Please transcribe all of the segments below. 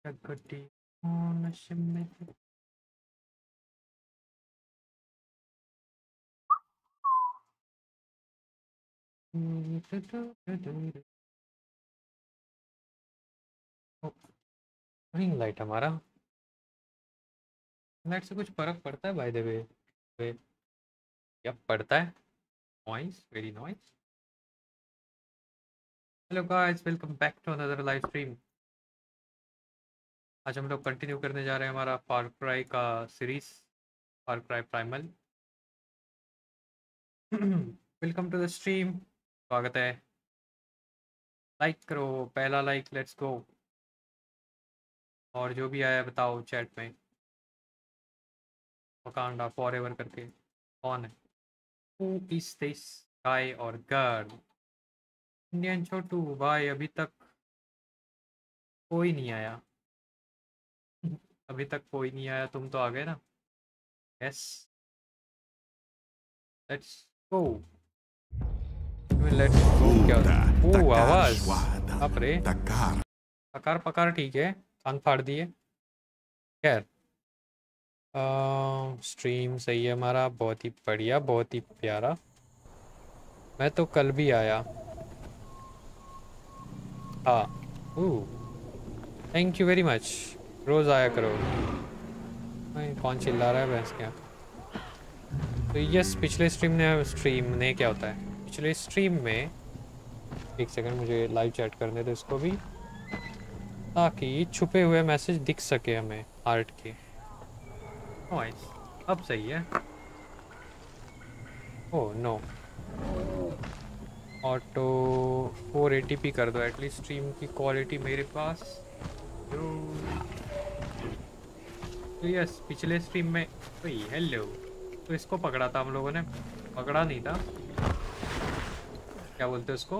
जगटी नशे में ring light हमारा लाइट से कुछ फर्क पड़ता है बाय द वे यप पड़ता है noise very noise hello guys welcome back to another live stream आज हम लोग कंटिन्यू करने जा रहे हैं हमारा फार क्राई का series Far Cry Primal welcome to the stream स्वागत है लाइक करो पहला लाइक लेट्स गो और जो भी आया बताओ चैट में वकांडा फॉरएवर करके कौन है हु इज दिस गाय और गर्ल इंडियन छोटू भाई अभी तक कोई नहीं आया अभी तक कोई नहीं आया तुम तो आ गए ना yes let's go let's go क्या ओ आवाज अब रे पकार पकार ठीक है कान फाड़ दिए खैर स्ट्रीम सही है हमारा बहुत ही बढ़िया बहुत ही प्यारा मैं तो कल भी आया हाँ थैंक यू वेरी मच रोज़ आया करो कौन चिल्ला रहा है भैंस क्या तो यस पिछले स्ट्रीम ने क्या होता है पिछले स्ट्रीम में एक सेकंड मुझे लाइव चैट करने दो इसको भी ताकि छुपे हुए मैसेज दिख सके हमें आर्ट के अब सही है ओह नो ऑटो 480p कर दो एटलीस्ट स्ट्रीम की क्वालिटी मेरे पास तो यस पिछले स्ट्रीम में हेलो तो इसको पकड़ा था हम लोगों ने पकड़ा नहीं था क्या बोलते उसको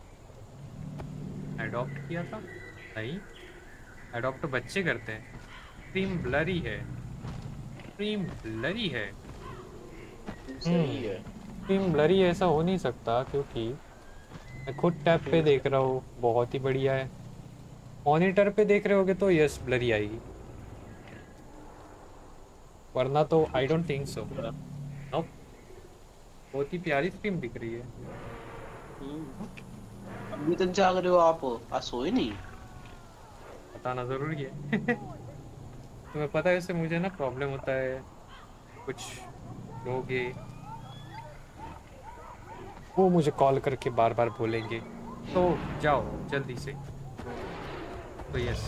एडॉप्ट किया था नहीं एडॉप्ट बच्चे करते हैं स्ट्रीम ब्लरी है स्ट्रीम ब्लरी है सही है स्ट्रीम ब्लरी ऐसा हो नहीं सकता क्योंकि मैं खुद टैब पे देख रहा हूँ बहुत ही बढ़िया है मॉनिटर पे देख रहे होगे तो यस ब्लरी आएगी वरना तो आई डोंट थिंक सो बहुत ही प्यारी स्ट्रीम दिख रही है अभी तक जाग रहे हो आप आज सोए नहीं बताना जरूरी है तुम्हें पता है इससे मुझे ना प्रॉब्लम होता है कुछ लोग वो मुझे कॉल करके बार बार बोलेंगे तो जाओ जल्दी से तो यस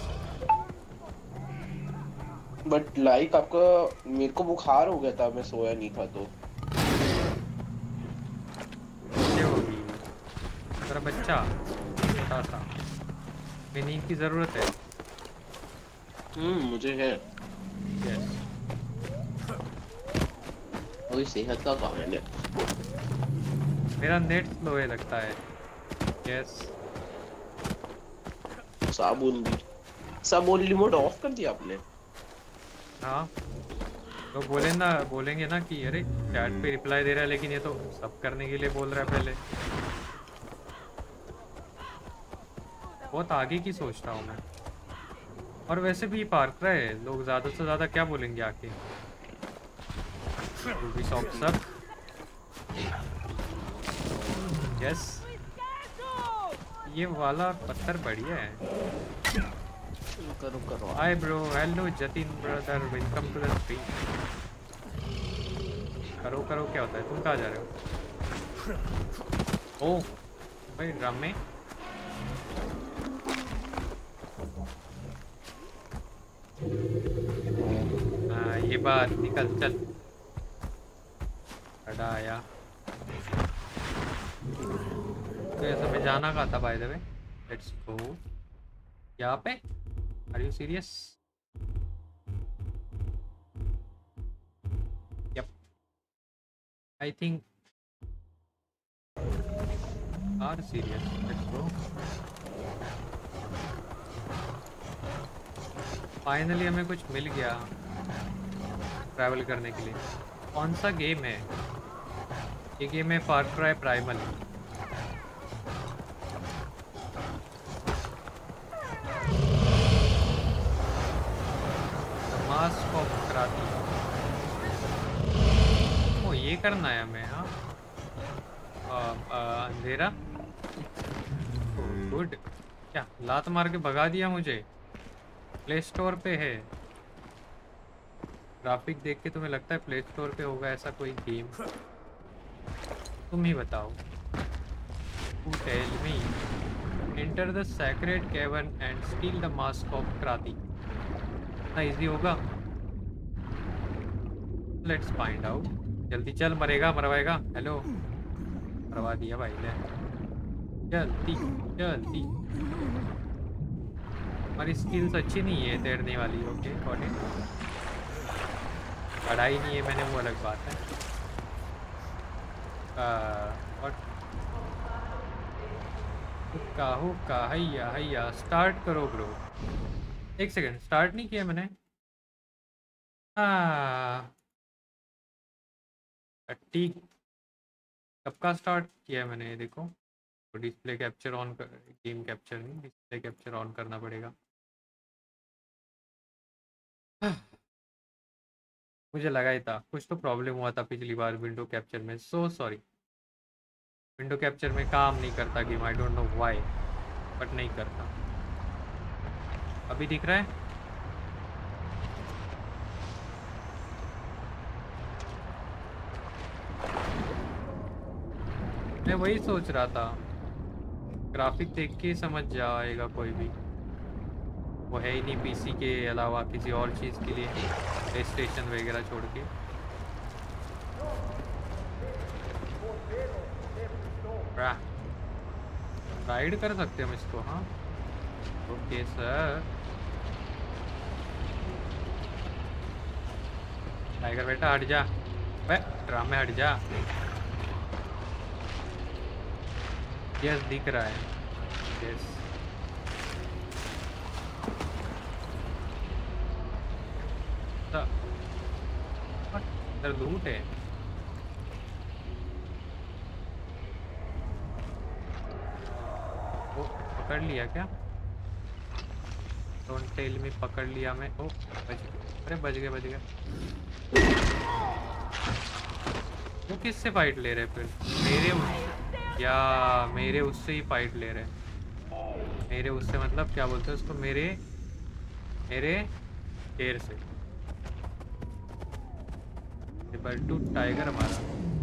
बट लाइक आपका मेरे को बुखार हो गया था मैं सोया नहीं था तो होगी तेरा बच्चा छोटा सा नींद की जरूरत है मुझे है यस वही सेहत का काम है मेरा नेट स्लो है लगता है यस साबुन रिमोट ऑफ कर दिया आपने हाँ तो बोलेंगे ना कि अरे चैट पे रिप्लाई दे रहा है लेकिन ये तो सब करने के लिए बोल रहा है पहले बहुत आगे की सोचता हूँ मैं और वैसे भी पार कर रहे हैं लोग ज़्यादा से ज़्यादा क्या बोलेंगे आके सब यस ये वाला पत्थर बढ़िया है करो hi bro hello Jatin brother welcome to the stream करो क्या होता है तुम कहाँ जा रहे हो ओह भाई ड्रम में ये बात निकल चल आया तो ये सब जाना कहा था by the way let's go यहाँ पे are you serious yup I think are serious let's go finally हमें कुछ मिल गया ट्रैवल करने के लिए कौन सा गेम है ये गेम है फार क्राई प्राइमल कराती। ओ ये करना है हमें। हाँ अंधेरा। गुड। क्या लात मार के भगा दिया मुझे। प्ले स्टोर पे है। ग्राफिक देख के तुम्हें लगता है प्ले स्टोर पे होगा ऐसा कोई गेम? तुम ही बताओ। Who tell me? Enter the sacred cavern and steal the mask of Krati. इतना इजी होगा? Let's find out. जल्दी चल, मरेगा मरवाएगा। हेलो, मरवा दिया भाई ने। जल्दी जल्दी। हमारी स्किल्स अच्छी नहीं है तैरने वाली। Okay got it. पढ़ाई नहीं है मैंने, वो अलग बात है। हुक्का हुक्का हैया हैया। स्टार्ट करो ब्रो। एक सेकंड, स्टार्ट नहीं किया मैंने। ठीक, कब का स्टार्ट किया मैंने? देखो तो डिस्प्ले कैप्चर ऑन कर, गेम कैप्चर नहीं, डिस्प्ले कैप्चर ऑन करना पड़ेगा। मुझे लगा ही था कुछ तो प्रॉब्लम हुआ था पिछली बार विंडो कैप्चर में। So sorry. विंडो कैप्चर में काम नहीं करता game, I don't know why, but नहीं करता। अभी दिख रहा है? मैं वही सोच रहा था, ग्राफिक देख के समझ जाएगा कोई भी। वो है ही नहीं पीसी के अलावा किसी और चीज़ के लिए, प्ले स्टेशन वगैरह छोड़ के। राइड कर सकते हम इसको? हाँ ओके सर। टाइगर बेटा हट जा, ड्रामे हट जा। यस दिख रहा है, यस। इधर लूट है। ओ पकड़ लिया क्या? डोंट टेल मी पकड़ लिया मैं। ओ बच गए, अरे बच गए बच गए। वो किससे फाइट ले रहे फिर? मेरे उस या मेरे उससे ही फाइट ले रहे। मेरे उससे मतलब क्या बोलते हैं उसको? मेरे शेर से। बल्टू टाइगर हमारा।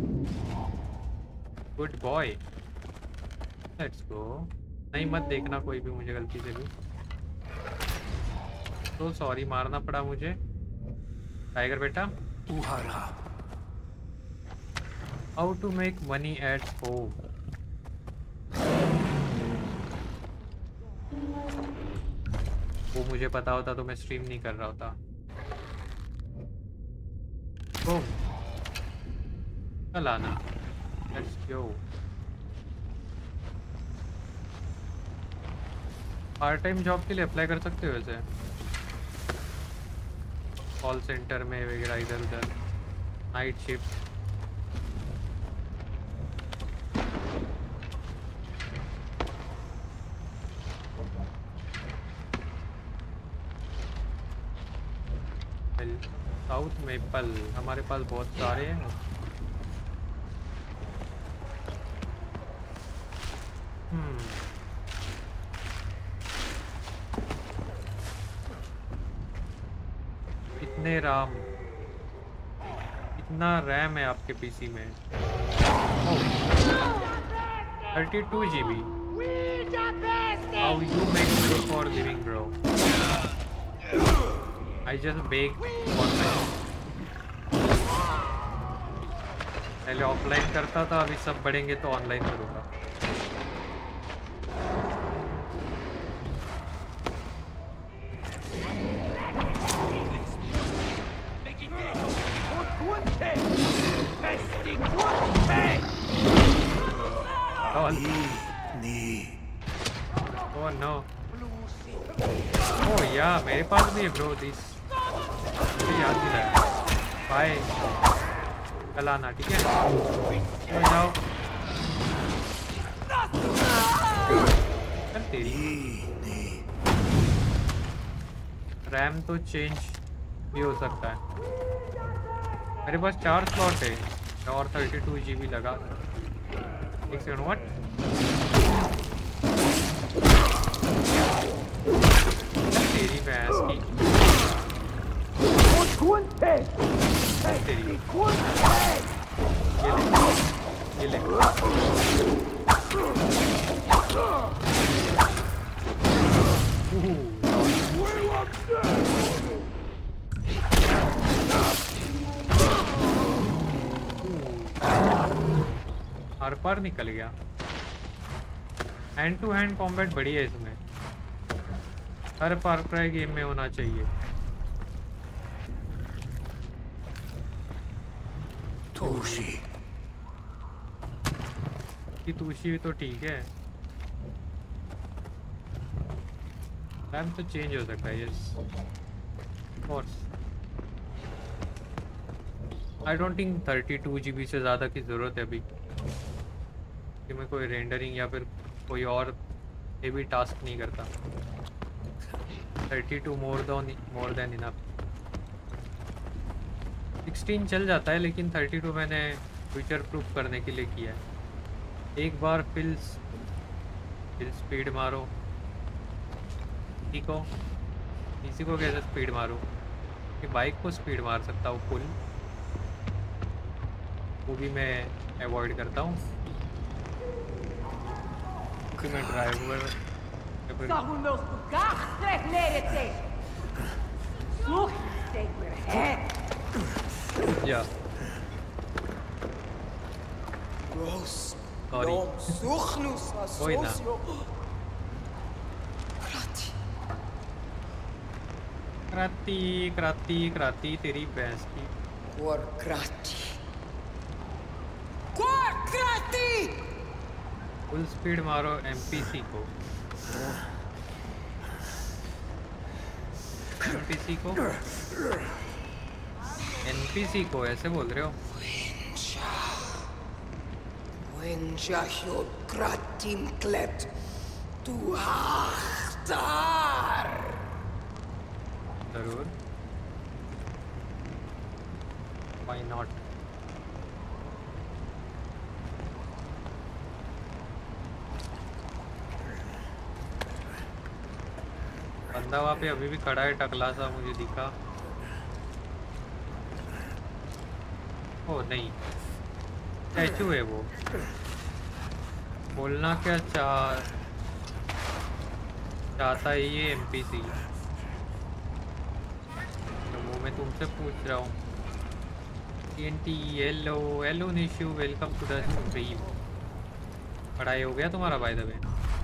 Good boy, let's go. नहीं मत देखना कोई भी मुझे गलती से भी। तो सॉरी, मारना पड़ा मुझे। टाइगर बेटा। How to make money at home. वो मुझे पता होता तो मैं स्ट्रीम नहीं कर रहा होता। ओ कल आना। Let's go. Part time job के लिए अप्लाई कर सकते हो वैसे, कॉल सेंटर में वगैरह, इधर उधर, नाइट शिफ्ट। साउथ मेपल हमारे पास बहुत सारे हैं। इतने राम, इतना रैम है आपके पीसी में? 32 GB। How you make money for living, bro? I just beg for money. पहले ऑफलाइन करता था, अभी सब बढ़ेंगे तो ऑनलाइन करूँगा। Oh no. Oh yeah, मेरे पास भी है ब्रो दिस। मुझे याद नहीं रहा। बाय, कल आना ठीक है? तो जाओ। चल तेरी रैम तो चेंज भी हो सकता है। मेरे पास 4 स्लॉट है और 32 GB लगा। एक सेकंड, व्हाट? तेरी भैंस की तेरी ये ले हर पार निकल गया। हैंड टू हैंड कॉम्बैट बढ़िया है इसमें, हर फार क्राई गेम में होना चाहिए। तूशी तो ठीक है, रैम तो चेंज हो सकता है। Yes course. I don't think 32 GB से ज़्यादा की ज़रूरत है अभी कि मैं कोई रेंडरिंग या फिर कोई और हेवी टास्क नहीं करता। 32 मोर देन इनफ। 16 चल जाता है लेकिन 32 मैंने फ्यूचर प्रूफ करने के लिए किया है। एक बार फिल स्पीड मारो। इसी को कैसे स्पीड मारूं कि बाइक को स्पीड मार सकता हूँ फुल, वो भी मैं अवॉइड करता हूँ क्योंकि मैं ड्राइवर या कोई ना। क्राती तेरी भैंस की। फुल स्पीड मारो एमपीसी को ऐसे बोल रहे हो? जरूर, व्हाई नॉट। बंदा वहाँ पे अभी भी खड़ा है, टकला सा मुझे दिखा। ओ नहीं, स्टैचू है वो। बोलना क्या चाहता है ये एमपीसी? तो वो मैं तुमसे पूछ रहा हूँ। TNT hello Nishu, welcome to the stream. पढ़ाई हो गया तुम्हारा बाय द वे?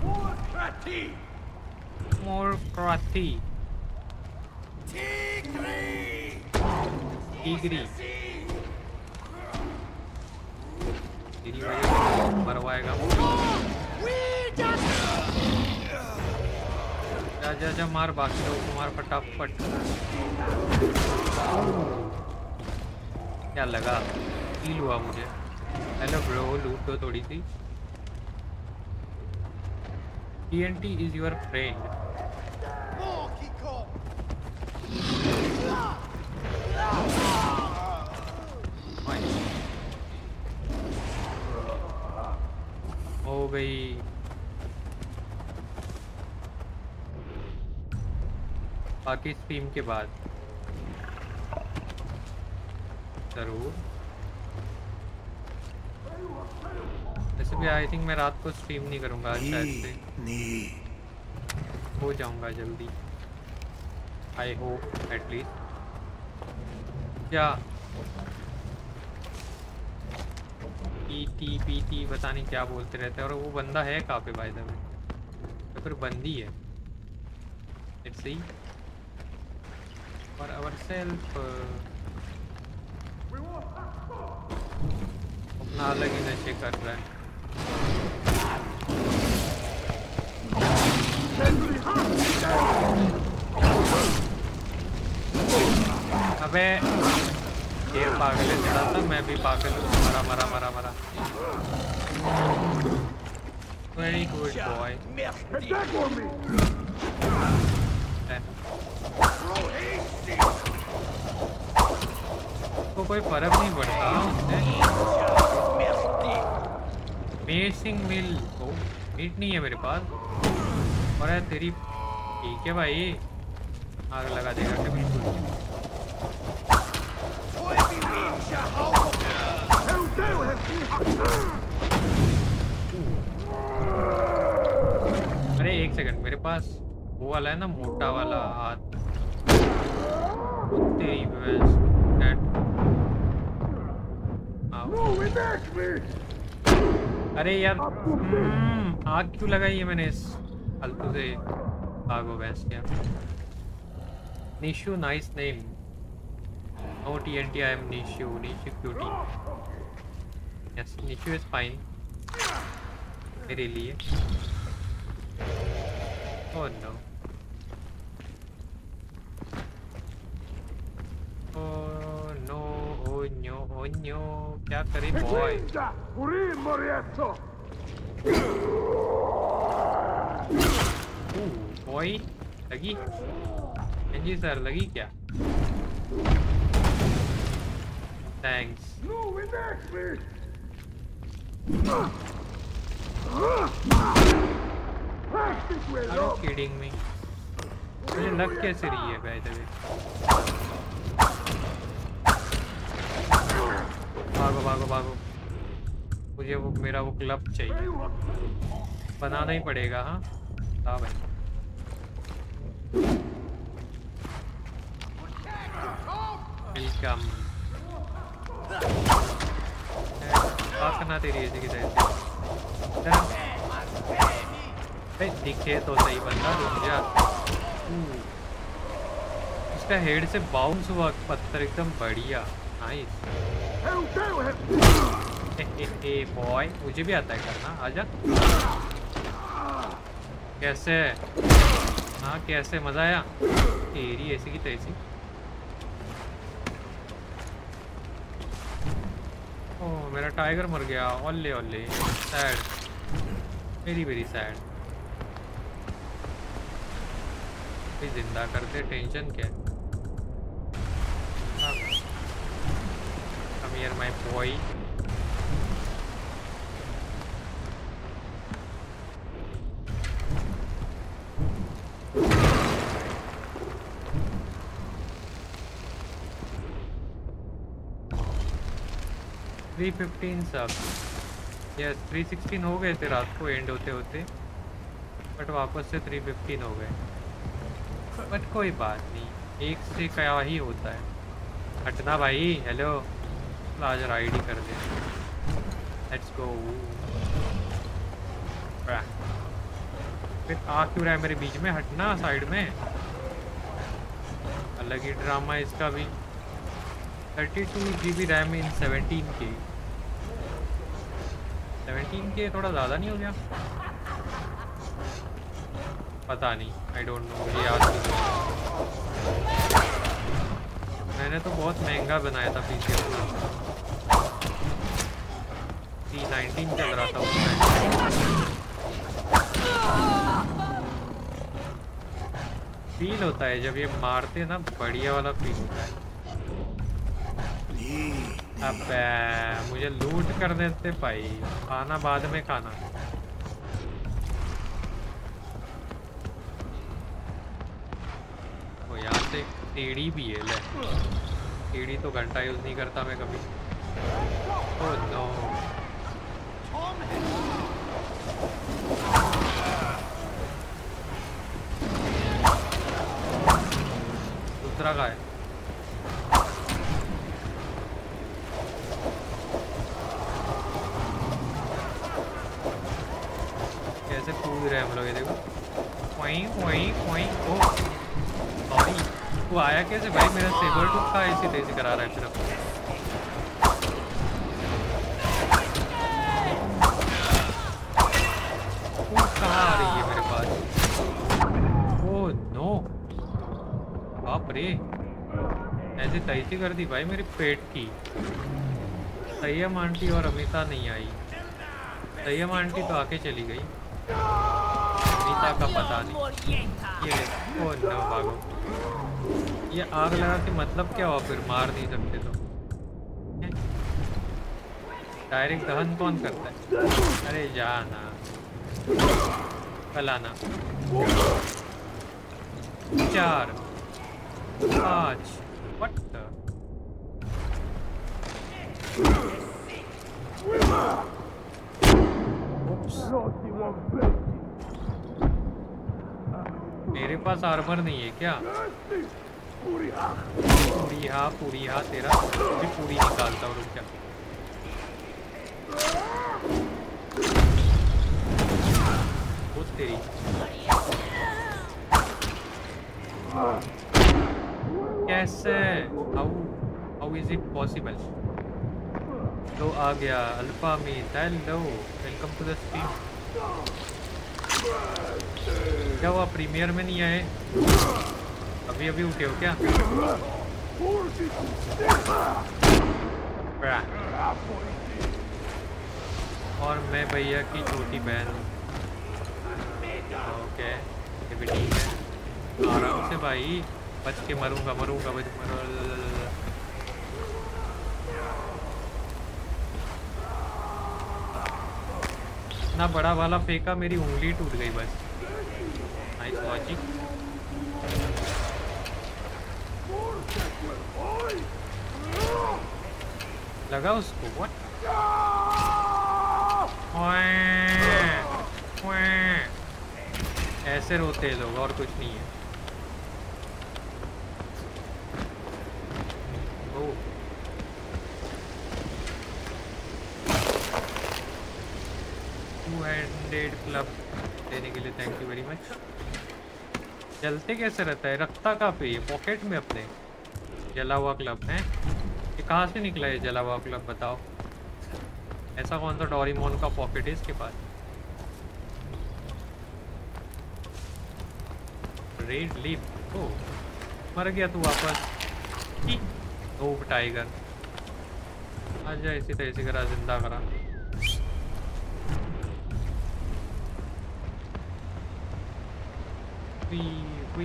मोर क्राती टीगरी तेरी वजह से मरवाएगा। जा मार, बाकी लोग मार फटाफट। क्या लगा? फील हुआ मुझे। हेलो ब्रो, लूट दो थोड़ी सी। TNT is your friend. हो गई। बाकी स्ट्रीम के बाद जरूर। वैसे भी आई थिंक मैं रात को स्ट्रीम नहीं करूंगा आज, शायद से हो जाऊंगा जल्दी, आई होप एटलीस्ट। क्या पीटी पता नहीं क्या बोलते रहते हैं। और वो बंदा है कहाँ पे भाई साहब? तो फिर बंदी है। Let's see for ourself. अपना अलग ही नशे कर रहा है। अबे ये पागल है थोड़ा सा, मैं भी पागल हूँ। मरा। Very good boy. को कोई फर्क नहीं पड़ता उससे। मेसिंग मिल ओ मीट नहीं है मेरे पास। और है तेरी ठीक है भाई, आग लगा देगा क्या बिल्कुल। अरे एक सेकंड, मेरे पास वो वाला है ना मोटा वाला हाथ, तेरी भैंस। अरे यार आग क्यों लगाई है मैंने इस फालतू से। भागो भैंस क्या। Nishu nice name. No TNT, I am Nishu, Nishu cutie. Yes Nishu is fine मेरे लिए। Oh no, oh no, oh no, oh no, क्या करें बॉय। बॉय लगी जी सर, लगी क्या? थैंक्स। किडिंग मी, मुझे लग कैसे रही है बाय द वे। भागो भागो भागो, मुझे वो मेरा वो क्लब चाहिए, बनाना ही पड़ेगा। हाँ भाई वेलकम। बात करना तेरी ऐसी की तरह दिखे तो सही बंदा, रुक जा। इसका हेड से बाउंस हुआ पत्थर, एकदम बढ़िया नाइस। बॉय मुझे भी आता है करना, आजा। कैसे? हाँ कैसे, मजा आया? तेरी ऐसी की तैसी। ओह मेरा टाइगर मर गया, ओले ओले, सैड, वेरी वेरी सैड। जिंदा करते, टेंशन क्या है। Come here my boy. $315 सब यस 316 हो गए थे रात को एंड होते होते, बट वापस से 315 हो गए। बट कोई बात नहीं, एक से क्या ही होता है। हटना भाई, हेलो आज राइड ही कर दे। Let's go. फिर आ क्यों रहा है मेरे बीच में, हटना साइड में। अलग ही ड्रामा है इसका भी। 32 GB रैम इन 17K। 17K थोड़ा ज़्यादा नहीं हो गया? पता नहीं, आई डोंट नो, मुझे याद नहीं। मैंने तो बहुत महंगा बनाया था पीछे अपना, 319 चल रहा था उस टाइम। फील होता है जब ये मारते ना, बढ़िया वाला फील होता है। अबे मुझे लूट कर देते भाई, खाना बाद में खाना। वो यहाँ से टेढ़ी भी है, ले टेढ़ी तो घंटा यूज नहीं करता मैं कभी। ओह नो, दूसरा का है। कैसे कूद रहे हैं हम लोग, ये देखो। वहीं वहीं वहीं, ओ सॉरी, वो आया कैसे भाई? मेरा सेबर टूथ का ऐसी तेजी करा रहा है सिर्फ। कहाँ आ रही है मेरे पास? ओह नो, बाप रे, ऐसी तैसी कर दी भाई मेरी पेट की। सैयम आंटी और अमिता नहीं आई। सैयम आंटी तो आके चली गई, अमिता का पता नहीं। ये ओह नो, भागो। ये आग लगा के मतलब क्या हुआ फिर? मार नहीं सकते तो डायरेक्ट दहन कौन करता है? अरे जाना फलाना 4 5 व्हाट द मेरे पास आर्मर नहीं है क्या? पूरी हाँ तेरा भी पूरी निकालता हूँ, रुक जा। वो तेरी कैसे? How is it possible? तो आ गया alpha Meet, hello welcome to the stream. क्या हुआ, प्रीमियर में नहीं आए? अभी अभी उठे हो क्या? और मैं भैया की छोटी बहन। ओके ये भी ठीक है, आराम से भाई, बच के मरूंगा ना। बड़ा वाला फेंका, मेरी उंगली टूट गई बस। Nice logic. लगा उसको, व्हाट? ऐसे रोते हैं लोग, और कुछ नहीं है। ओह टू हैंडेड क्लब देने के लिए थैंक यू वेरी मच। जलते कैसे रहता है? रखता कहाँ पे? ये पॉकेट में अपने जला हुआ क्लब है? ये कहाँ से निकला है जला हुआ क्लब, बताओ? ऐसा कौन सा डोरेमोन का पॉकेट है इसके पास? Red leaf. ओ मर गया तू वापस। ओह टाइगर आजा, इसी तरह इसी करा जिंदा करा। हुई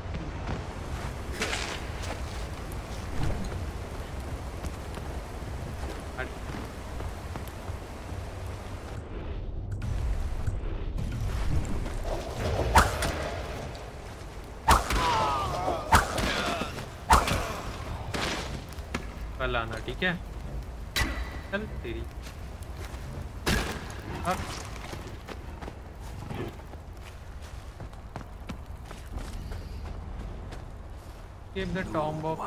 कल आना, ठीक है? चल तेरी Keep the tomb of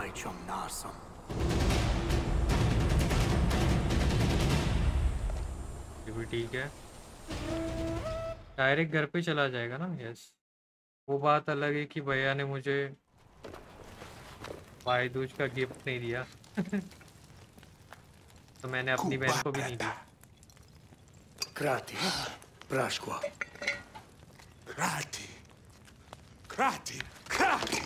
ये भी ठीक है। डायरेक्ट घर पे चला जाएगा ना? यस। वो बात अलग है कि भैया ने मुझे भाई दूज का गिफ्ट नहीं दिया तो मैंने अपनी बहन को भी नहीं दिया। Krati, Prashkwa. Krati. Krati. Krati.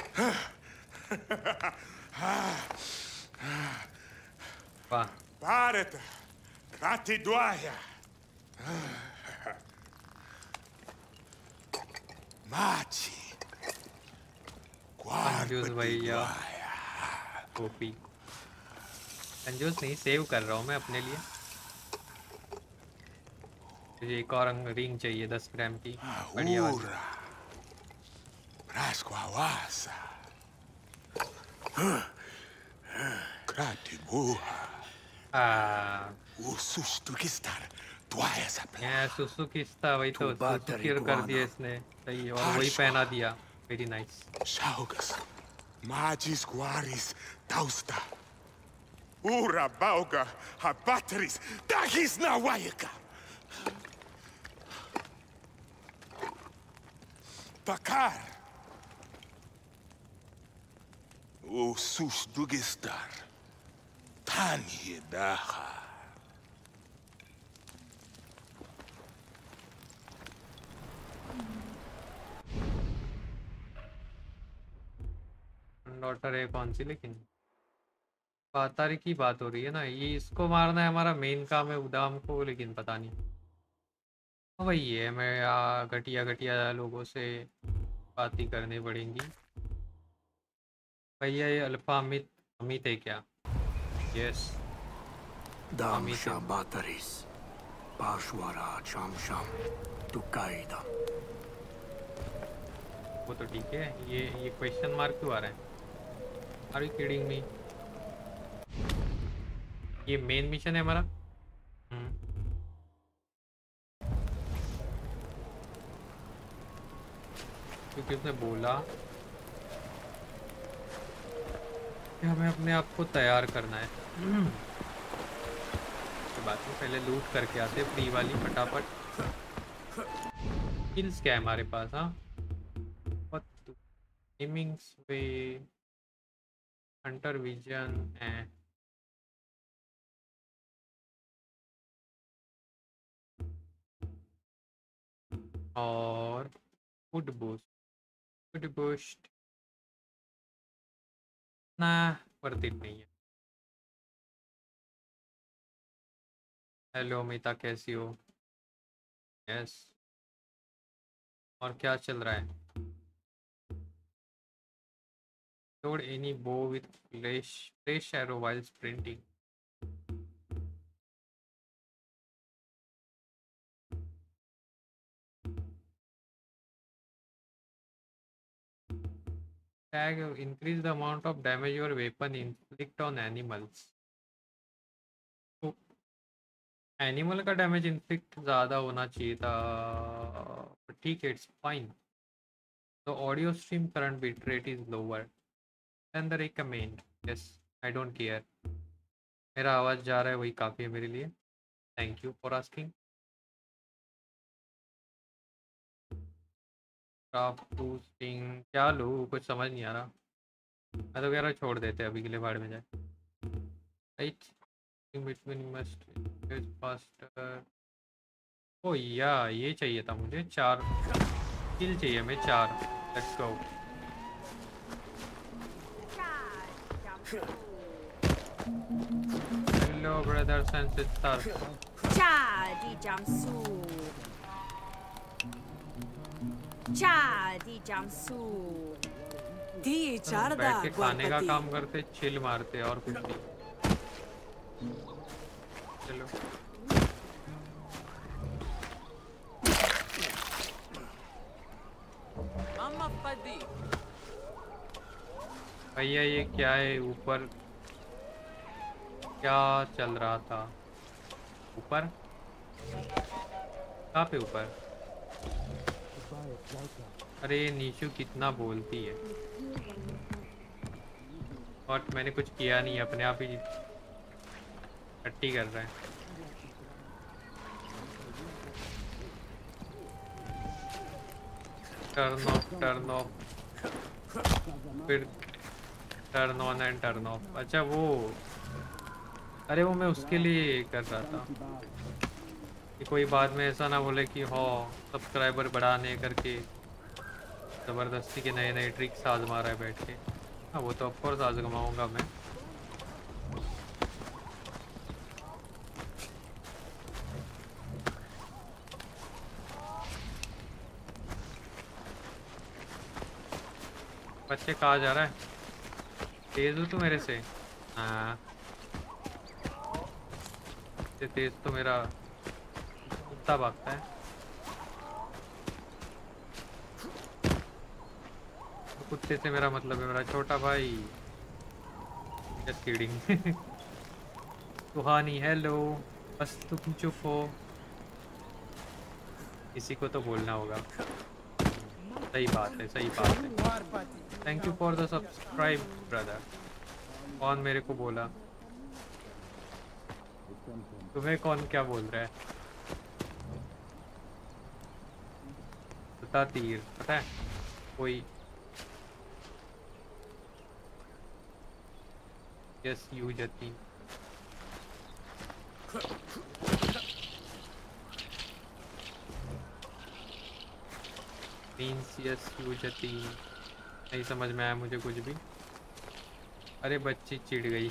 वाह Parata. Krati Dwaya. Machi. कंजूस भैया, कॉपी कंजूस नहीं, सेव कर रहा हूँ मैं अपने लिए। मुझे एक और रिंग चाहिए 10 ग्राम की, बढ़िया वाली। Prashkwawasa. Krati Buha. Usustukistar. Dwaya sapla. ये सुसुकिस्ता, वही तो सुसुकिर कर दिया इसने, सही। और वही पहना दिया, very nice. Saugas. Magis Guaris. Tausta. Ura Bauga. Habatteris. Dagis Nawayaka. Bakar. Usus Dugistar. Tani Daha. Daughter है कौन सी? लेकिन पातारी की बात हो रही है ना, ये इसको मारना है, हमारा मेन काम है उदाम को, लेकिन पता नहीं। वही है, मैं घटिया घटिया लोगों से बातें करनी पड़ेंगी। भैया ये अल्फा अमित है क्या? Yes Dam Shabataris, Pashwara Chamsham, Tukaida. वो तो ठीक है, ये क्वेश्चन मार्क क्यों आ रहा है? Are you kidding me? ये मेन मिशन है हमारा। क्योंकि उसने बोला कि हमें अपने आप को तैयार करना है। तो बात में पहले लूट करके आते फ्री वाली फटाफट। स्किल्स क्या है हमारे पास? हाँ, एमिंग्स वे, हंटर विजन है, और फूड बूस्ट ना वर्थ इट नहीं है। हेलो मीता, कैसी हो? यस। और क्या चल रहा है? Load any bow with flash arrow while sprinting. Tag increase the amount of damage your weapon inflict on animals. तो एनिमल का डैमेज इन्फ्लिक्ट ज़्यादा होना चाहिए था, ठीक है, it's fine. The audio stream current bit rate is lower than the recommend. Yes, I don't care, मेरा आवाज़ जा रहा है वही काफ़ी है मेरे लिए। Thank you for asking. Craft to sting क्या लूँ, कुछ समझ नहीं आ रहा। मैं तो कह रहा छोड़ देते अभी के लिए, भाड़ में जाए। Right between must faster. ओ या ये चाहिए था मुझे, 4 किल चाहिए हमें, 4। Let's go. Hello brothers and sisters. Chadi Jamsu. Chadi Jamsu. Di charda. बैठ के खाने का काम करते, चिल मारते और कुछ नहीं। चलो भैया, ये क्या है ऊपर? क्या चल रहा था ऊपर? कहाँ पे ऊपर? अरे नीशु कितना बोलती है। और मैंने कुछ किया नहीं, अपने आप ही टट्टी कर रहा है। टर्न ऑफ, फिर turn on and turn off. अच्छा वो, अरे वो मैं उसके लिए कर रहा था कि कोई बाद में ऐसा ना बोले कि हो सब्सक्राइबर बढ़ाने करके ज़बरदस्ती के नए नए ट्रिक्स आजमा रहा है बैठ के। हाँ वो तो ऑफकोर्स आजमाऊंगा मैं। बच्चे कहाँ जा रहा है? तेज हो तू मेरे से? हाँ तेज तो मेरा कुत्ता भागता है। कुत्ते से मेरा मतलब है मेरा छोटा भाई। Just kidding. सुहानी हेलो, बस तुम चुप हो, किसी को तो बोलना होगा। सही बात है, सही बात है। Thank you for the subscribe brother. कौन मेरे को बोला? तुम्हें कौन क्या बोल रहा है? पता तीर पता है कोई? यस यू जती। मीन्स यस यू जती। नहीं समझ में आया मुझे कुछ भी। अरे बच्ची चिढ़ गई।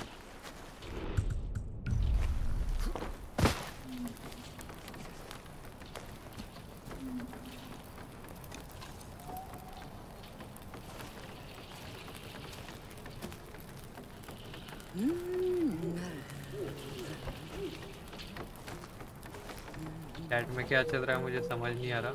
चैट में क्या चल रहा है मुझे समझ नहीं आ रहा।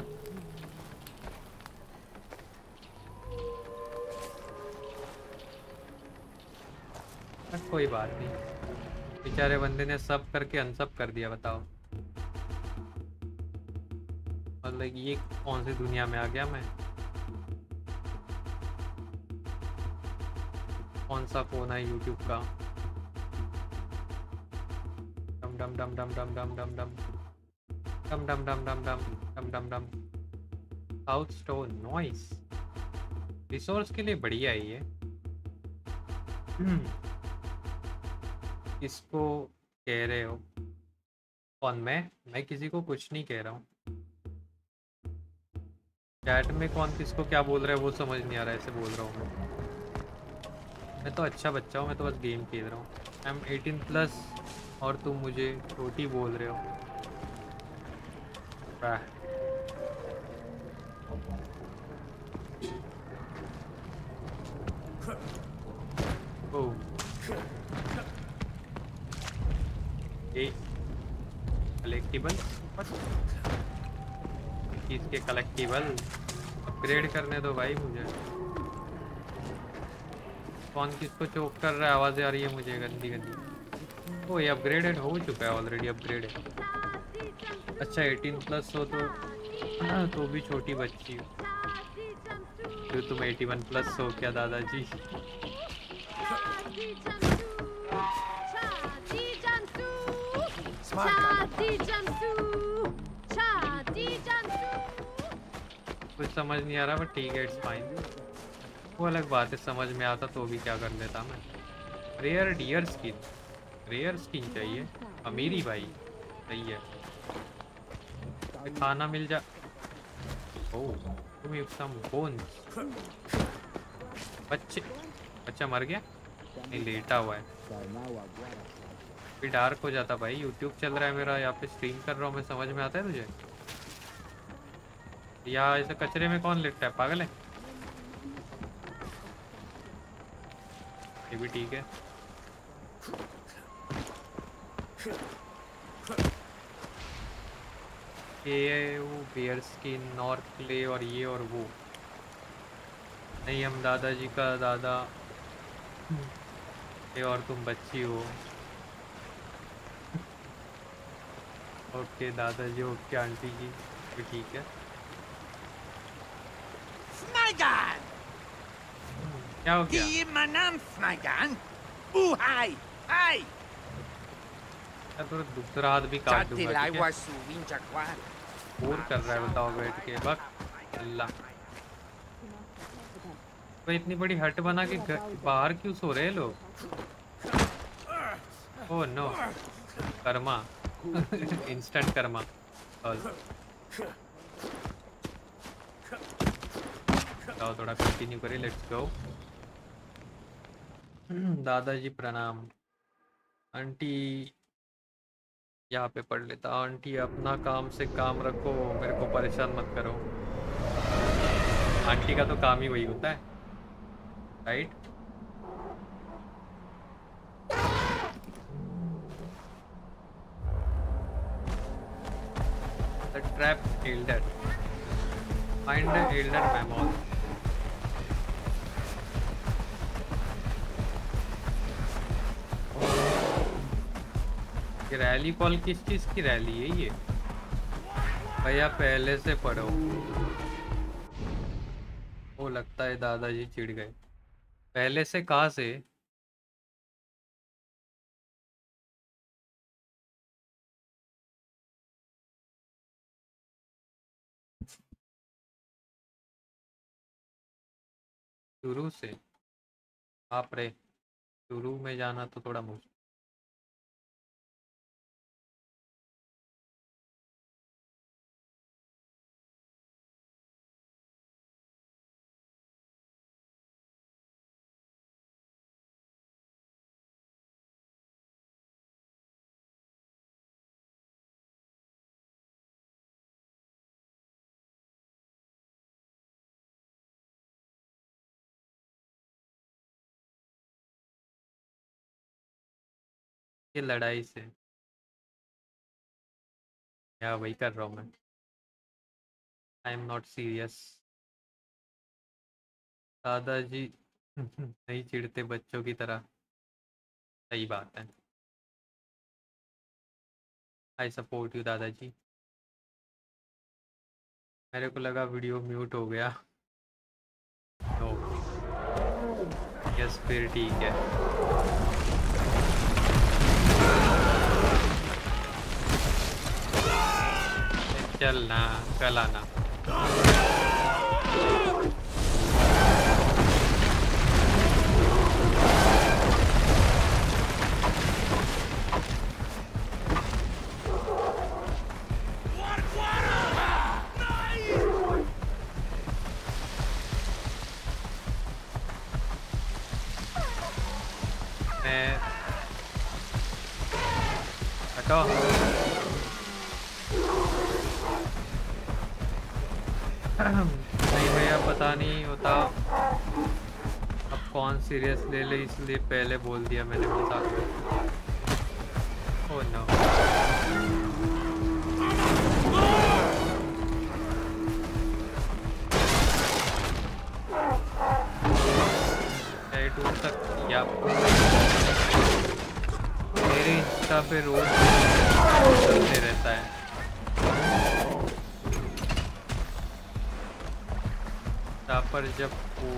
पर कोई बात नहीं, बेचारे बंदे ने सब करके अनसब कर दिया, बताओ। मतलब ये कौन सी दुनिया में आ गया मैं। कौन सा फोन है यूट्यूब का। डम डम डम डम डम डम डम डम डम डम डम डम डम डम डम डम। साउथ स्टोन नॉइस, रिसोर्स के लिए बढ़िया है ये। इसको कह रहे हो कौन? मैं किसी को कुछ नहीं कह रहा हूँ। चैट में कौन किसको क्या बोल रहा है वो समझ नहीं आ रहा है, ऐसे बोल रहा हूँ मैं तो अच्छा बच्चा हूँ, मैं तो बस गेम खेल रहा हूँ। आई एम 18+ और तुम मुझे छोटी बोल रहे हो। वाह। ओह, ये कलेक्टिबल, चीज के कलेक्टिबल अपग्रेड करने दो भाई मुझे। कौन किसको चोक कर रहा है, आवाज़ें आ रही है मुझे गंदी गंदी। ओ ये अपग्रेडेड हो चुका है ऑलरेडी, अपग्रेड है। अच्छा 18+ हो तो हाँ, तो भी छोटी बच्ची हो। जो तुम 81+ हो क्या दादाजी? कुछ समझ नहीं आ रहा बट ठीक है, इट्स फाइन। वो अलग बात है, समझ में आता तो भी क्या कर लेता मैं। Rare dear skin, rare skin चाहिए अमीरी भाई। सही है, खाना मिल जा। ओह तुम सम बोन्स। बच्चे, बच्चा मर गया नहीं, लेटा हुआ है। भी डार्क हो जाता भाई, यूट्यूब चल रहा है मेरा, यहाँ पे स्ट्रीम कर रहा हूँ मैं, समझ में आता है तुझे? यहाँ ऐसे कचरे में कौन लिखता है, पागल है? ये भी ठीक है। ये वो बियर स्किन और क्ले और ये और वो नहीं, हम दादाजी का दादा। ये और तुम बच्ची हो। ओके दादाजी, ओके आंटी जी, भी ठीक है। Snygan! क्या हो गया? Gi my naam Snygan! Hi! Hi! तो दूसरा हाथ भी काट दूंगा, Tatilai ठीक है? wasu winjakwan. बोर कर रहा है बताओ बैठ के, बक अल्लाह। तो इतनी बड़ी हट बना के बाहर क्यों सो रहे हैं लोग? Oh no, karma. Instant karma. चलो थोड़ा कंटिन्यू करें, लेट्स गो। दादाजी प्रणाम। आंटी यहाँ पे पढ़ लेता। आंटी अपना काम से काम रखो, मेरे को परेशान मत करो। आंटी का तो काम ही वही होता है, right? The trap elder, find the elder mammoth. Rally call किस चीज की रैली है ये भैया? पहले से पढ़ो। वो लगता है दादाजी चिढ़ गए। पहले से कहाँ से? शुरू से? आप रे, शुरू में जाना तो थोड़ा मुश्किल। ये लड़ाई से या वही कर रहा हूँ मैं। I am not serious. दादाजी नहीं चिढ़ते बच्चों की तरह। सही बात है। आई सपोर्ट यू दादाजी। मेरे को लगा वीडियो म्यूट हो गया। नो। यस फिर ठीक है। चल ना, कल आना। हटो। नहीं भैया पता नहीं होता अब कौन सीरियस ले ले, इसलिए पहले बोल दिया मैंने मजाक में। Oh no. टू तक या मेरे इंस्टा पे रोज चलते रहता है। पर जब वो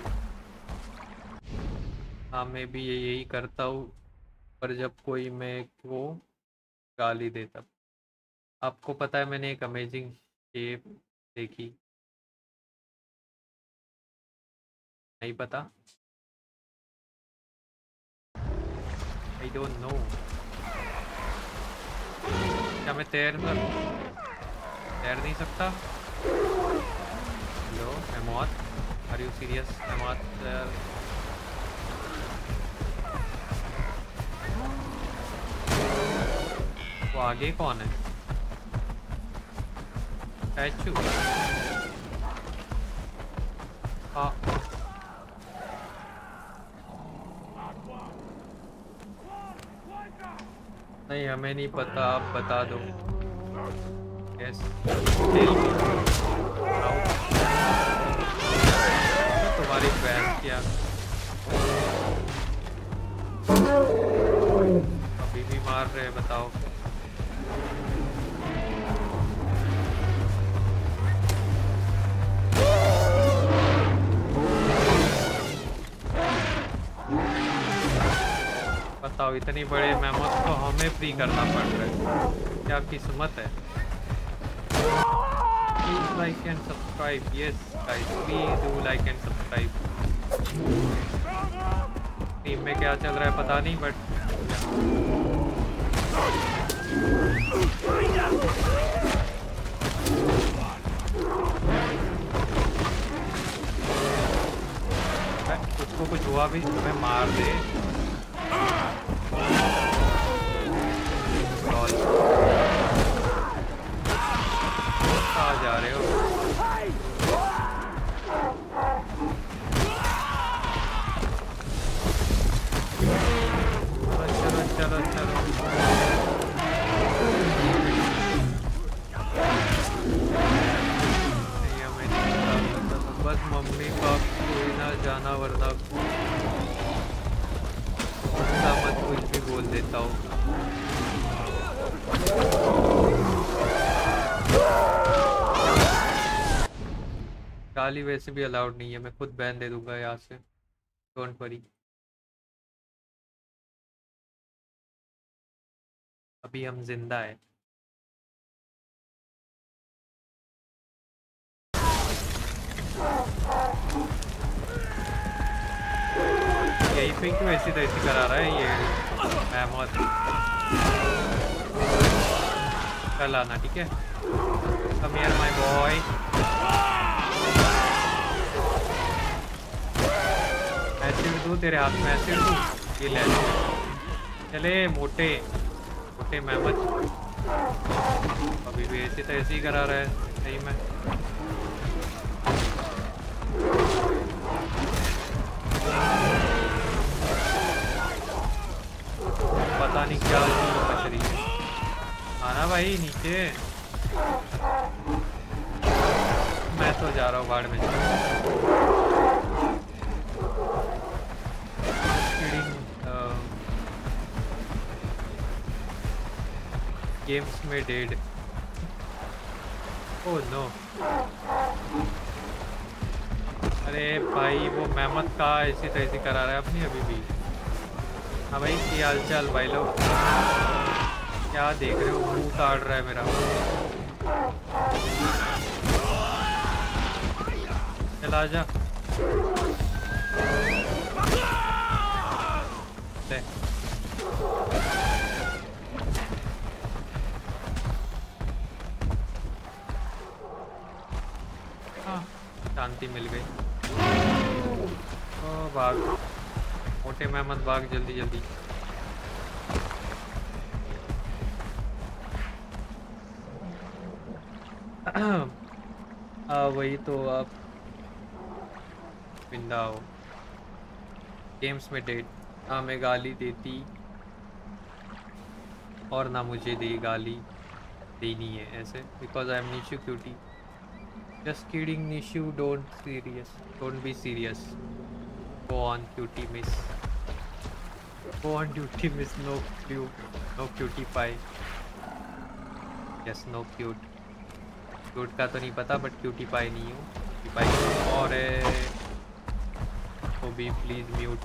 हाँ मैं भी यही करता हूँ, पर जब कोई मैं को गाली देता। आपको पता है मैंने एक अमेजिंग शेप देखी? नहीं पता? I don't know. क्या मैं तैर नहीं सकता? हेलो एमोत, आर यू सीरियस एमोत? वो आगे कौन है? स्टैचू? हाँ नहीं हमें नहीं पता, आप बता दो। यस तुम्हारी बहन क्या अभी भी मार रहे हैं? बताओ। बताओ इतनी बड़े मेमोस को हमें फ्री करना पड़ रहा है, क्या किस्मत है। Please like and subscribe. Yes guys, please do like and subscribe. Team में क्या चल रहा है पता नहीं, बट उसको कुछ हुआ भी तुम्हें मार दे। कहाँ जा रहे हो? चलो चलो चलो। नहीं हमें नहीं पता, बस मम्मी का कोई ना जाना वरना मत कुछ भी बोल देता हूँ। गाली वैसे भी अलाउड नहीं है, मैं खुद बैन दे दूंगा यहाँ से, डोंट वरी। अभी हम जिंदा है। यही पे क्यों ऐसी तैसी करा रहा है ये मेमोस? कल आना ठीक है? Come here my boy. Acid दूँ तेरे हाथ में? एसिड दूँ? ये ले चले मोटे मोटे मेमोस। अभी भी ऐसी तैसी करा रहा है सही में। पता नहीं क्या मच रही है। आना भाई नीचे। बाढ़ में गेम्स में डेड। Oh no. अरे भाई वो मेहमत का ऐसी तैसी करा रहा है अपनी अभी भी। हाँ भाई की हाल चाल भाई लोग, क्या देख रहे हो? मुंह काट रहा है मेरा। चला जा ले। हाँ शांति मिल गई। ओ भाग मोटे मेहमत, भाग जल्दी जल्दी। वही तो आप बिंदा हो। गेम्स में डेट ना मैं गाली देती और ना मुझे दे गाली देनी है ऐसे, because I am Nishu cutie. Just kidding Nishu, don't be serious. Go on cutie miss, go on duty miss. No cutie pie. Yes no cute का तो नहीं पता, बट क्यूटी पाई नहीं हूँ पाई। और तो भी प्लीज म्यूट।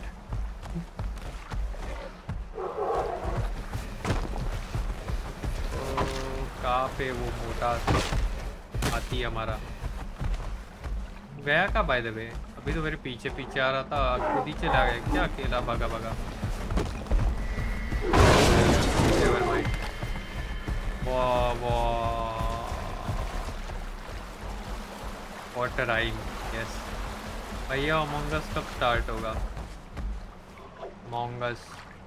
तो कहाँ पे वो मोटा हाथी हमारा गया? का बाय द वे अभी तो मेरे पीछे पीछे आ रहा था, खुद ही चला गया क्या अकेला? भागा भागा। वाह वाह व्हाट अ राइम। यस भैया अमंग अस कब स्टार्ट होगा? अमंग अस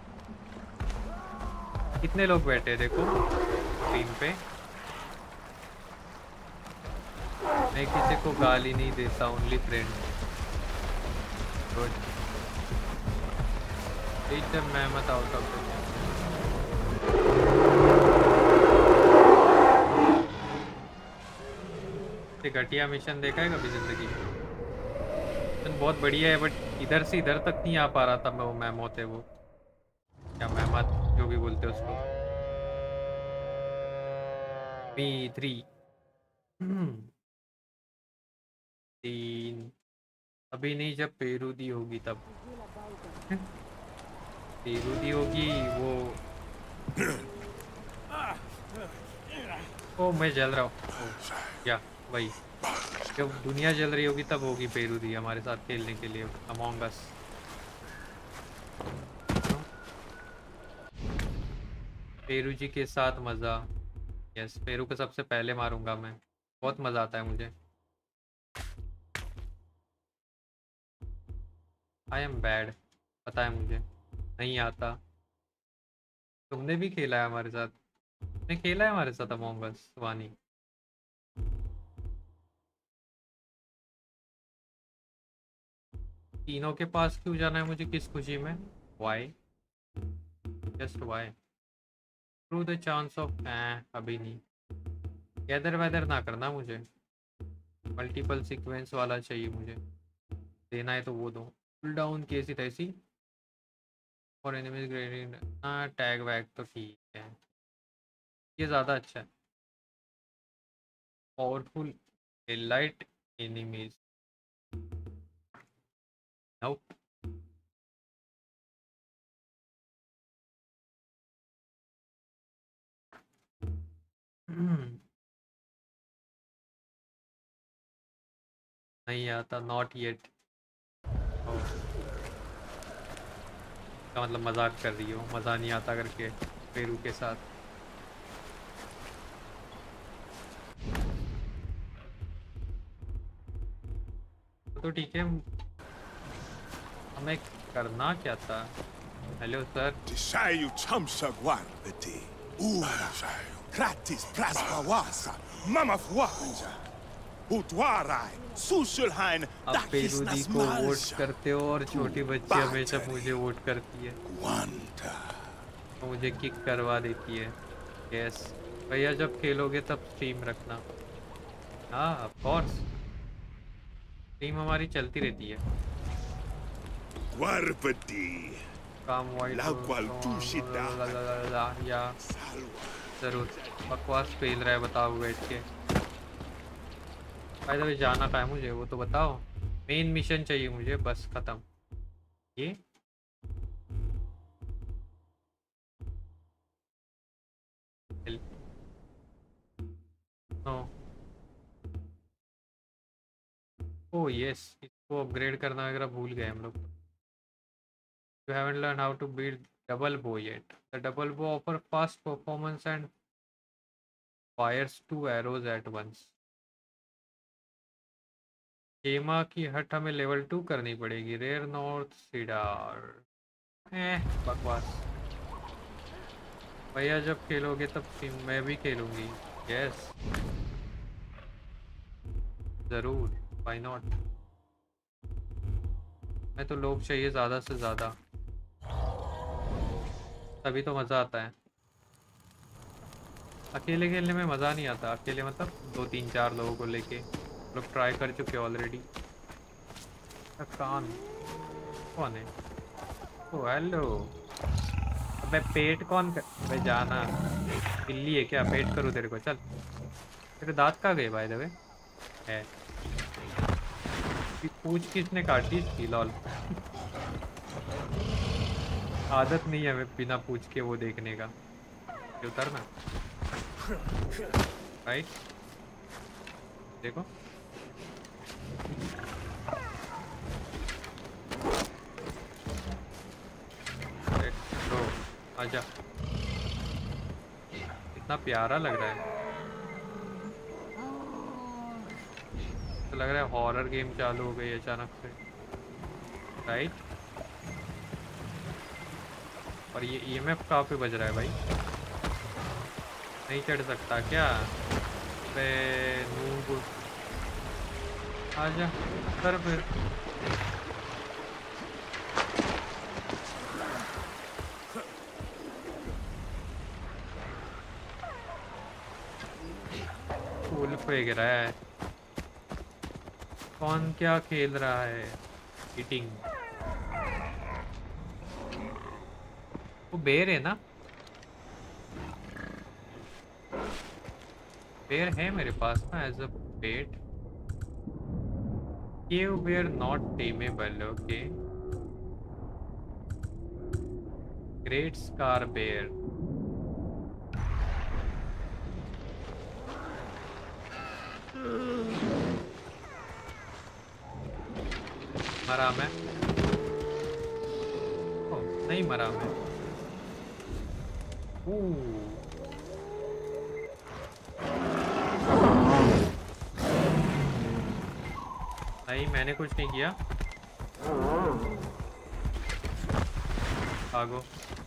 कितने लोग बैठे देखो स्क्रीन पे। मैं किसी को गाली नहीं देता, only friend. Good. Teacher Mehmet out of घटिया मिशन देखा है कभी जिंदगी में? मिशन बहुत बढ़िया है, बट इधर से इधर तक नहीं आ पा रहा था मैं। वो मेहमत है, वो क्या मेहमत जो भी बोलते उसको। B3 3 अभी नहीं, जब पेरूदी होगी तब। पेरूदी होगी वो। ओ मैं जल रहा हूँ क्या? वही जब दुनिया जल रही होगी तब होगी पेरूदी हमारे साथ खेलने के लिए अमंग अस। पेरू जी के साथ मज़ा। यस पेरू को सबसे पहले मारूंगा मैं, बहुत मज़ा आता है मुझे। आई एम बैड, पता है मुझे, नहीं आता। तुमने भी खेला है हमारे साथ? तुमने खेला है हमारे साथ अमंग अस वानी? तीनों के पास क्यों जाना है मुझे? किस खुशी में? Why? Just why? Through the chance of अभी नहीं। गैदर वैदर ना करना मुझे, मल्टीपल सीक्वेंस वाला चाहिए मुझे। देना है तो वो दो। पुल डाउन कैसी तैसी और एनिमीज ग्रेडिंग। हाँ टैग वैग तो ठीक है, ये ज़्यादा अच्छा है। Powerful light enemies nope. नहीं आता, नॉट येट। का मतलब मजाक कर रही हो? मज़ा नहीं आता करके पेरू के साथ। तो ठीक है, हमें करना क्या था? Hello sir. Tishayu chamshagwarbeti. Ura. Kratis praspawasa. Mamafwaja. Utwarai. Sushulhain. आप पेरूदी को वोट करते हो और छोटी बच्ची हमेशा मुझे वोट करती है, तो मुझे किक करवा देती है। यस भैया, जब खेलोगे तब स्ट्रीम रखना। हाँ ऑफ कोर्स। टीम हमारी चलती रहती है। Guarpati. काम white La qual tu shida. या जरूर बकवास फेल रहा है, बताओ बैठ के। बाय द वे जाना कहाँ है मुझे वो तो बताओ। मेन मिशन चाहिए मुझे, बस खत्म। ये नो ओह यस, इसको अपग्रेड करना वगैरह भूल गए हम लोग। You haven't learned how to build double bow yet. The double bow offers fast performance and fires 2 arrows at once. केमा की हट हमें लेवल 2 करनी पड़ेगी। रेयर नॉर्थ सीडार बकवास। भैया जब खेलोगे तब मैं भी खेलूंगी। यस जरूर, व्हाई नॉट। मैं तो लोग चाहिए ज़्यादा से ज़्यादा, तभी तो मज़ा आता है। अकेले खेलने में मज़ा नहीं आता। अकेले मतलब 2-3-4 लोगों को लेके लोग ट्राई कर चुके ऑलरेडी। कान कौन है? Oh hello. अबे पेट कौन कर? अबे जाना, बिल्ली है क्या? पेट करूँ तेरे को? चल। तेरे दांत कहाँ गए बाय द वे? है पूछ किसने काटी इसकी? लॉल आदत नहीं है हमें बिना पूछ के वो देखने का। उतरना राइट, देखो तो आजा। इतना प्यारा लग रहा है, तो लग रहा है हॉरर गेम चालू हो गई अचानक से, राइट। और ये ईएमएफ कहाँ पे बज रहा है भाई? नहीं चढ़ सकता क्या? बे नूब आजा कर फिर। फूल फेंक रहा है। कौन क्या खेल रहा है? ईटिंग। वो बेर है ना? बेर है मेरे पास ना as a pet. Cave bear not tameable, okay. Great scar bear. मरा मैं? ओ, नहीं मरा मैं। नहीं मैंने कुछ नहीं किया। भागो।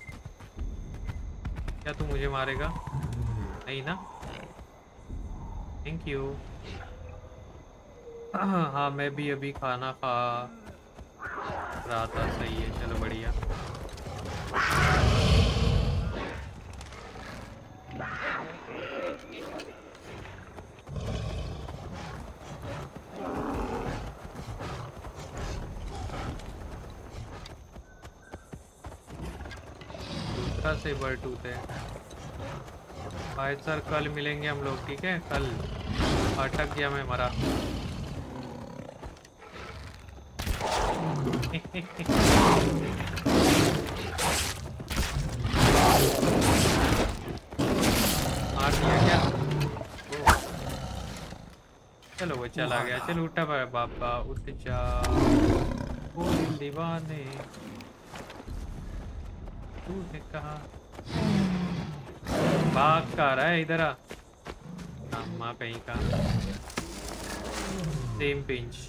क्या तू मुझे मारेगा? नहीं ना? Thank you. हाँ मैं भी अभी खाना खा रहा था। सही है, चलो बढ़िया। दूसरा सेबर टूथ है भाई। सर कल मिलेंगे हम लोग, ठीक है? कल अटक गया मैं, मरा। मार दिया क्या? चलो वो चला गया। चलो उठा बाबा, उठ जा ओ दीवाने, तूने कहा। भाग का रहा है इधर आ, अम्मा कहीं का। Same pinch.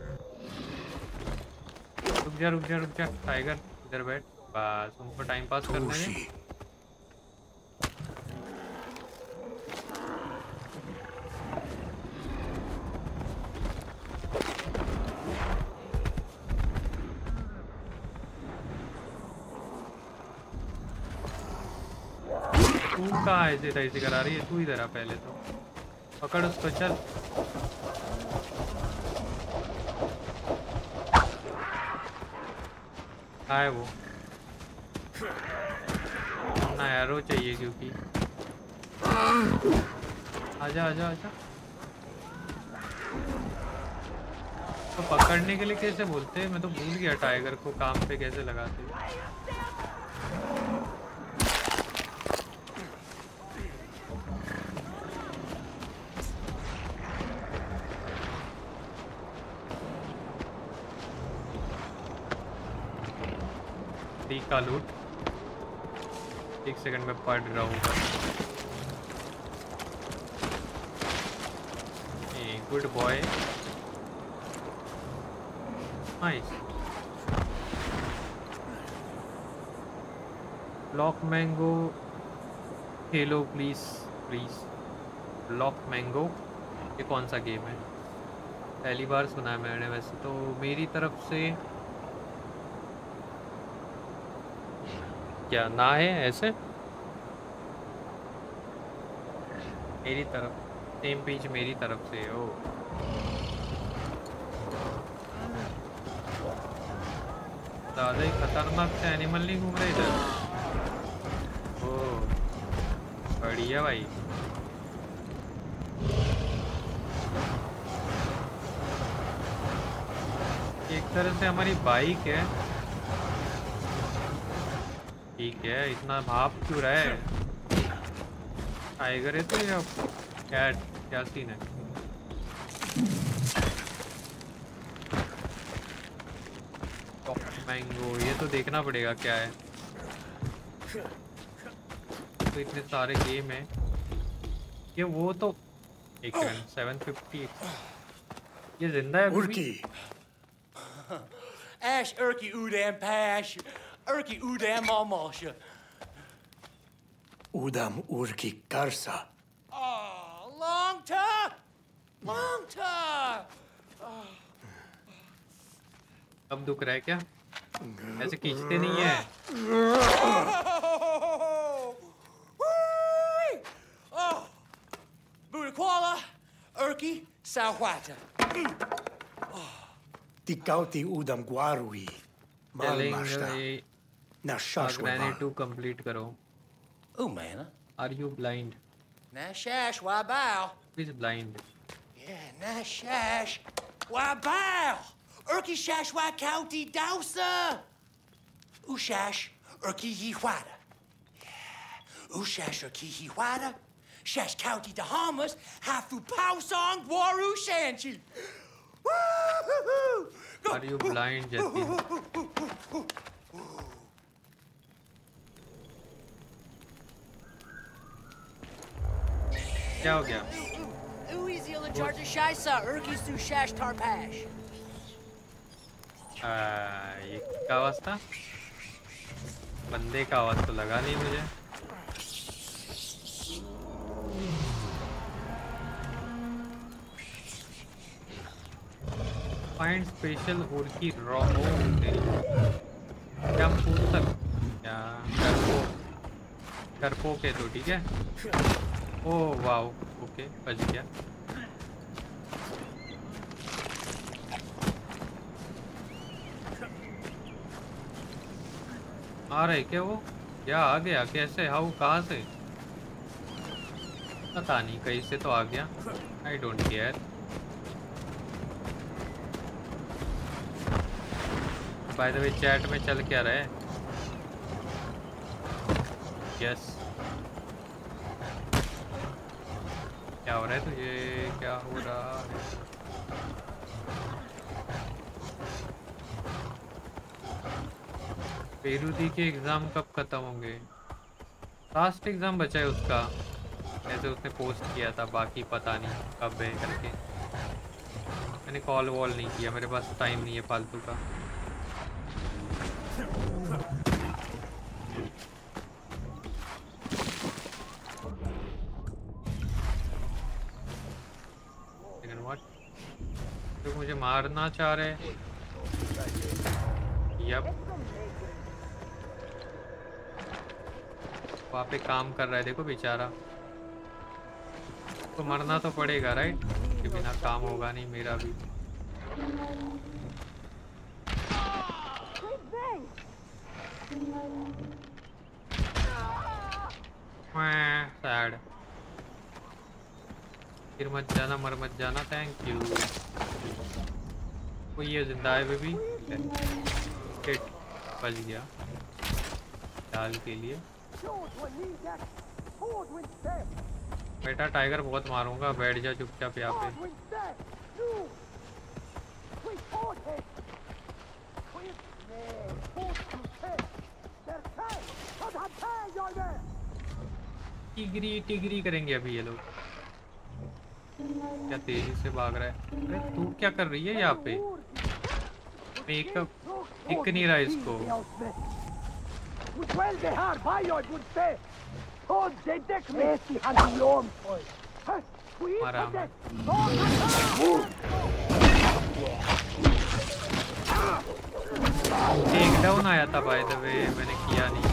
रुक जा टाइगर, इधर बैठ। बस उनको टाइम पास करने दे। तू कहाँ ऐसे करा रही है? तू इधर आ पहले तो। पकड़ उसको, चल। है वो ना एरो चाहिए क्योंकि आजा आजा आजा। तो पकड़ने के लिए कैसे बोलते हैं? मैं तो भूल गया टाइगर को काम पे कैसे लगाते हैं। का लूट 1 सेकंड में पढ़ रहा हूँ। Good boy, nice. Block mango खेलो प्लीज प्लीज। ब्लॉक मैंगो ये कौन सा गेम है? पहली बार सुना है मैंने। वैसे तो मेरी तरफ से क्या ना है ऐसे? मेरी तरफ सेम पेज मेरी तरफ से। ओ ज़्यादा ही खतरनाक से एनिमल नहीं घूम रहे इधर। ओ बढ़िया भाई। एक तरह से हमारी बाइक है। ठीक है, इतना भाप क्यों रहा है? टाइगर है तो या कैट? क्या सीन है? मैंगो ये तो देखना पड़ेगा क्या है। तो इतने सारे गेम है ये। वो तो एक सेकंड 750 ये जिंदा है Urki. Ash Urki Udam Pash. Urki Udam Almasha. Udam Urki Karsa. Oh, long time. Long time. अब दुख रहा है क्या? ऐसे खींचते नहीं है। Oh, Budakwala, Urki, Sawhata. Tikauti Udam Guarui. Malmashta. चलेंगे। Nashashwa. 2 कंप्लीट करो। Oh, man. Are you blind? Nashash, why bow? Please blind. Yeah, Nashash, why bow? Urki Shash, why county dousa? Ushash, Urki Yihuada. Yeah, Ushash, Urki Yihuada. Shash County Dahamas, Hafu Pausong, Waru Shanchi. Are you blind, Jatin? क्या हो गया? Uizi la charge Shaisa, Urki Su Shash Tarpash. ये क्या आवाज था? बंदे का आवाज तो लगा नहीं मुझे। फाइंड स्पेशल उर्की रॉ। क्या हम पूछ सकते क्या? करपो के तो ठीक है। ओह वाओ, ओके बच गया। आ रहे क्या वो? क्या आ गया? कैसे? हाउ? कहाँ से? पता नहीं, कहीं से तो आ गया। I don't care. By the way chat में चल क्या रहा है? यस क्या हो रहा है तुझे? क्या हो रहा है? पेरूदी के एग्ज़ाम कब ख़त्म होंगे? लास्ट एग्ज़ाम बचा है उसका, ऐसे उसने पोस्ट किया था। बाकी पता नहीं कब है करके। मैंने कॉल वॉल नहीं किया, मेरे पास टाइम नहीं है फालतू का। लेकिन व्हाट, तो मुझे मारना चाह रहे। यप, वहाँ पे काम कर रहा है, देखो बेचारा। तो मरना तो पड़ेगा राइट, कि बिना काम होगा नहीं मेरा भी। फिर मत जाना, मर मत जाना। Thank you. कोई ये जिंदा है बेबी? हिट बच गया डाल के लिए। बेटा टाइगर बहुत मारूंगा, बैठ जा चुपचाप यहाँ पे। टिगरी टिगरी करेंगे अभी ये लोग। क्या तेजी से भाग रहा है? अरे तू क्या कर रही है यहाँ पे? मेकअप दिख नहीं रहा इसको। मारा टेक डाउन आया था बाय द वे, मैंने किया नहीं।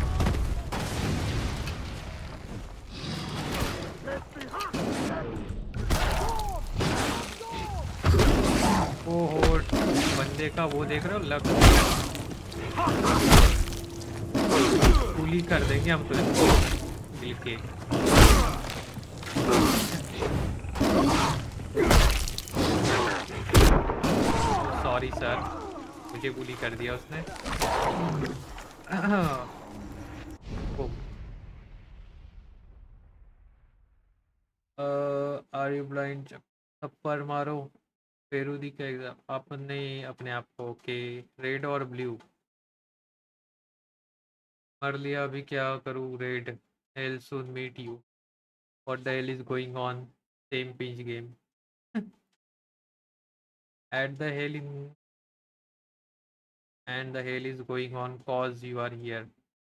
ओहो बंदे का वो देख रहे हो लग, पूली कर देंगे हम तो मिल के। सॉरी सर, मुझे पूली कर दिया उसने। Are you blind? थप्पड़ मारो। फेरूदी का एग्जाम आपने अपने आप को ओके रेड और ब्लू मर लिया। अभी क्या करूँ? Red hell soon meet you. What the hell is going on? Same pinch game at the hell in and the hell is going on cause you are here.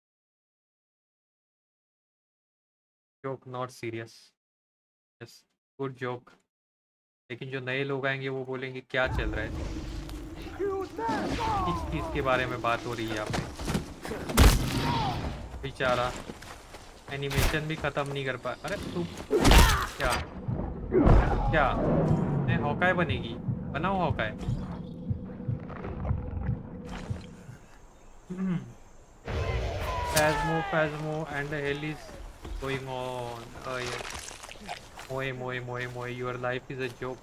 Joke not serious. Yes good joke. लेकिन जो नए लोग आएंगे वो बोलेंगे क्या चल रहा है, किस चीज़ के बारे में बात हो रही है यहाँ पे। बेचारा एनिमेशन भी ख़त्म नहीं कर पा। अरे तू क्या क्या मैं हॉकाय बनेगी? बनाओ Hawkeye. Phasmo and the hell is going on? Oh yes. Moe, your life is a joke.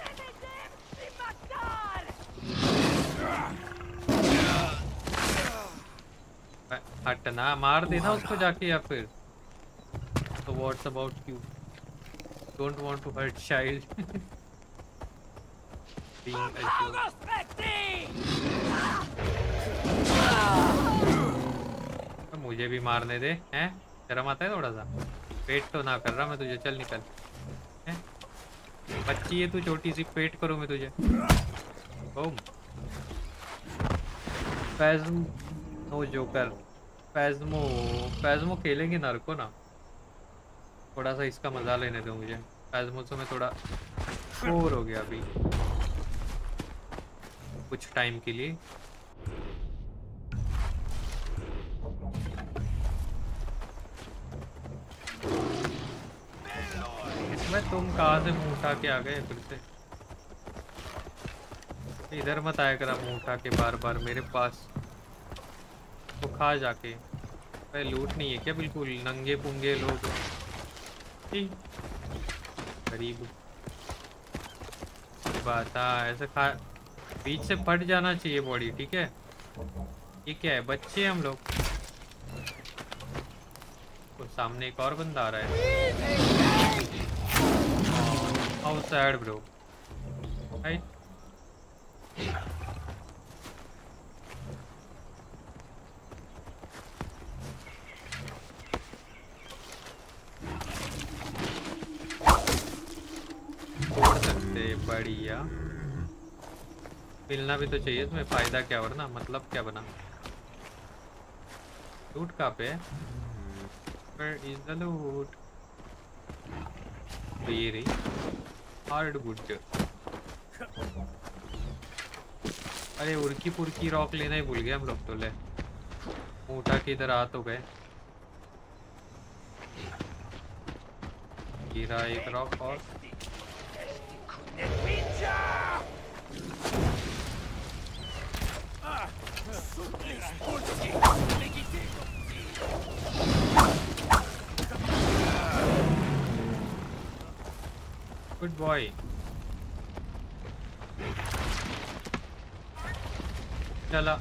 हटना, मार देना उसको जाके या फिर। So what's about you? Don't want to hurt child. Being a joke. मुझे भी मारने दे, हैं? शर्म आता है थोड़ा सा? पेट तो ना कर रहा मैं तुझे, चल निकल। हैं? बच्ची है तू छोटी सी, पेट करो मैं तुझे। ओम नो जोकर। पैज़्मो खेलेंगे नार्को ना, थोड़ा सा इसका मजा लेने दो मुझे। पैज़्मो से मैं थोड़ा बोर हो गया अभी कुछ टाइम के लिए। मैं तुम कहाँ से मुंह उठा के आ गए फिर से? इधर मत आया करा मुंह उठा के बार बार मेरे पास। तो खा जाके। भाई लूट नहीं है क्या? बिल्कुल नंगे पुंगे लोग, गरीब बात। ऐसे खा बीच से फट जाना चाहिए बॉडी, ठीक है? ये क्या है? बच्चे हम लोग। तो सामने एक और बंदा आ रहा है। How sad bro, right? छोड़ सकते, बढ़िया। मिलना भी तो चाहिए इसमें, फायदा क्या वरना मतलब क्या बना? लूट कहाँ पे है? Where is the loot? तो ये रही हार्डवुड। अरे उर्की पुरकी रॉक लेना ही भूल गए हम लोग तो। ले उठा के इधर आ तो गए। गिरा एक रॉक और गुड बॉय। चला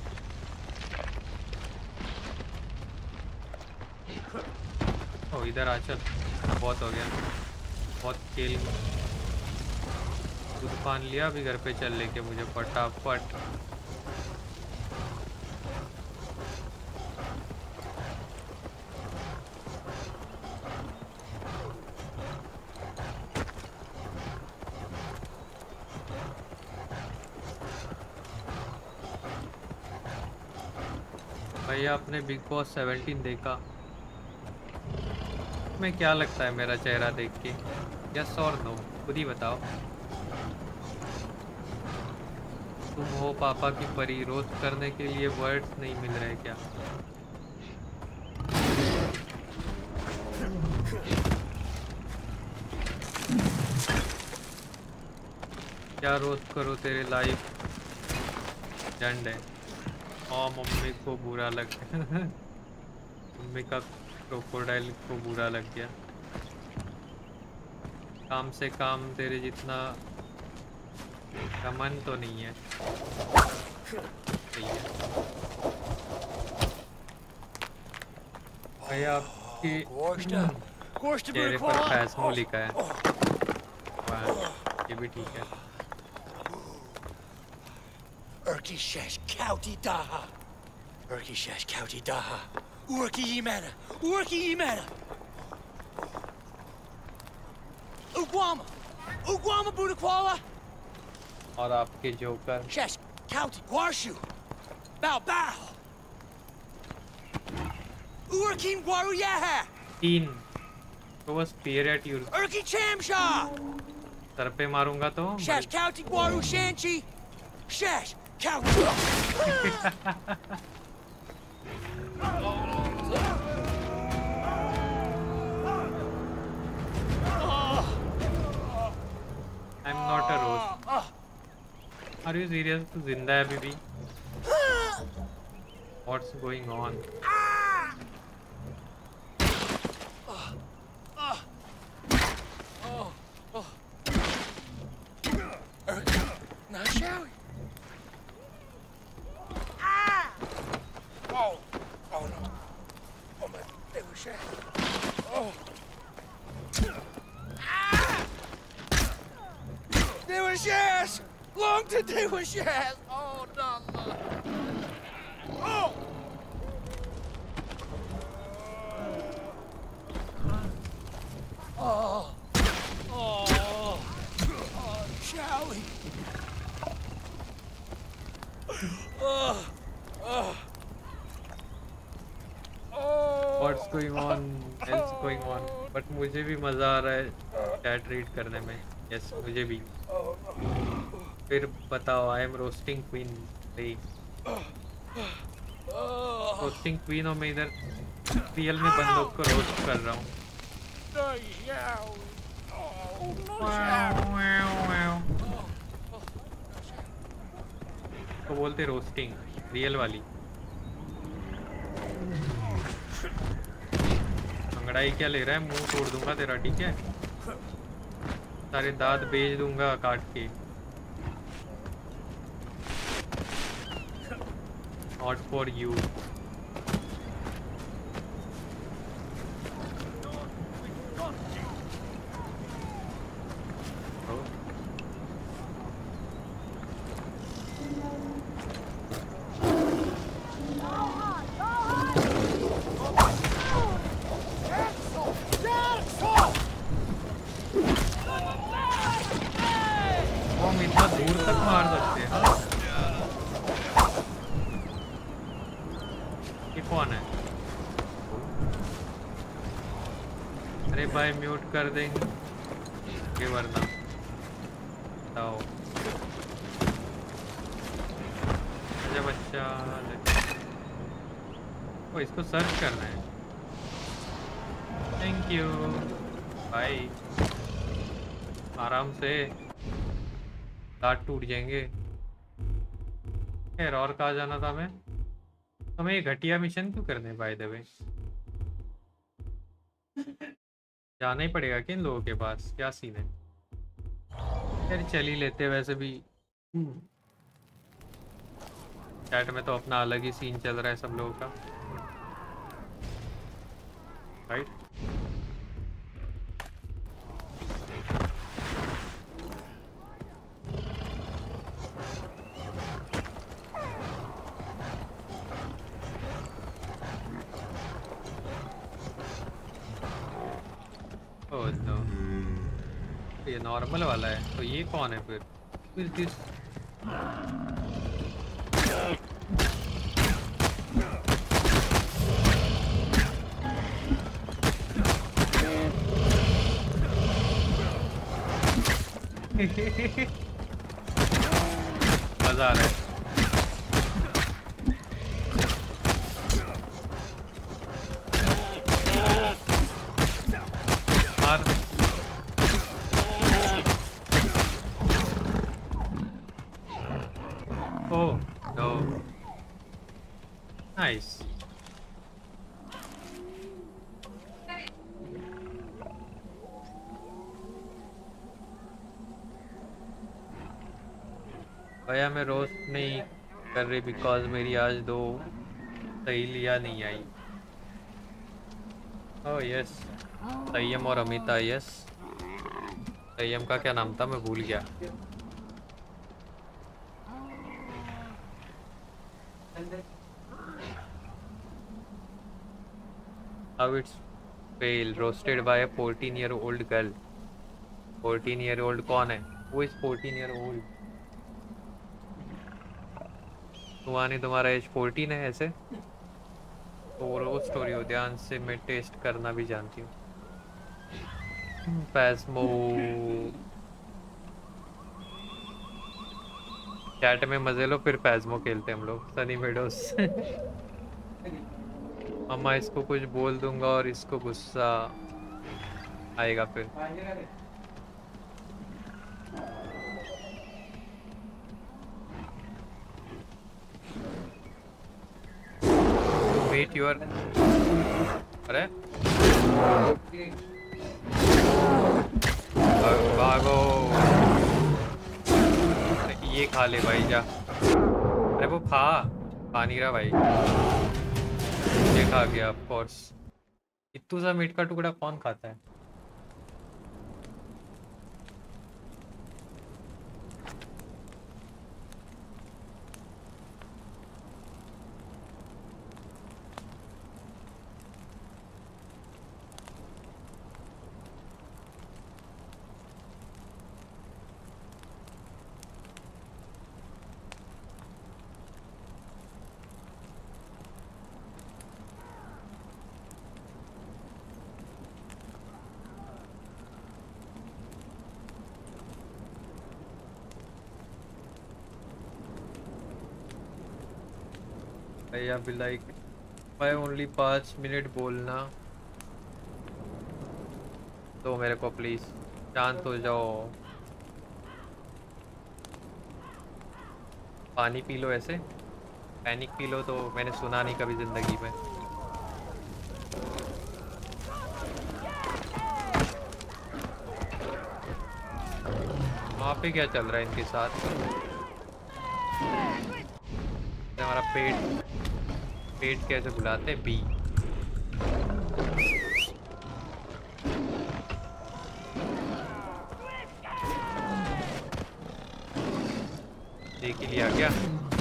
ओ इधर आ चल, बहुत हो गया, बहुत खेल दूध पान लिया, अभी घर पे चल लेके मुझे फटाफट। भैया आपने बिग बॉस 17 देखा? मैं क्या लगता है मेरा चेहरा देख के? यस और नो, खुद ही बताओ। तुम हो पापा की परी, रोस्ट करने के लिए वर्ड्स नहीं मिल रहे क्या? क्या रोस्ट करो, तेरे लाइफ झंड है। और मम्मी को बुरा लग गया मम्मी का क्रोकोडाइल को बुरा लग गया। काम से काम तेरे जितना का मन तो नहीं है। सही है भैया, आपके चेहरे पर फैसमो लिखा है। ये भी ठीक है। Urkishesh Kauti Daha. Urkishesh Kauti Daha. Urki Yemena. Urki Yemena. Uguama. Uguama Budakwala. और आपके joker Shesh Kauti Gwarshu. Bow Bow. Urkim Gwaru Yaha. 3 तो बस spear at your Urki Chamsha. सर पे मारूंगा तो Shesh Kauti Gwaru Shanchi. Shesh Kauti. I'm not a roast. Are you serious? तू जिंदा है अभी भी? What's going on? Now shall we? Oh no. Oh my, they were shot. Oh. They were shots! Long did they were shots! Oh no. Oh! Oh. Oh. Oh, Charlie. Oh. Oh. What's going on? Else going on? But मुझे भी मजा आ रहा है chat read करने में। Yes मुझे भी। फिर बताओ, I am roasting queen. Roasting queen और मैं इधर रियल में बंदूक को रोस्ट कर रहा हूँ। तो बोलते रोस्टिंग रियल वाली। अंगड़ाई क्या ले रहा है? मुंह तोड़ दूंगा तेरा, ठीक है? सारे दांत बेच दूंगा काट के। Not for you. हम इतना दूर तक मार सकते हैं। हाँ? ये कौन है? अरे भाई म्यूट कर देंगे ये वरना। बताओ अच्छा बच्चा ओ इसको सर्च करना है। थैंक यू भाई, आराम से दांत टूट जाएंगे। खैर और कहाँ जाना था मैं? हमें ये घटिया मिशन क्यों करने बाय द वे? जाना ही पड़ेगा कि इन लोगों के पास? क्या सीन है? यार चल ही लेते वैसे भी। चैट में तो अपना अलग ही सीन चल रहा है सब लोगों का, राइट? ओह नो, ये नॉर्मल वाला है, तो ये कौन है फिर? Who is this? मजा आ रहा है। मार। Oh no, nice. भैया मैं रोस्ट नहीं कर रही बिकॉज मेरी आज 2 सहेलियाँ नहीं आई। ओह यस, संयम और अमिता। यस, संयम का क्या नाम था, मैं भूल गया। How it's fail roasted by a 14-year-old girl. 14-year-old कौन है? Who is 14-year-old? तुम्हारा एज 14 है ऐसे? तो वो स्टोरी हो, ध्यान से मैं टेस्ट करना भी जानती हूँ। पैस्मो चैट में मजे लो, फिर पैस्मो खेलते हम लोग सनी मेडोस। मम्मा इसको कुछ बोल दूंगा और इसको गुस्सा आएगा फिर। वेट यूर, अरे भागो, ये खा ले भाई जा। अरे वो खा नहीं रहा भाई, ये खा गया ऑफ कोर्स। इतना सा मीट का टुकड़ा कौन खाता है? भैया भी लाइक भाई ओनली 5 मिनट बोलना तो मेरे को प्लीज, शांत हो जाओ। पानी पी लो, ऐसे पैनिक पी लो, तो मैंने सुना नहीं कभी जिंदगी में। वहाँ पे क्या चल रहा है इनके साथ? हमारा पेट कैसे बुलाते हैं? बी देख ही लिया क्या?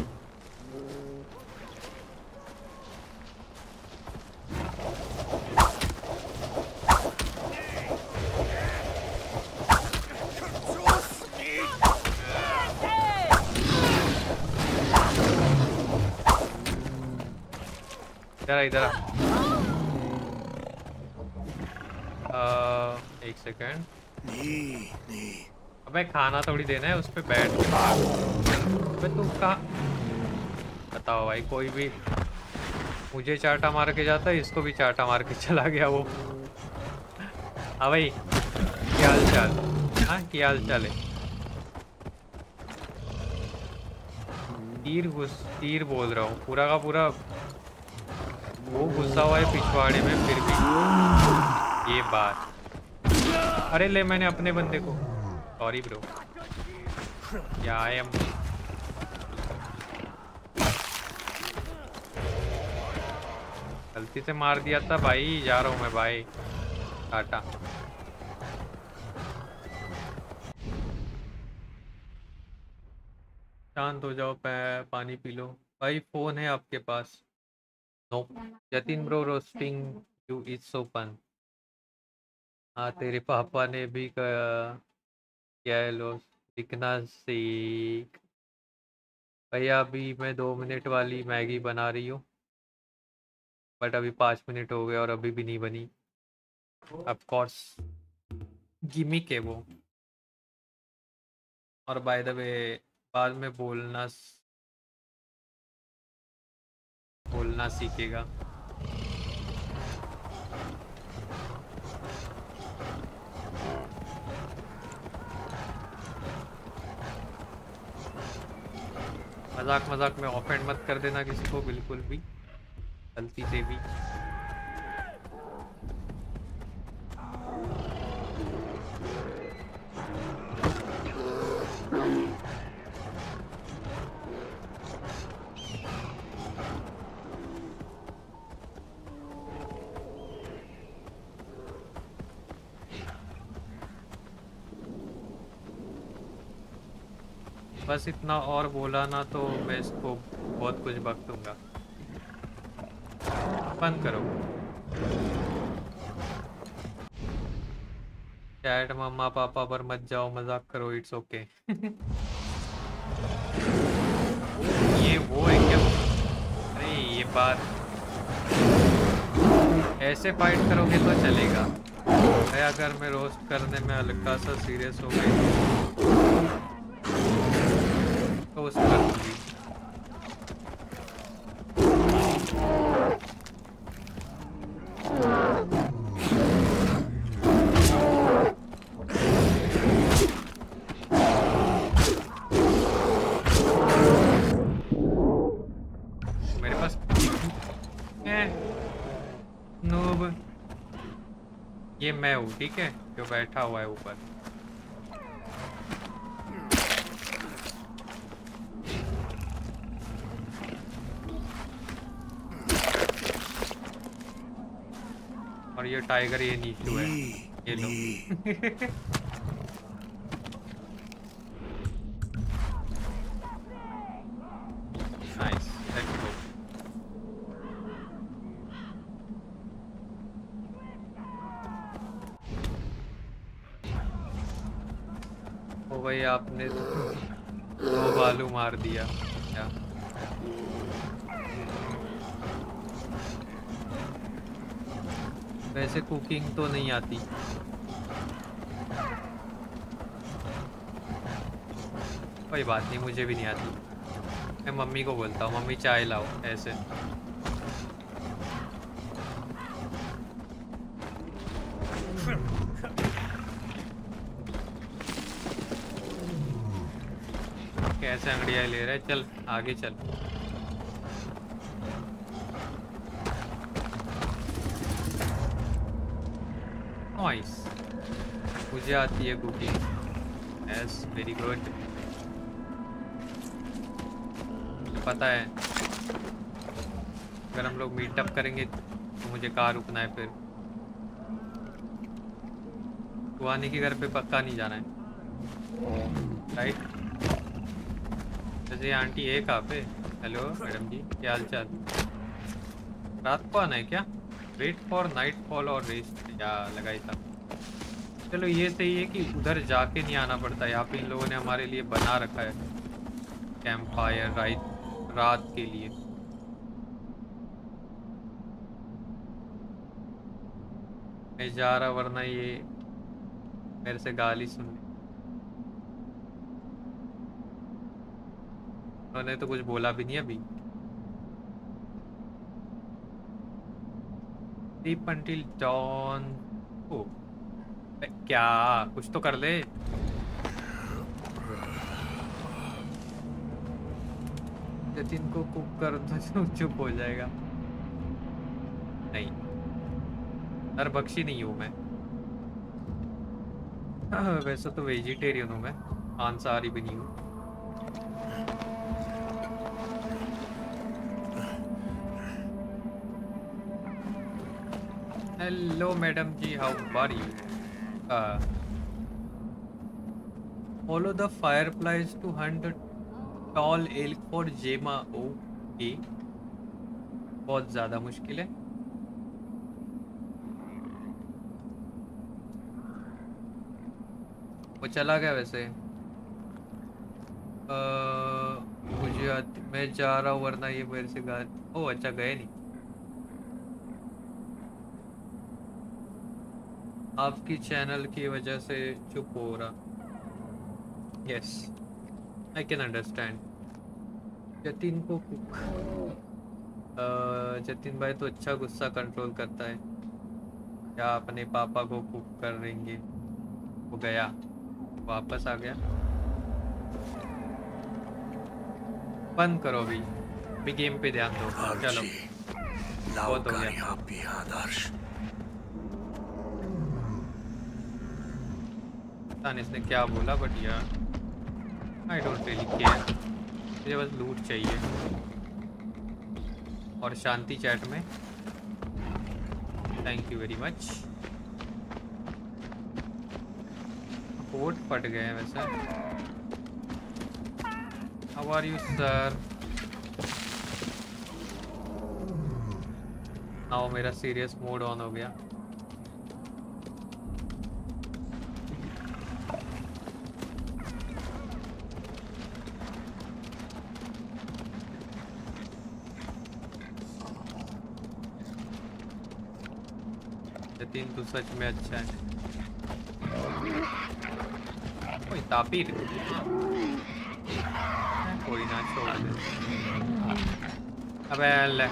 इधर एक सेकंड। अबे खाना थोड़ी देना है, उस पे बैठ के भाग। अबे तू कहाँ? बताओ भाई, कोई भी मुझे चाटा मार के जाता है, इसको भी चाटा मार के चला गया वो। हाँ भाई, क्या हाल चाल? हाँ क्या हाल चाल है? तीर बोल रहा हूँ, पूरा का पूरा वो घुसा हुआ है पिछवाड़े में, फिर भी ये बात। अरे ले, मैंने अपने बंदे को, सॉरी ब्रो। या आई एम गलती से मार दिया था भाई, जा रहा हूँ मैं भाई, टाटा। शांत हो जाओ, पानी पी लो भाई। फोन है आपके पास? No. Jatin bro roasting you is so fun. हाँ तेरे पापा ने भी क्या है लो लिखना सीख। भैया अभी मैं 2 मिनट वाली मैगी बना रही हूँ, बट अभी 5 मिनट हो गए और अभी भी नहीं बनी। ऑफ कोर्स गिमिक है वो। और बाय द वे बाद में बोलना सीखेगा। मजाक मजाक में ऑफेंड मत कर देना किसी को, बिल्कुल भी, गलती से भी। बस इतना और बोला ना तो मैं इसको बहुत कुछ बक दूंगा। बंद करो चैट, मम्मा पापा पर मत जाओ, मजाक करो, इट्स ओके। ये वो है क्या? अरे ये बात ऐसे फाइट करोगे तो चलेगा, अगर मैं रोस्ट करने में हल्का सा सीरियस हो गई तो उस पर मेरे पास नूब, ये मैं हूँ ठीक है, जो बैठा हुआ है ऊपर। और ये टाइगर ये नीचू है, ये लो। Nice, let's go. ओ भाई आपने दो बालू मार दिया क्या? वैसे कुकिंग तो नहीं आती। कोई बात नहीं, मुझे भी नहीं आती। मैं मम्मी को बोलता हूँ, मम्मी चाय लाओ, ऐसे। कैसे अंगड़िया ले रहा है, चल आगे चल। नाइस, मुझे आती है कुकिंग। Yes, very good. पता है अगर हम लोग मीटअप करेंगे तो मुझे कहाँ रुकना है फिर। सुहानी के घर पे पक्का नहीं जाना है, राइट? जैसे आंटी है कहाँ पे? हेलो मैडम जी, क्या हाल चाल? रात को आना है क्या? वेट फॉर नाइट फॉल और रेस्ट या लगाई था। चलो ये सही है कि उधर जाके नहीं आना पड़ता। यहाँ पे इन लोगों ने हमारे लिए बना रखा है कैंप फायर रात के लिए। मैं जा रहा, वरना ये मेरे से गाली सुन। उन्होंने तो कुछ बोला भी नहीं अभी। Sleep until dawn। ओ क्या, कुछ तो कर ले। जतिन को कुक कर दो, चुप हो जाएगा। नहीं, नरबख्शी नहीं हूँ मैं। वैसे तो वेजिटेरियन हूँ मैं। आंसारी बनी हूँ। Hello madam ji, how are you? Follow the fireflies to hunt tall elk for Gemma. Okay, बहुत ज़्यादा मुश्किल है। वो चला गया वैसे। मुझे मैं जा रहा हूँ वरना ये मेरे से गा। ओह अच्छा, गए नहीं। आपकी चैनल की वजह से चुप हो रहा। Yes, I can understand. Jatin को कुक जतिन भाई तो अच्छा गुस्सा कंट्रोल करता है। क्या अपने पापा को कुक कर देंगे? वो गया, वापस आ गया। बंद करो अभी गेम पे ध्यान दो। चलो बहुत हो गया। पता नहीं इसने क्या बोला, बट यार आई डोंट रियली केयर। मुझे बस लूट चाहिए और शांति चैट में। Thank you very much. Coat फट गए हैं वैसे। How are you sir? आओ, मेरा सीरियस मोड ऑन हो गया। जतिन तो सच में अच्छा है। कोई तापीर कोई ना, छोड़ दे। अबे ले।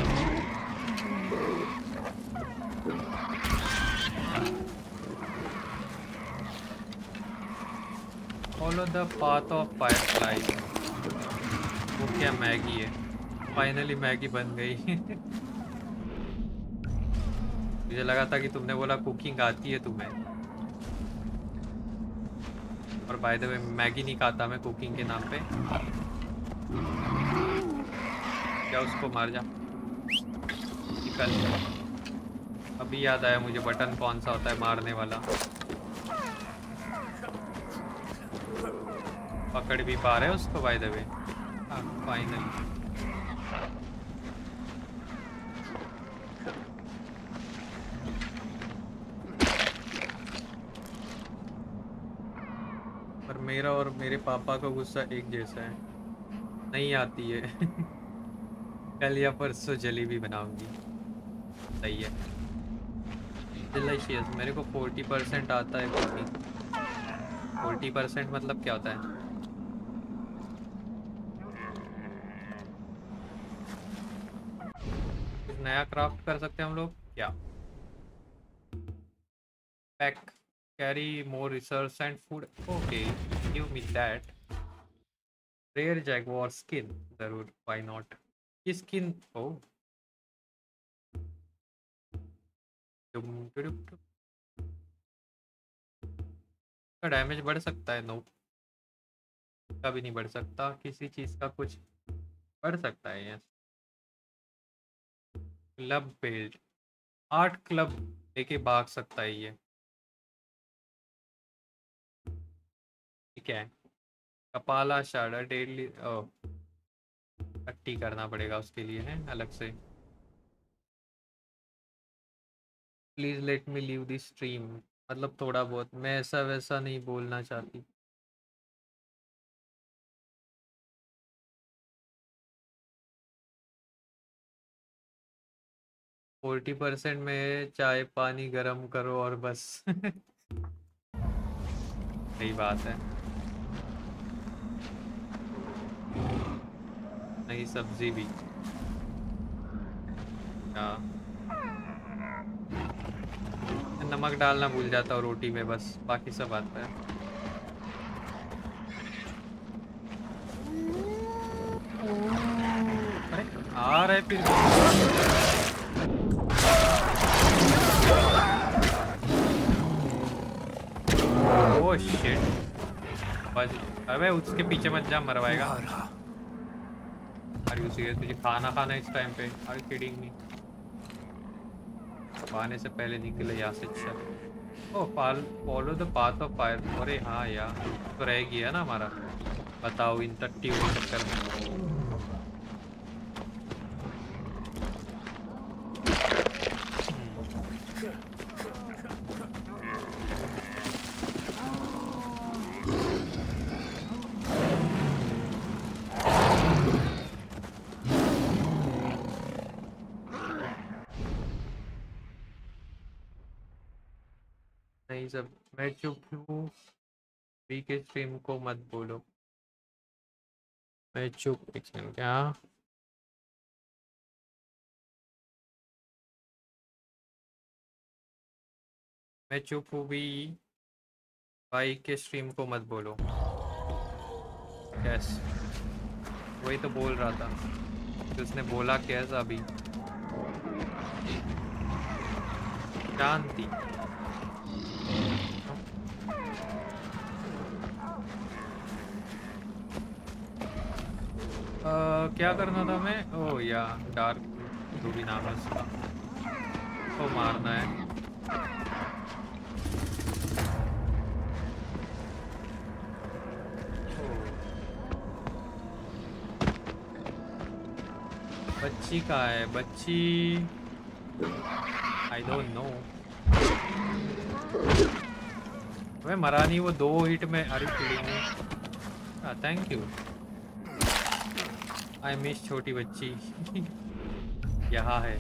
Follow the path of firefly. वो क्या मैगी है? फाइनली मैगी बन गई। मुझे लगा था कि तुमने बोला कुकिंग आती है तुम्हें। और बाय द वे मैगी नहीं खाता मैं कुकिंग के नाम पे। क्या उसको मार जा, निकल। अभी याद आया मुझे बटन कौन सा होता है मारने वाला। पकड़ भी पा रहे हैं उसको बाय द वे। हाँ फाइनली। मेरा और मेरे पापा का गुस्सा एक जैसा है। नहीं आती है। कल या परसों जलेबी बनाऊंगी। सही है, डिलीशियस। मेरे को 40% आता है कुकिंग। 40% मतलब क्या होता है? कुछ नया क्राफ्ट कर सकते हैं हम लोग क्या? Pack carry more resources and food. Okay, give me that. Rare jaguar skin. जरूर, why not? ये skin, oh. का डैमेज बढ़ सकता है? नो, कभी नहीं बढ़ सकता। किसी चीज का कुछ बढ़ सकता है। यस। क्लब बिल्ड, 8 क्लब लेके भाग सकता है ये। ठीक है। कपाला शाडा डेडली पट्टी करना पड़ेगा उसके लिए है अलग से। Please let me leave this stream. मतलब थोड़ा बहुत, मैं ऐसा वैसा नहीं बोलना चाहती। फोर्टी 40% में चाय पानी गरम करो और बस। सही बात है। नहीं सब्जी भी। हाँ, नमक डालना भूल जाता हूँ रोटी में, बस बाकी सब आता है। अरे आ रहा है फिर। Oh shit. बस अबे उसके पीछे मत जा, मरवाएगा। अरे सीरियस, तुझे खाना खाना इस टाइम पे? Are you kidding me? आने से पहले निकले यहाँ से। अच्छा oh follow the path of fire. अरे हाँ यार, तो रह गया ना हमारा। बताओ इन टट्टी हुए चक्कर में। नहीं सब मैं चुप हूँ, बी के स्ट्रीम को मत बोलो। मैं चुप, एक सेकंड। क्या मैं चुप हूँ भी, भाई के स्ट्रीम को मत बोलो। यस वही तो बोल रहा था कि उसने बोला कैसा अभी। शांति। क्या करना था मैं? ओह या डार्क, जो भी नाम है उसका, तो मारना है। बच्ची कहाँ है? बच्ची आई डोंट नो। मैं मरा नहीं, वो 2 हिट में। अरे killing, thank you. I miss छोटी बच्ची। यहाँ है।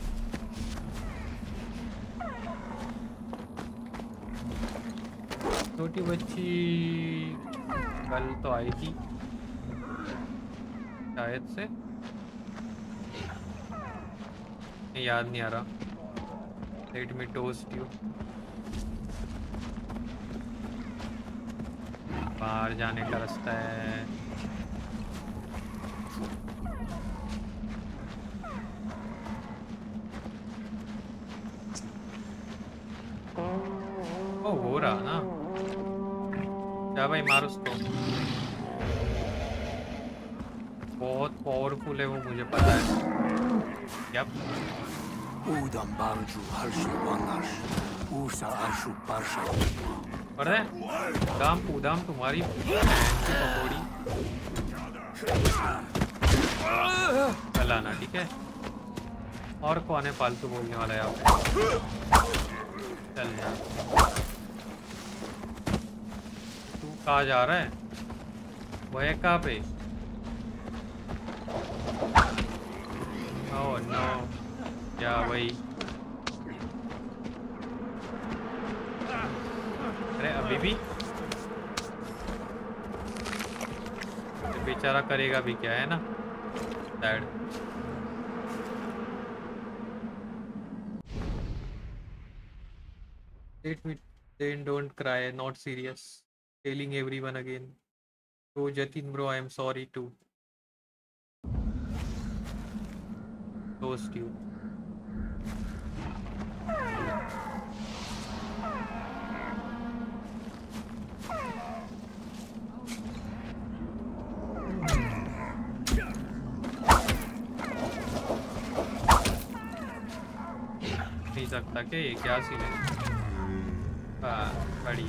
छोटी बच्ची कल तो आई थी शायद से, याद नहीं आ रहा। Let me toast you. बाहर जाने का रास्ता है। ओ हो रहा ना। क्या भाई, मार उसको। बहुत पावरफुल है वो, मुझे पता है। यप। अरे दाम पूदाम तुम्हारी पकौड़ी चलाना, ठीक है। और कौन है फालतू बोलने वाला यहाँ पे? चल जा। तू कहाँ जा रहा है? वो है कहाँ पे? ओह नो, क्या वही? अरे अभी भी बेचारा करेगा भी क्या, है ना dad. Let me then don't cry, not serious. Telling everyone again. So Jatin bro, I am sorry to toast you. नहीं सकता क्या? ये क्या सीन है? बड़ी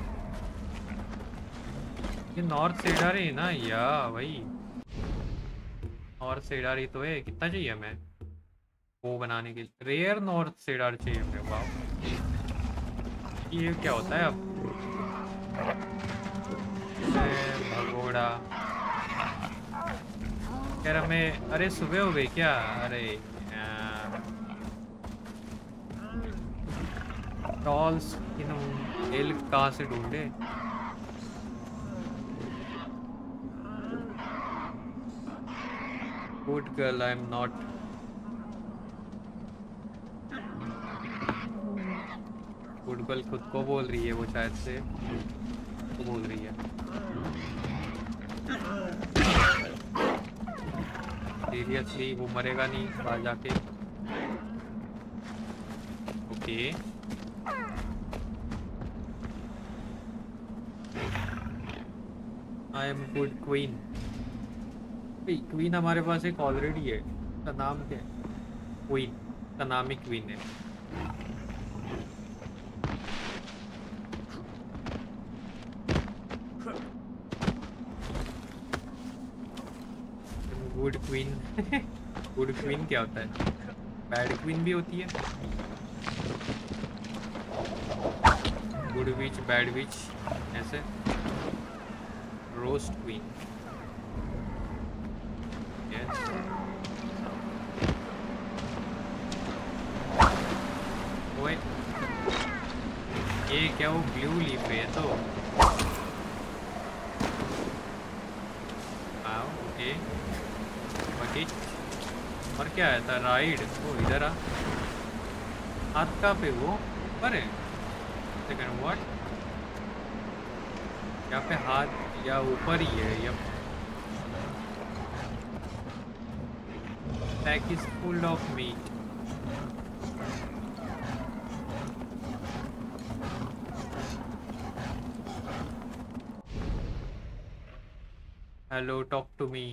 ये नॉर्थ सेडार है ना या वही नॉर्थ सेडार ही तो है। कितना चाहिए हमें वो बनाने के लिए? रेयर नॉर्थ सेडार चाहिए हमें। वाह, ये क्या होता है अब? भगोड़ा यार हमें। अरे सुबह हो गई क्या? अरे टॉल्स एल कहाँ से ढूंढे? Good girl, I am not. Good girl खुद को बोल रही है वो, शायद से तो बोल रही है। सीरियसली वो मरेगा नहीं बाहर जाके? Okay I am good queen. Queen हमारे पास एक ऑलरेडी है, उसका नाम क्या है? क्वीन का नाम ही क्वीन है। गुड क्वीन गुड क्वीन क्या होता है? बैड क्वीन भी होती है। गुड विच, बैड विच, ऐसे। Roast queen, yes. ओए ये क्या, वो ब्लू लीफ है तो। आओ, ओके बकेट। और क्या आया था? राइड। वो इधर आ। हाथ का पे वो पर है। Second what? यहाँ पे हाथ या ऊपर ही है या pack is full of meat. Hello, talk to me.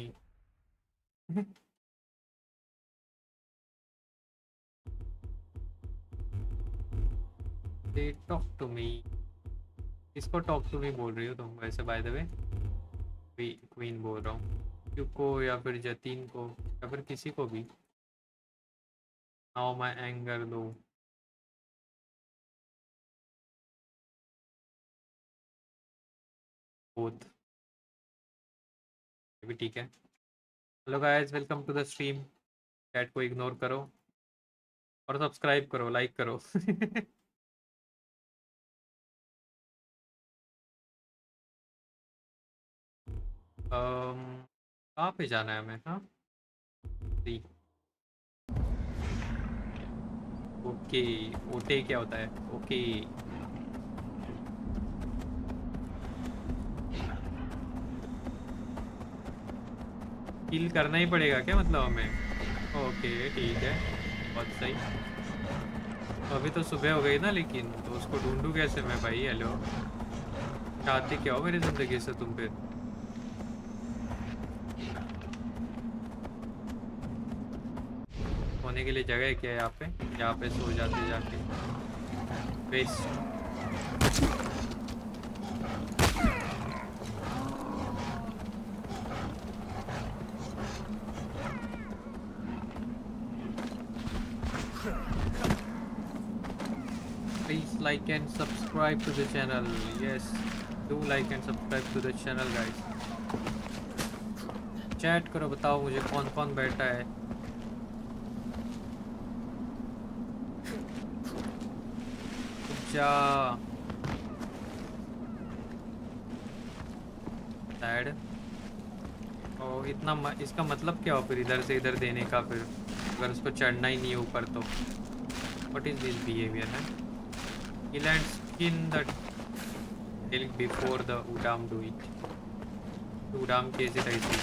Talk to me. इसको टॉक टू मी बोल रही हो तुम वैसे, बाय द वे? क्वीन बोल रहा हूँ क्यों को, या फिर जतीन को, या फिर किसी को भी। नाउ माय एंगर लो। बोथ भी ठीक है। Hello guys, welcome to the stream. Chat को इग्नोर करो और सब्सक्राइब करो, लाइक करो। कहाँ पे जाना है हमें? हाँ, ओके। ओटे क्या होता है? ओके। किल करना ही पड़ेगा क्या मतलब हमें? ओके ठीक है, बहुत सही। तो अभी तो सुबह हो गई ना, लेकिन तो उसको ढूंढूं कैसे मैं भाई? हेलो, चाहते क्या हो मेरी ज़िंदगी से तुम? फिर सोने के लिए जगह है क्या यहाँ पे? यहाँ पे सो जाते जाके। Best. Please like and subscribe to the channel. Yes, do like and subscribe to the channel guys. Chat करो, बताओ मुझे कौन कौन बैठा है। जा सैड। और इतना इसका मतलब क्या हो फिर इधर से इधर देने का? फिर अगर उसको चढ़ना ही नहीं ऊपर तो व्हाट इज दिस बिहेवियर है? Kill and skin the elk before the Udam do it. Udam case it I see.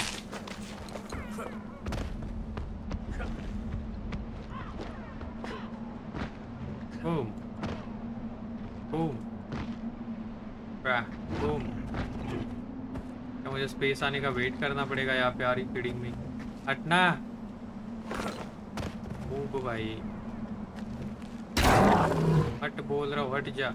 Boom. Boom. Boom. तो मुझे स्पेस आने का वेट करना पड़ेगा यहाँ पे। Are you kidding me? हटना। मूव भाई, हट बोल रहा हूँ, हट जा।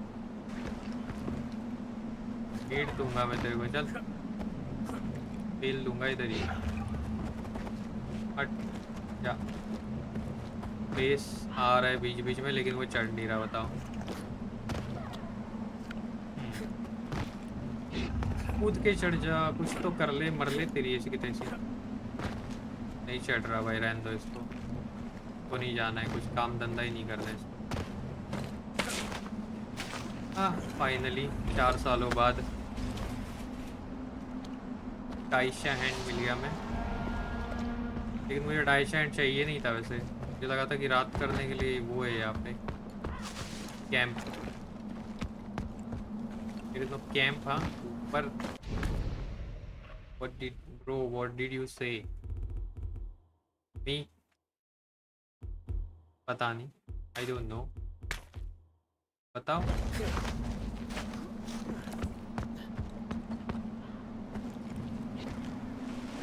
हीट दूंगा मैं तेरे को, चल फेल दूंगा इधर ही। हट जा। फेस आ रहा है बीच बीच में, लेकिन वो चढ़ नहीं रहा। बताओ, कूद के चढ़ जा, कुछ तो कर ले, मर ले तेरी ऐसी की तैसी। नहीं चढ़ रहा भाई, रहने दो इसको। तो नहीं जाना है, कुछ काम धंधा ही नहीं करना है इसको। हाँ फाइनली 4 सालों बाद डाइशा हैंड मिल गया मैं। लेकिन मुझे डाइशा हैंड चाहिए नहीं था वैसे। मुझे लगा था कि रात करने के लिए वो है यहाँ पे कैंप। लेकिन तो कैंप, हाँ ऊपर। व्हाट डिड यू से मी? पता नहीं, आई डोंट नो। बताओ।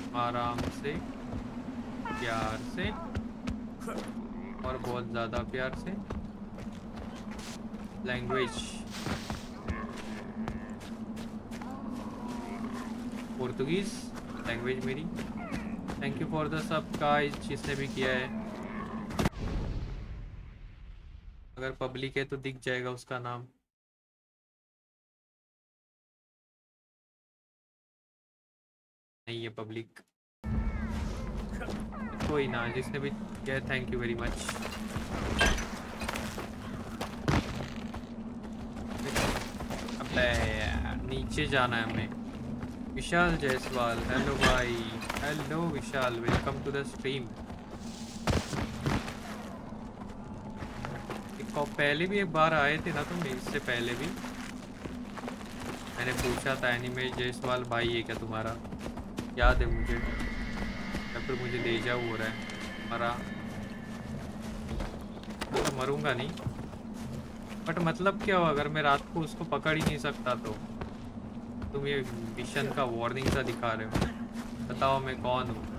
आराम से, प्यार से और बहुत ज़्यादा प्यार से। लैंग्वेज पोर्तुगीज़ लैंग्वेज मेरी। थैंक यू फॉर द सब गाइस जिसने भी किया है। अगर पब्लिक है तो दिख जाएगा उसका नाम। नहीं है पब्लिक, कोई ना, जिसने भी किया है थैंक यू वेरी मच। अबे नीचे जाना है हमें। विशाल जायसवाल, हेलो भाई। Hello Vishal, welcome to the stream. पहले भी एक बार आए थे ना तुम, इससे पहले भी मैंने पूछा था एनिमे जायसवाल भाई है क्या तुम्हारा, याद है मुझे, या फिर मुझे डेजा हो रहा है। मरा तो मरूंगा नहीं, बट मतलब क्या हो अगर मैं रात को उसको पकड़ ही नहीं सकता तो तुम ये मिशन का वार्निंग सा दिखा रहे हो। बताओ मैं कौन हूँ?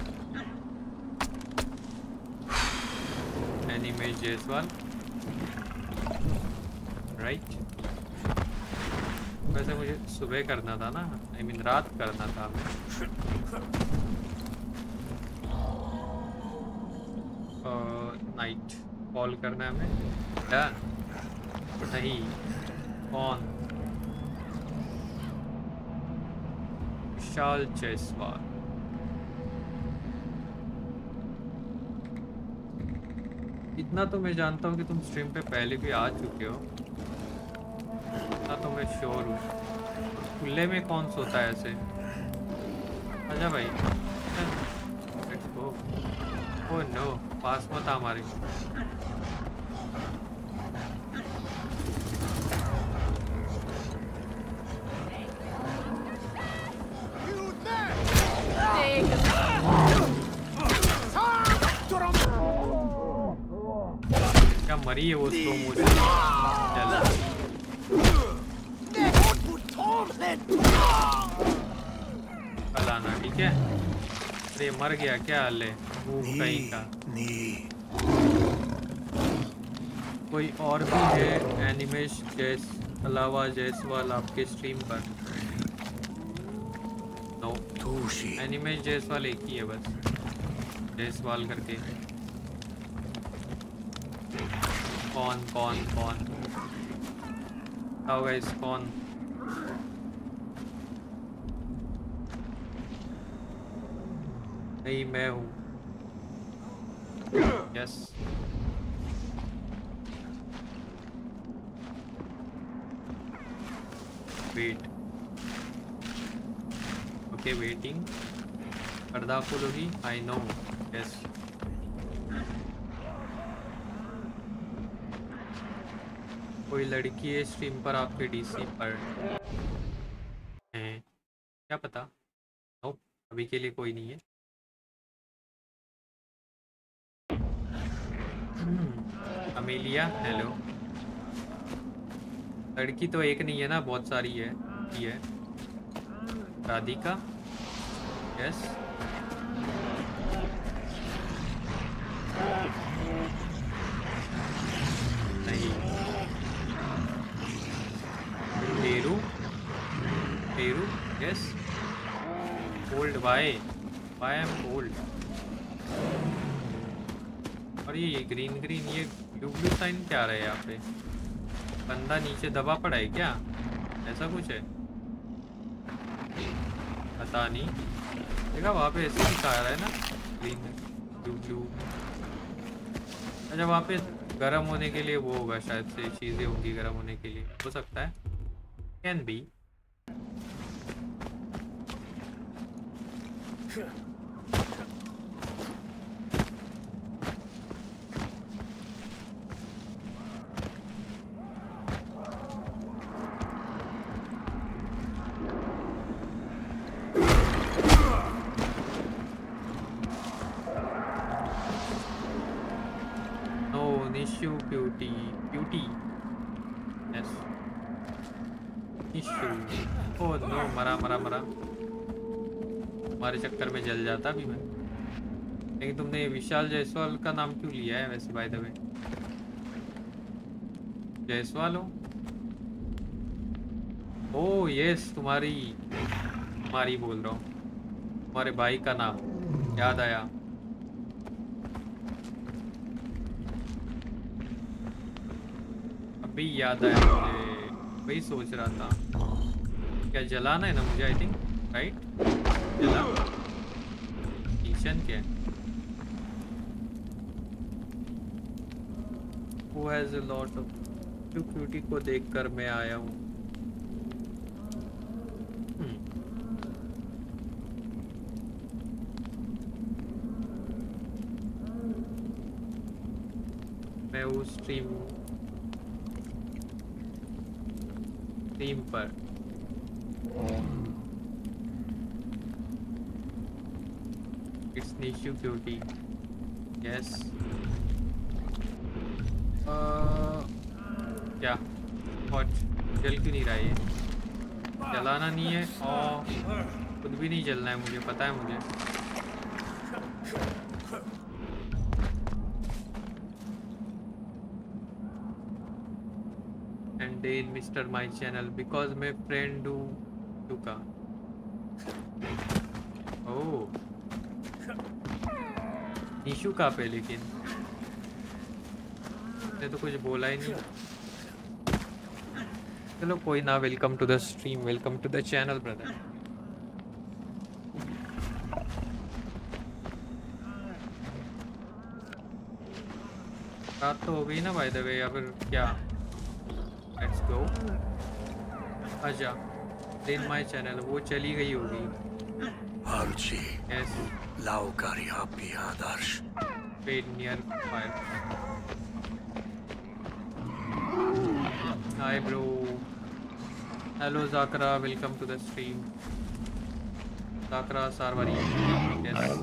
Anime Jaiswal right. वैसे मुझे सुबह करना था ना, आई मीन रात करना था। नाइट कॉल करना है हमें। डन। नहीं कौन? विशाल जायसवाल। इतना तो मैं जानता हूँ कि तुम स्ट्रीम पे पहले भी आ चुके हो, इतना तो मैं श्योर हूँ। खुले में कौन सोता है ऐसे? आजा भाई। Let's go. ओह नो, पास मत आ हमारे। क्या मरी है वो स्लो मोशन? कल आना ठीक है। अरे मर गया क्या? हाल है कहीं का। कोई और भी है एनिमेश जैस अलावा जायसवाल आपके स्ट्रीम पर? नो, एनिमेश जायसवाल एक ही है बस, जायसवाल करके। कौन कौन कौन? गाइस कौन? नहीं मैं हूँ। Yes wait. Okay waiting. पर्दा खोलोगी? I know. यस कोई लड़की है स्ट्रीम पर आपके डीसी पर हैं? क्या पता। नो अभी के लिए कोई नहीं है। Amelia hello. लड़की तो एक नहीं है ना, बहुत सारी है। ये है राधिका। यस नहीं। Peru Peru yes. Old why why am old. और ये ग्रीन ग्रीन ये ब्लू ब्लू साइन क्या रहा है यहाँ पे? बंदा नीचे दबा पड़ा है क्या? ऐसा कुछ है पता नहीं। देखा वहाँ पे ऐसे दिखा रहा है ना ग्रीन ब्लू ब्लू। अच्छा वहाँ पे गर्म होने के लिए वो होगा शायद से, चीज़ें होंगी गर्म होने के लिए, हो सकता है। Can be. Beauty beauty yes issue. Oh no मरा मरा मरा। तुम्हारे चक्कर में जल जाता भी मैं। लेकिन तुमने विशाल जायसवाल का नाम क्यों लिया है वैसे बाय द वे? जायसवाल हो? ओह यस, तुम्हारी बोल रहा हूँ, तुम्हारे भाई का नाम याद आया। अभी याद आया मुझे, वही सोच रहा था। क्या जलाना है ना मुझे, आई थिंक, राइट? जला मिशन क्या है? Who has a lot of cutie को देखकर मैं आया हूँ। मैं उस स्ट्रीम पर इट्स निशु क्यूटी, यस। क्या वॉट जल क्यों नहीं रहा है? जलाना नहीं है और खुद भी नहीं जलना है, मुझे पता है मुझे। And then mister my channel because मैं फ्रेंड डू चुका। ओह निशु का पे, लेकिन ने तो कुछ बोला ही नहीं। चलो कोई ना, welcome to the stream, welcome to the channel brother. रात तो हो गई ना बाय द वे, या फिर क्या? लेट्स गो, आजा। देन माय चैनल वो चली गई होगी। आरुचि यस, लाउकारी हापी आदर्श पेड near fire. Hi bro, hello जाकरा, वेलकम टू द स्ट्रीम। जाकरा सारवारी, यस।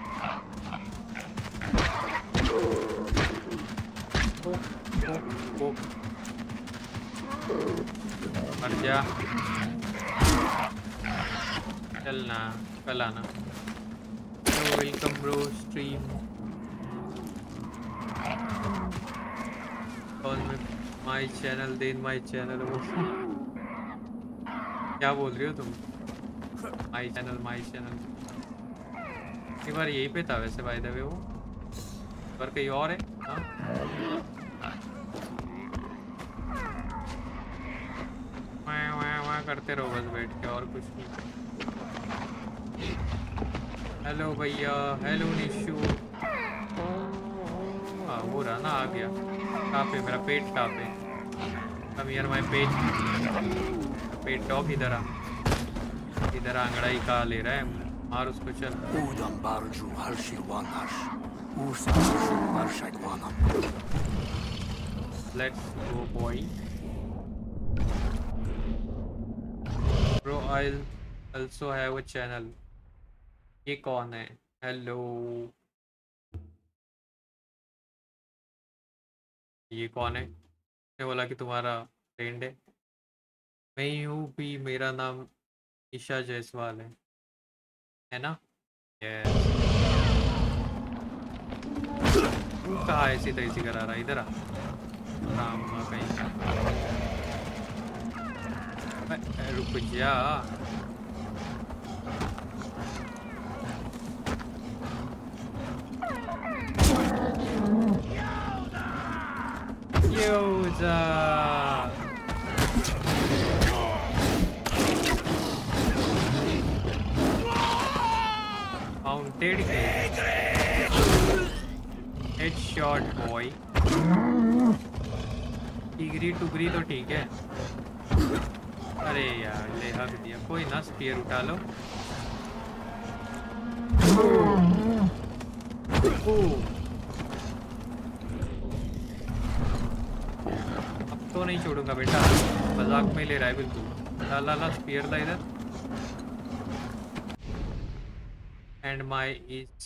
मर जा, चलना, कल आना। Welcome bro stream. और मैं my channel, then my channel, वो क्या बोल रही हो तुम? My channel, my channel. एक बार यहीं पे था वैसे बाय द वे, वो पर कहीं और है। हाँ वहाँ करते रहो बस बैठ के, और कुछ नहीं। हेलो भैया, हेलो निशु। हाँ वो रहा ना, आ गया। कहाँ पे मेरा पेट? कहाँ पे? कम यार माय पेट डॉग, इधर आ, इधर अंगड़ाई का ले रहा है, मार उसको, चल। Udam barju harshirwanash usa marshagwanam. Let's go boy. Bro, I'll also have a channel. ये कौन है? हेलो, ये कौन है? मैं बोला कि तुम्हारा फ्रेंड है। मैं ही हूँ भी, मेरा नाम ईशा जायसवाल है ना? यस। तू कहाँ ऐसी तैसी करा रहा? इधर आ, राम कहीं का। रुक जा, Yoda. Mounted headshot boy. टिगरी टुगरी तो ठीक है। अरे यार ले हक दिया। कोई ना, स्पीयर उठा लो। अब तो नहीं छोड़ूंगा बेटा, मजाक में ले रहा है बिल्कुल। ला ला ला, स्पीयर ला इधर। एंड माई इज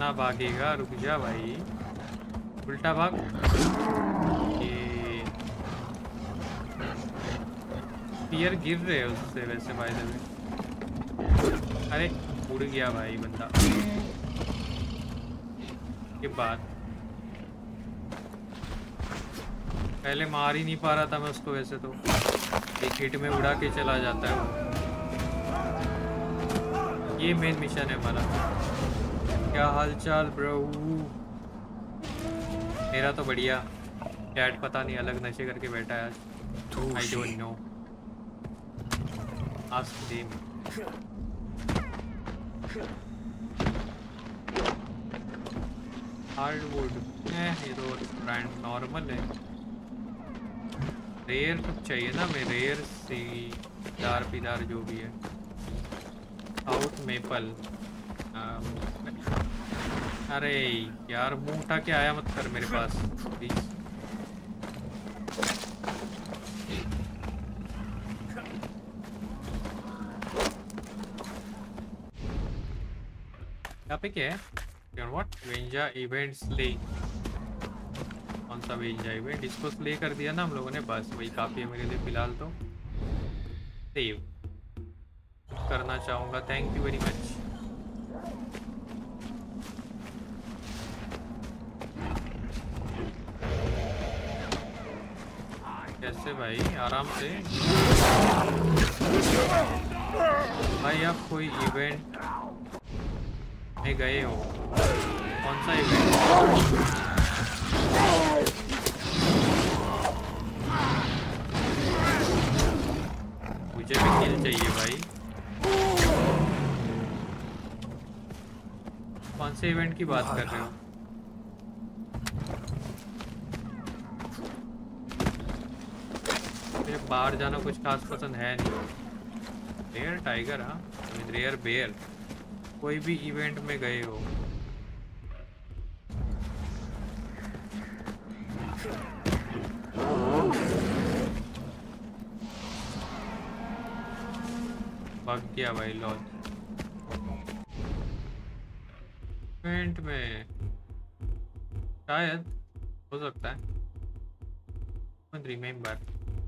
कितना भागेगा, रुक जा भाई, उल्टा भाग। ये पियर गिर रहे हैं उससे वैसे बाय द वे। अरे उड़ गया भाई बंदा। ये बात पहले मार ही नहीं पा रहा था मैं उसको, वैसे तो एक हिट में उड़ा के चला जाता है वो। ये मेन मिशन है हमारा। क्या हालचाल ब्रो? मेरा तो बढ़िया। डैड पता नहीं अलग नशे करके बैठा है आज। I don't know, ask them. Hardwood ये तो ब्रांड नॉर्मल है। रेयर कुछ चाहिए ना, मैं रेयर सी दार पीदार जो भी है। Out maple. अरे यार मुंह उठा के आया मत कर मेरे पास प्लीज। यहाँ पे क्या है? व्हाट? वेंजा इवेंट स्ले। कौन सा वेंजा इवेंट? इसको स्ले कर दिया ना हम लोगों ने, बस वही काफ़ी है मेरे लिए फिलहाल तो। सेव करना चाहूँगा, थैंक यू वेरी मच। कैसे भाई? आराम से भाई। आप कोई इवेंट में गए हो? कौन सा इवेंट? मुझे भी किल चाहिए भाई। कौन से इवेंट की बात कर रहे हो? मुझे बाहर जाना कुछ खास पसंद है नहीं। रेयर टाइगर, हाँ रेयर बेयर। कोई भी इवेंट में गए हो? भाग गया भाई लॉन्च इवेंट में, शायद हो सकता है, डोंट रिमेम्बर।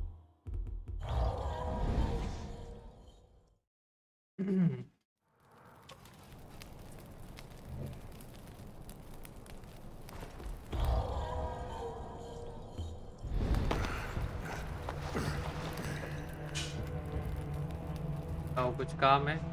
कुछ काम है?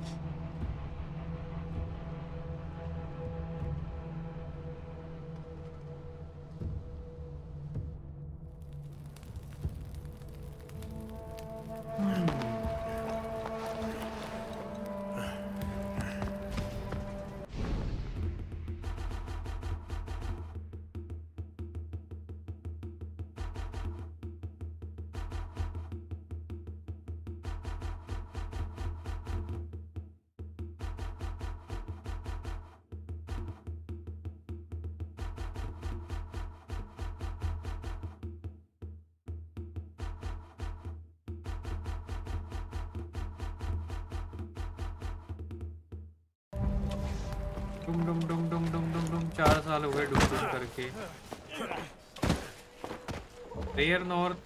डुम डुम डुम डुम डुम डुम डुम। 4 साल हो गए डुम डुम करके। रेयर नॉर्थ,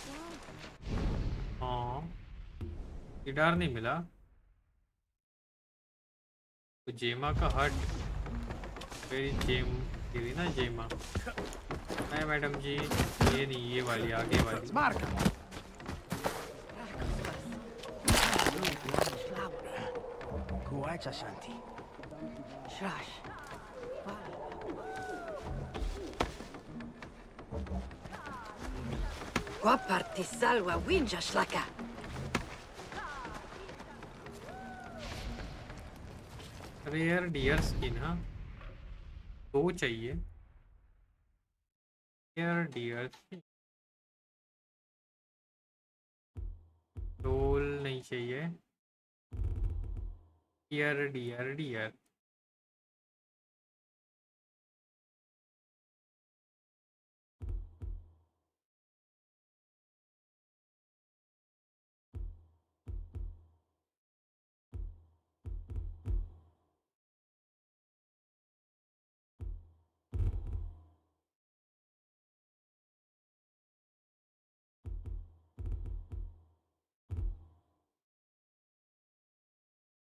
हाँ गिटार नहीं मिला। तो जेमा का हट, मेरी जेम थी ना जेमा। है मैडम जी, ये नहीं, ये वाली आगे वाली। Kuwacha Shanti. Shrash. Qua parti salwa winja shlaka. Rare dear skin, हाँ 2 चाहिए। रेयर डियर स्किन, डोल नहीं चाहिए। Deer deer deer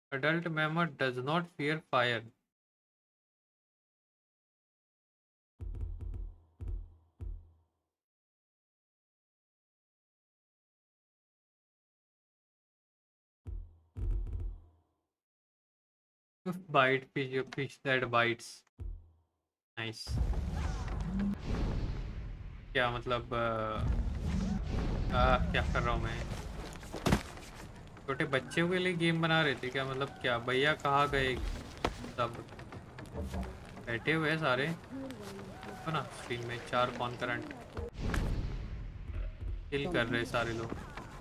Adult mammoth does not fear fire. Bite fish that bites. Nice. क्या मतलब क्या कर रहा हूँ मैं? छोटे बच्चों के लिए गेम बना रहे थे क्या? मतलब क्या भैया कहाँ गए सब? बैठे हुए हैं सारे है ना स्क्रीन में। 4 कॉन्करेंट किल कर रहे सारे लोग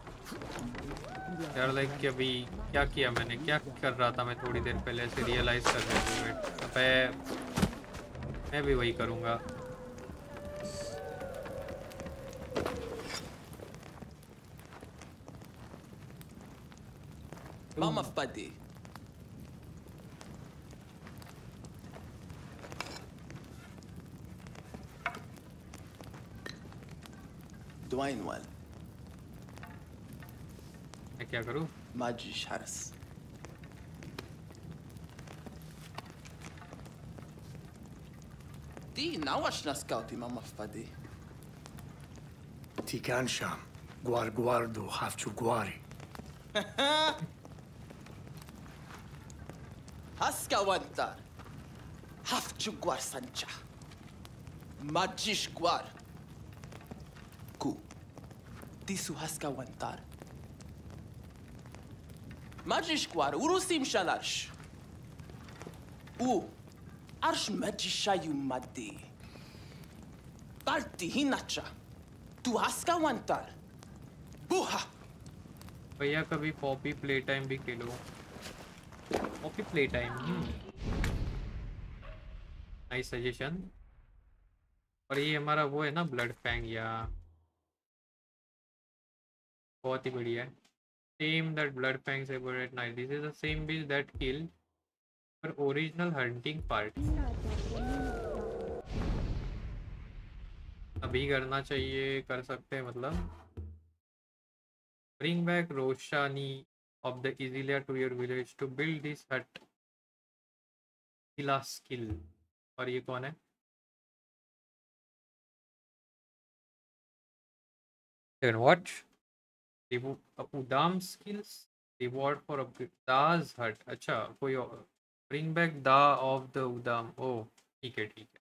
यार। लाइक कि अभी क्या किया मैंने, क्या कर रहा था मैं थोड़ी देर पहले ऐसे रियलाइज कर रहे थे। मैं भी वही करूँगा। Mama Fadi. دوين وين؟ मैं क्या करूँ? ما تجيش حرس. دي ناوش نسكاوتي ماما فادي. Ti cansham, guardo, hafchu guari. هاسكا وانتار. هافتشو غوار سانشا. ما تجيش غوار. كو. تيسو هاسكا وانتار. ما تجيش غوار وروسي مشالارش. أرش ما تجيش شايو مادي. طارتي هناتشا. तू हंसका वंतर बूहा भैया कभी पॉपी प्ले टाइम भी खेलो। Poppy play time nice suggestion. और ये हमारा वो है ना ब्लड फैंग, या बहुत ही बढ़िया है। सेम दैट ब्लड फैंग से at night. This is the same beach that kill for original hunting party. अभी करना चाहिए, कर सकते हैं मतलब। Bring back Roshani of the Izilia to your village to build this hut. Kila skill। और ये कौन है? Then what? Udam skills reward for upgrade Da's hut। अच्छा कोई और। Bring back Da of the Udam। oh ठीक है ठीक है।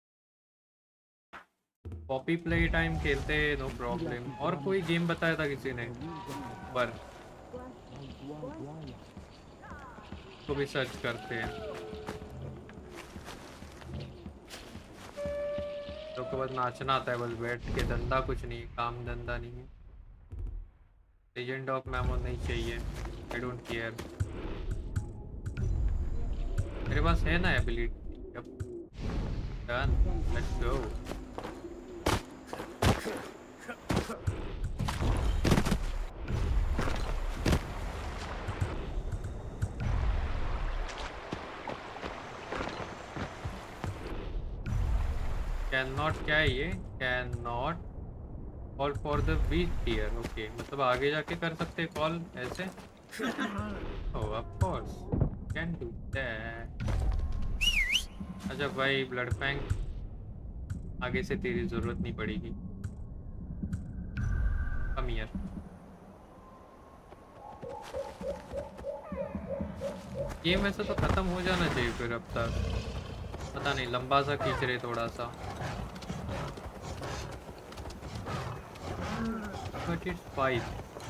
पॉपी प्ले टाइम खेलते हैं, नो प्रॉब्लम। और कोई गेम बताया था किसी ने पर तो भी सर्च करते हैं। तो के बाद नाचना आता है बस बैठ के, धंधा कुछ नहीं, काम धंधा नहीं है। लेजेंड ऑफ मैमोथ नहीं चाहिए, आई डोंट केयर। मेरे पास है ना ability. Done, let's go. Can not क्या है ये? Can not call for the beach tier. Okay मतलब आगे जाके कर सकते हैं कॉल ऐसे। Oh of course can do that. अच्छा भाई ब्लड फैंग आगे से तेरी जरूरत नहीं पड़ेगी। Come here. गेम ऐसा तो खत्म हो जाना चाहिए फिर अब तक। पता नहीं लंबा सा खींच रहे थोड़ा सा। But it's 5।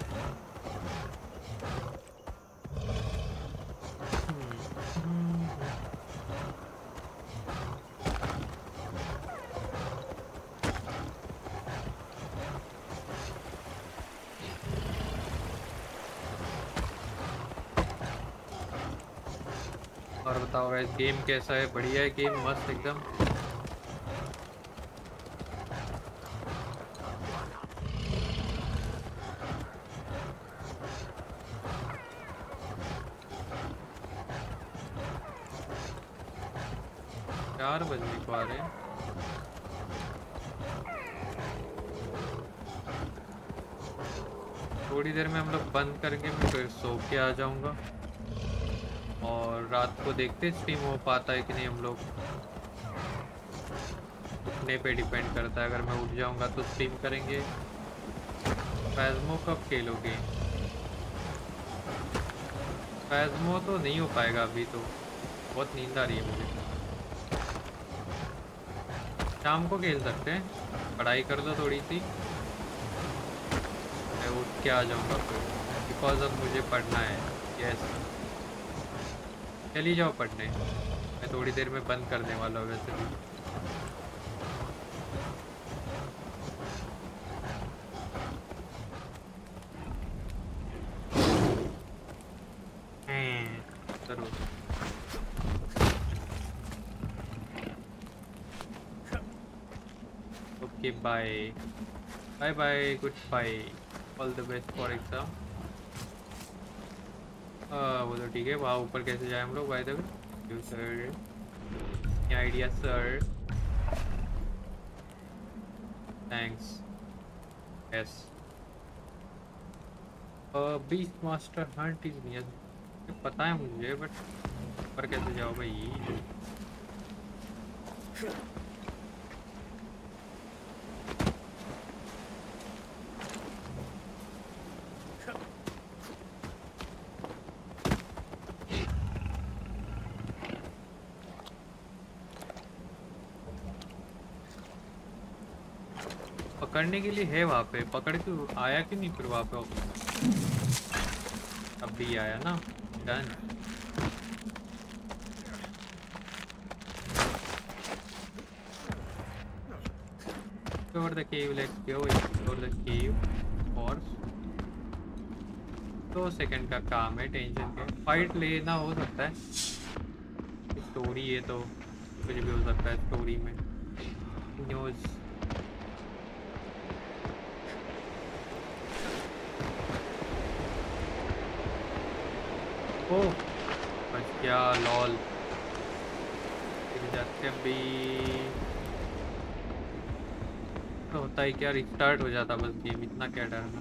और बताओ गाइस गेम कैसा है? बढ़िया है गेम, मस्त एकदम। बजने को आ रहे हैं। थोड़ी देर में हम लोग बंद करके मैं फिर सो के आ जाऊंगा और रात को देखते स्ट्रीम हो पाता है कि नहीं हम लोग, उठने पे डिपेंड करता है। अगर मैं उठ जाऊंगा तो स्ट्रीम करेंगे। फैज़मो कब खेलोगे? फैज़मो तो नहीं हो पाएगा अभी, तो बहुत नींद आ रही है मुझे। शाम को खेल सकते हैं, पढ़ाई कर दो थोड़ी सी, मैं उठ के आ जाऊंगा फिर, बिकॉज अब मुझे पढ़ना है। यस, चली जाओ पढ़ने, मैं थोड़ी देर में बंद करने वाला हूँ वैसे भी। जरूर। Okay bye bye bye, goodbye, all the best for exam. वो तो ठीक है। वहाँ ऊपर कैसे जाए हम लोग? By the way sir, idea sir, thanks. Yes, beast master hunt is near, पता है मुझे, बट ऊपर कैसे जाओ भाई? पकड़ने के लिए है वहाँ पे, पकड़ के आया कि नहीं फिर वहाँ पे? अब भी आया ना, done. Explore the cave, let's go explore the cave for 2 second का काम है, टेंशन के। फाइट लेना हो सकता है, स्टोरी है तो कुछ भी हो सकता है स्टोरी में। न्यूज़ ओ बच क्या, लॉल जाते भी तो होता ही क्या, रिस्टार्ट हो जाता बस गेम, इतना क्या डरना।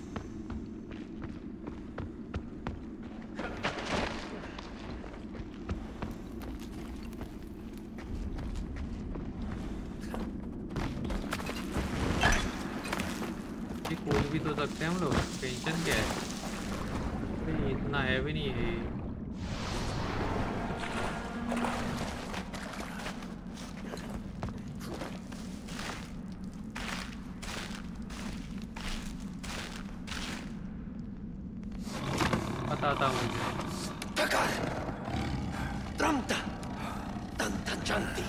ये कूद भी तो सकते हैं हम लोग, टेंशन क्या है? इतना है भी नहीं है। पता था मुझे। Tramta, Tantanjanti,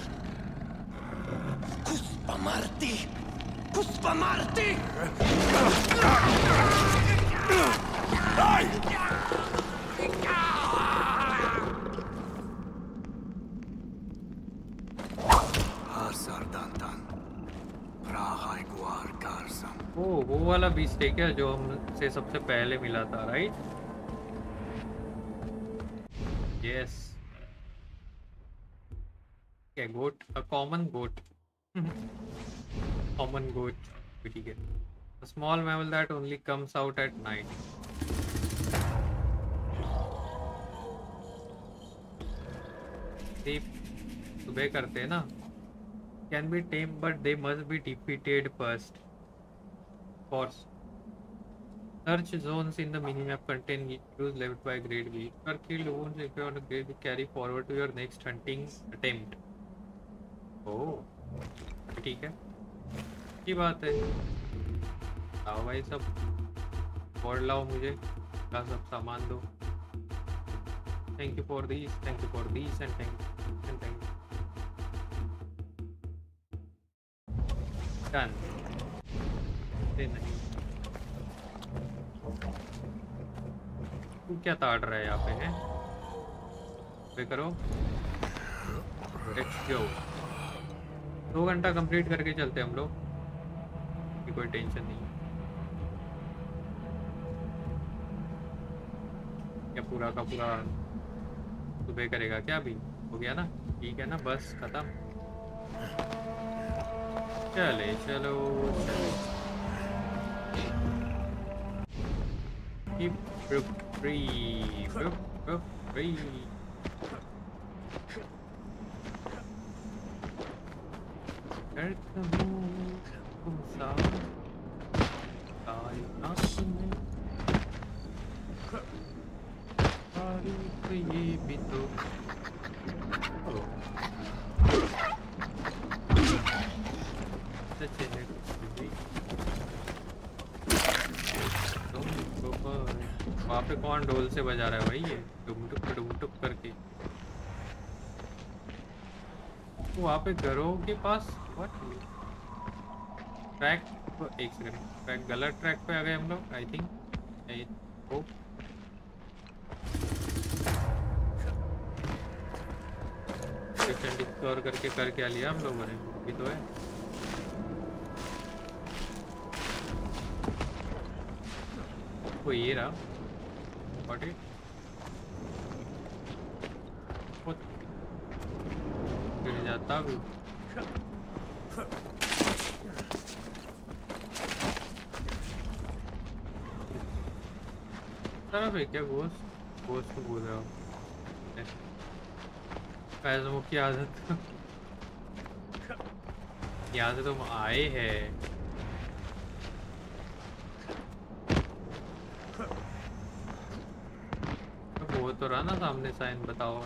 Kuspamarti, Kuspamarti. वो वाला बीस्ट है क्या जो हमसे सबसे पहले मिला था, राइट? यस, क्या गोट, अ कॉमन गोट, कॉमन गोट, ठीक है। A small mammal that only comes out at night. सुबह करते हैं ना। Can be tamed but they must be defeated first. Course. Search zones in the minimap contain clues left by grade B. If you are killed wounds, if you are on a grade B, carry forward to your next hunting attempt. Oh, ठीक है, की बात है। आओ भाई सब board लाओ, मुझे का सब सामान दो। Thank you for these, thank you for these, and thank you. Done. नहीं, तू क्या ताड़ रहा है यहाँ पे? है पे करो, लेट्स गो। 2 घंटा कंप्लीट करके चलते हम लोग, कोई टेंशन नहीं है। क्या पूरा का पूरा सुबह करेगा क्या? अभी हो गया ना, ठीक है ना, बस खत्म। चले चलो keep free, free. करता हूँ तुमसा कायनात में तारीफ ये भी तो सच है कभी वहाँ पे कौन ढोल से बजा रहा है भाई ये डुम टुक करके वहाँ पे घरों के पास व्हाट ट्रैक एक सेकंड ट्रैक गलत ट्रैक पे आ गए हम लोग आई थिंक ओ डिस्कवर करके कर क्या लिया हम लोगों ने भी तो है वो ये रहा व्हाट इट गिर जाता भी तरफ है क्या घोस्ट घोस्ट को बोल रहा हूँ पैसों की आदत यहाँ से तुम आए हैं तो वो तो रहा ना सामने साइन बताओ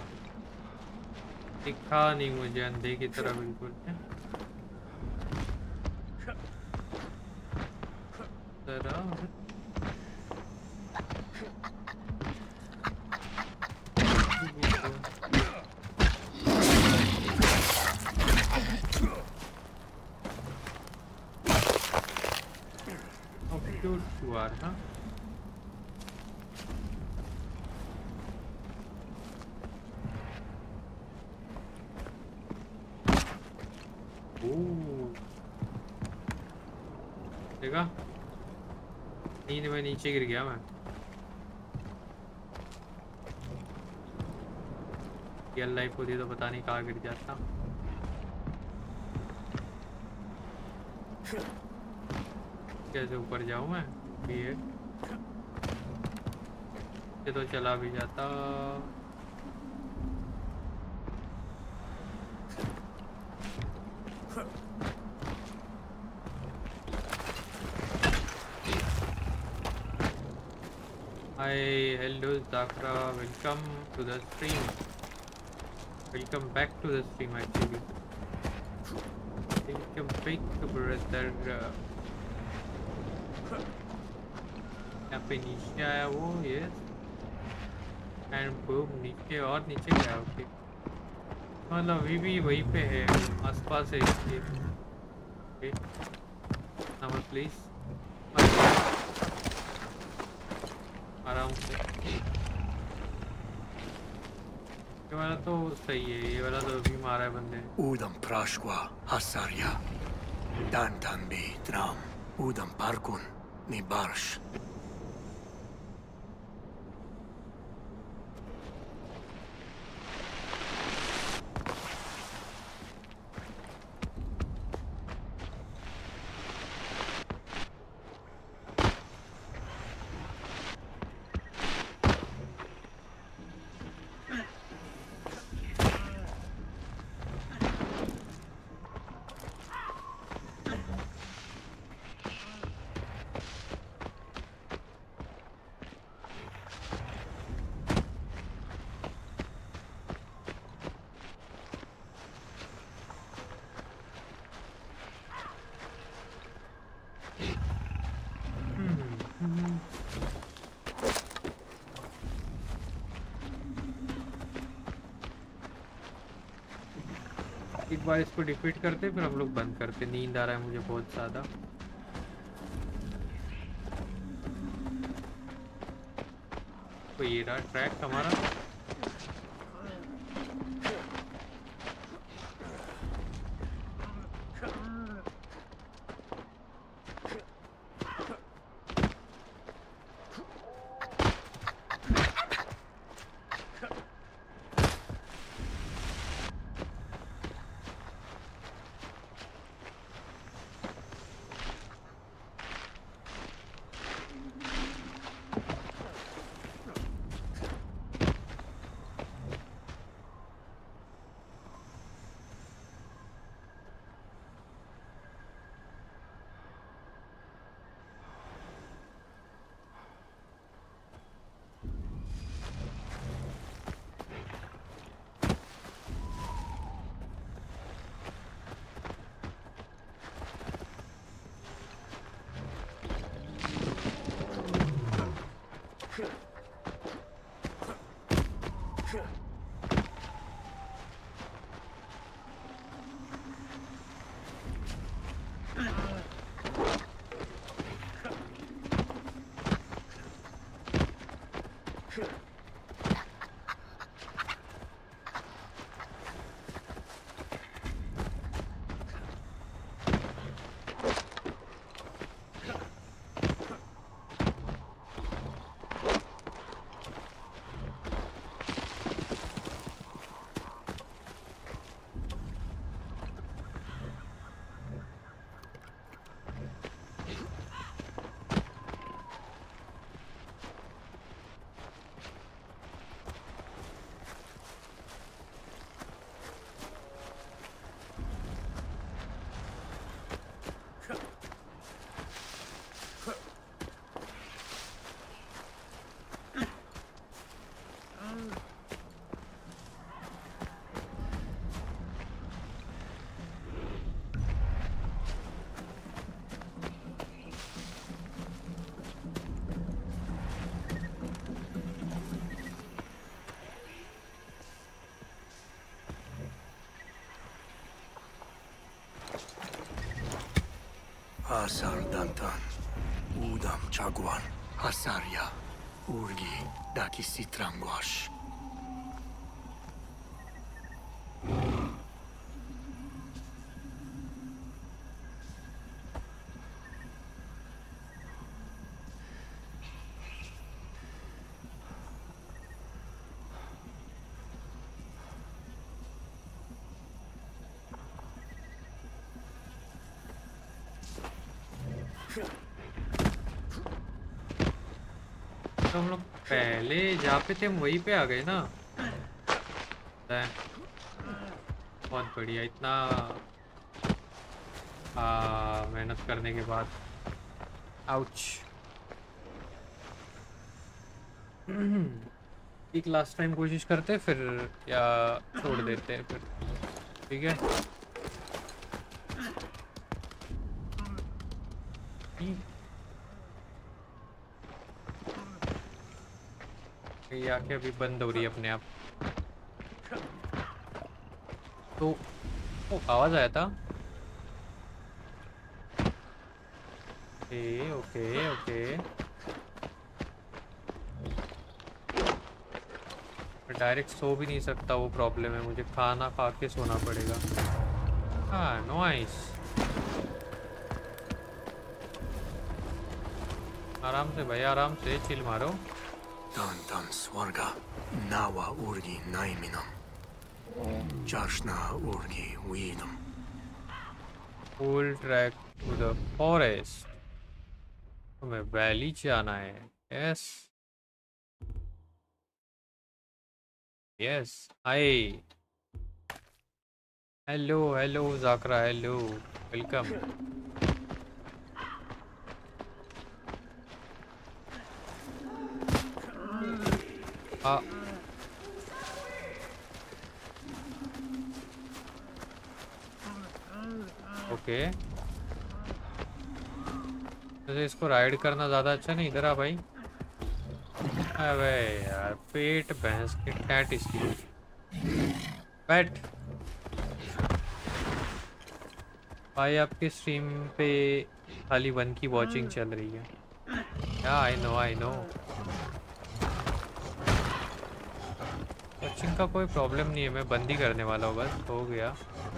दिखा नहीं मुझे अंधे की तरह बिल्कुल हाँ देखा नींद में नीचे गिर गया मैं रियल लाइफ होती तो पता नहीं कहाँ गिर जाता कैसे ऊपर जाऊं मैं ये तो चला भी जाता Hi, hello Zakra, welcome to the stream. Welcome back to the stream actually. Welcome back brother. यहाँ पे नीचे आया वो यस एंड बूम नीचे और नीचे गया ओके मतलब अभी भी वहीं पे है आसपास है इसके ओके नंबर प्लीज आराम से ये वाला तो सही है ये वाला तो अभी मारा है बंदे Udam Prashwa Hasarya Dantan Bi Dram Udam Parkun Ni Barsh एक बार इसको डिफीट करते फिर हम लोग बंद करते नींद आ रहा है मुझे बहुत ज़्यादा तो ये रहा ट्रैक हमारा Asar Dantan, Udam Chagwan, Hasaria, Urgi, Dakisitrangwash. तो हम लोग पहले जहाँ पे थे हम वहीं पे आ गए ना। बहुत बढ़िया। इतना मेहनत करने के बाद। आउच। एक लास्ट टाइम कोशिश करते फिर या छोड़ देते हैं फिर। ठीक है। ये आके अभी बंद हो रही है अपने आप। तो ओ आवाज आया था। Okay okay okay. मैं डायरेक्ट सो भी नहीं सकता, वो प्रॉब्लम है। मुझे खाना खा के सोना पड़ेगा। हाँ नाइस। आराम से भाई, आराम से चिल मारो। Dantan Swarga, Nawa Urgi Naiminam, Jarshna Urgi Weedam. Full track to the forest. हमें वैली जाना है। Yes yes. Hi hello hello जाकरा, हेलो वेलकम। ओके तो इसको राइड करना ज़्यादा अच्छा नहीं। इधर आ भाई। अबे यार पेट भैंस के टैट इसकी। बैठ भाई। आपके स्ट्रीम पे खाली 1 की वॉचिंग चल रही है। या आई नो वॉचिंग का कोई प्रॉब्लम नहीं है। मैं बंद ही करने वाला हूँ, बस हो गया।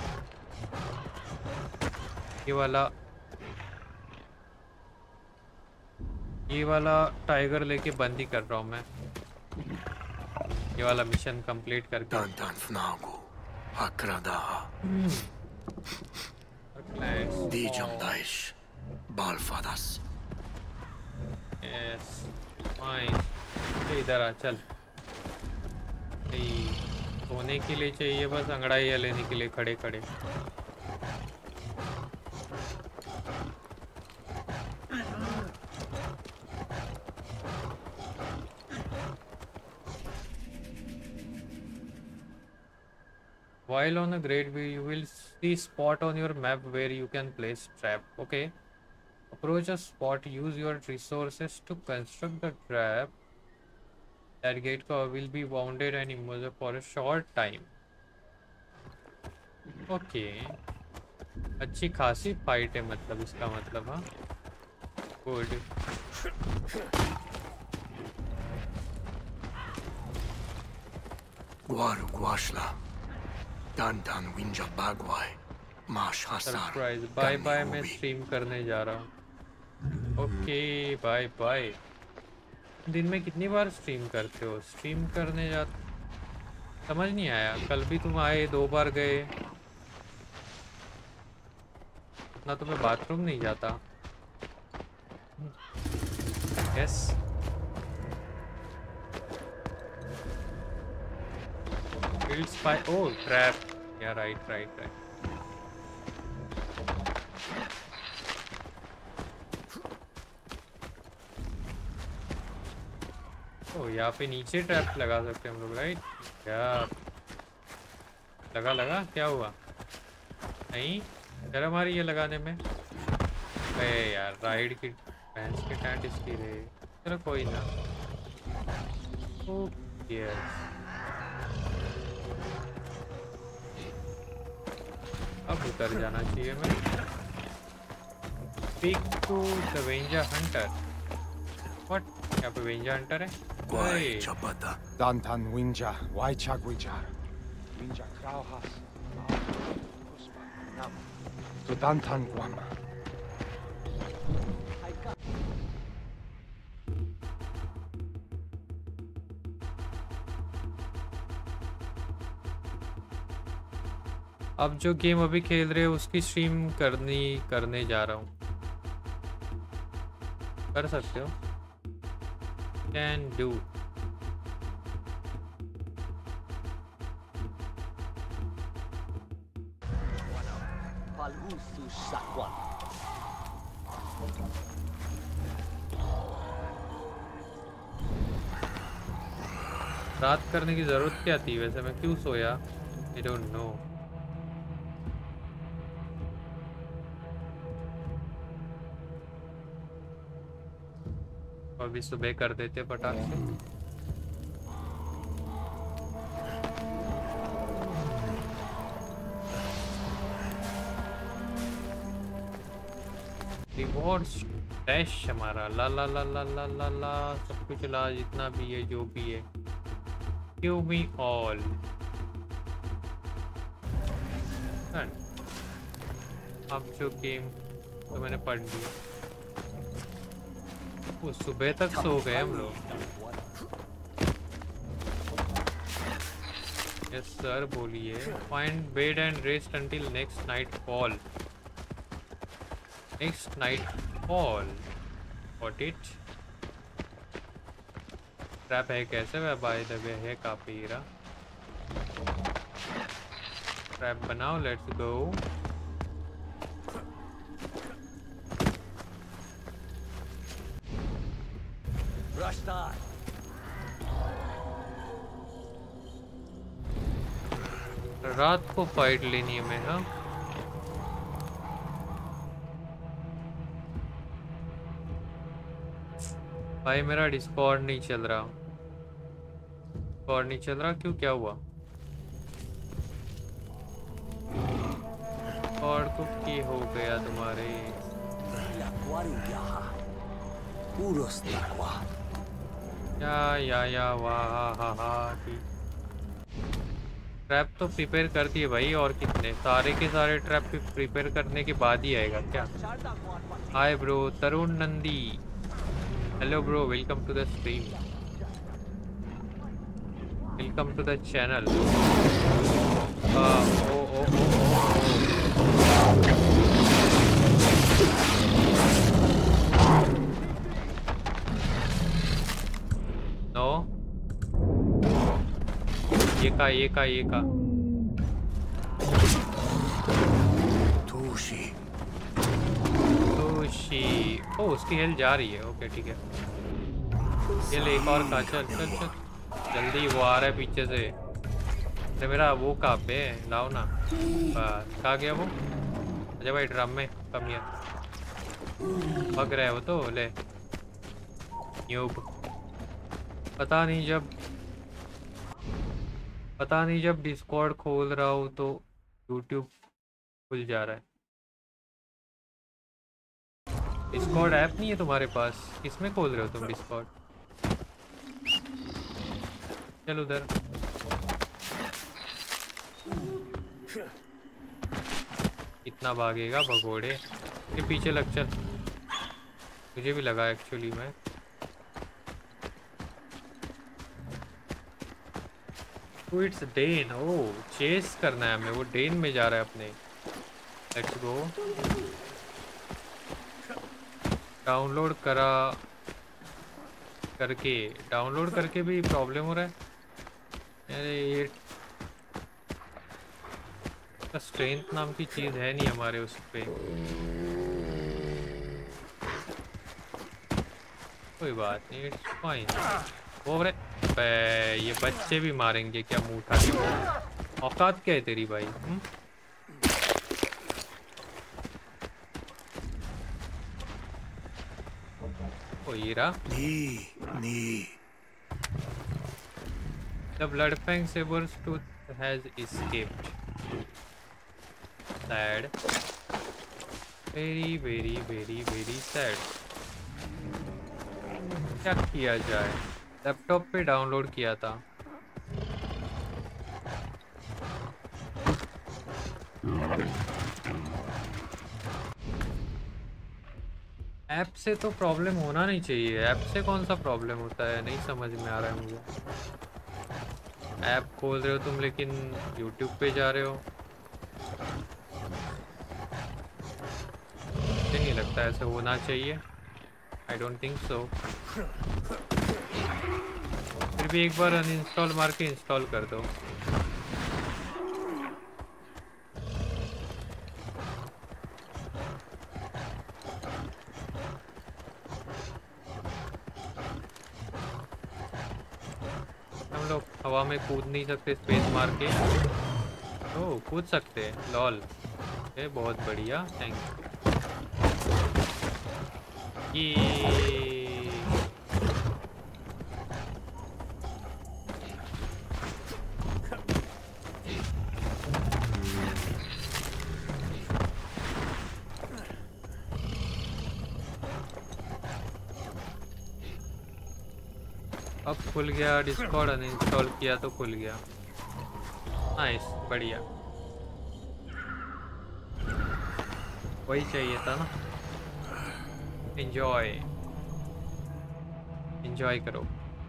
ये वाला टाइगर लेके बंद ही कर रहा हूँ मैं। ये वाला मिशन कंप्लीट करके। Dantan Fnagu, Akradaha, Dijam Daish, Balfadas. Yes fine. इधर आ चल। सोने के लिए चाहिए बस अंगड़ाई लेने के लिए खड़े खड़े। While on a great view, you will see spot on your map where you can place trap. Okay. Approach a spot. Use your resources to construct the trap. That gate will be wounded and immobilized for a short time. Okay. अच्छी खासी fight है मतलब इसका मतलब। हाँ good. Guaru Guashla, Dantan Winja Bagwai, Mash Hasar. Surprise. Bye bye. मैं stream करने जा रहा हूँ। Okay bye bye. दिन में कितनी बार स्ट्रीम करते हो? स्ट्रीम करने जा समझ नहीं आया। कल भी तुम आए, 2 बार गए। इतना तो मैं बाथरूम नहीं जाता। Yes field spy. Oh trap. या राइट राइट राइट। ओ यहाँ पे नीचे ट्रैप लगा सकते हैं हम लोग, राइट? क्या लगा क्या हुआ? नहीं शर्म आ रही है लगाने में। अरे यार राइड की भैंस के टैंट इसकी रहे। चलो कोई ना। यस अब उतर जाना चाहिए मैं। Speak to the Venja Hunter. What? यहाँ पे वेंजा हंटर है? Guai Chapata. Dantan Winja, Waichagwijar. Winja Krauhas. To Dantan Guama. अब जो गेम अभी खेल रहे हो उसकी स्ट्रीम करने जा रहा हूँ। कर सकते हो? Can do. रात करने की जरूरत क्या थी वैसे? मैं क्यों सोया? I don't know. अभी सुबह कर देते फटाक से। रिवॉर्ड्स डैश हमारा ला ला ला ला ला ला ला सब कुछ ला, जितना भी है जो भी है। Give me all. अब जो गेम तो मैंने पढ़ लिया। वो सुबह तक सो गए हम लोग। यस सर बोलिए। Find bed and rest until next night fall. Next night fall what it? Trap है कैसे? वह बाय द वे है काफी हीरा। ट्रैप बनाओ, लेट्स गो। रात को फाइट लेनी है मैं। हाँ भाई मेरा डिस्कॉर्ड नहीं चल रहा। डिस्कॉर्ड नहीं चल रहा क्यों? क्या हुआ? डिस्कॉर्ड को क्या हो गया तुम्हारे? या वाह हा हा। ट्रैप तो प्रिपेयर कर दिए भाई, और कितने सारे के सारे ट्रैप प्रिपेयर करने के बाद ही आएगा क्या? Hi bro Tarun Nandi, hello bro, welcome to the stream, welcome to the channel. No ये का Tushi. ओ उसकी हेल्थ जा रही है। ओके ठीक है, ये ले एक और का। चल जल्दी, वो आ रहा है पीछे से। अरे मेरा वो कहाँ पे है? लाओ ना। बस कहाँ गया वो? अच्छा भाई ड्रम में कमियाँ भाग रहा है वो तो। ले न्यूब। पता नहीं जब डिस्कॉर्ड खोल रहा हूँ तो यूट्यूब खुल जा रहा है। डिस्कॉर्ड ऐप नहीं है तुम्हारे पास? किसमें खोल रहे हो तुम डिस्कॉर्ड? चल उधर। इतना भागेगा भगोड़े के पीछे लग। चल मुझे भी लगा एक्चुअली में। It's Dane. ओ चेस करना है हमें, वो डेन में जा रहा है अपने। Let's go. डाउनलोड करके भी प्रॉब्लम हो रहा है। अरे ये स्ट्रेंथ नाम की चीज़ है नहीं हमारे उस पे। कोई बात नहीं, इट्स फाइन। वो ये बच्चे भी मारेंगे क्या मुंह उठा के? औकात क्या है तेरी भाई? ओ ये रहा। The Bloodfang Saber's tooth has escaped. Sad. Very very very very sad. क्या किया जाए? लैपटॉप पे डाउनलोड किया था। ऐप से तो प्रॉब्लम होना नहीं चाहिए। ऐप से कौन सा प्रॉब्लम होता है, नहीं समझ में आ रहा है मुझे। ऐप खोल रहे हो तुम लेकिन यूट्यूब पे जा रहे हो। मुझे नहीं लगता ऐसे होना चाहिए। I don't think so. फिर भी एक बार अनइंस्टॉल मार के इंस्टॉल कर दो। हम लोग हवा में कूद नहीं सकते स्पेस मार के? ओह कूद सकते हैं, लॉल। ये बहुत बढ़िया, थैंक यू। ये अब खुल गया। डिस्कॉर्ड अनइंस्टॉल किया तो खुल गया। नाइस, बढ़िया। वही चाहिए था ना। एंजॉय एंजॉय करो।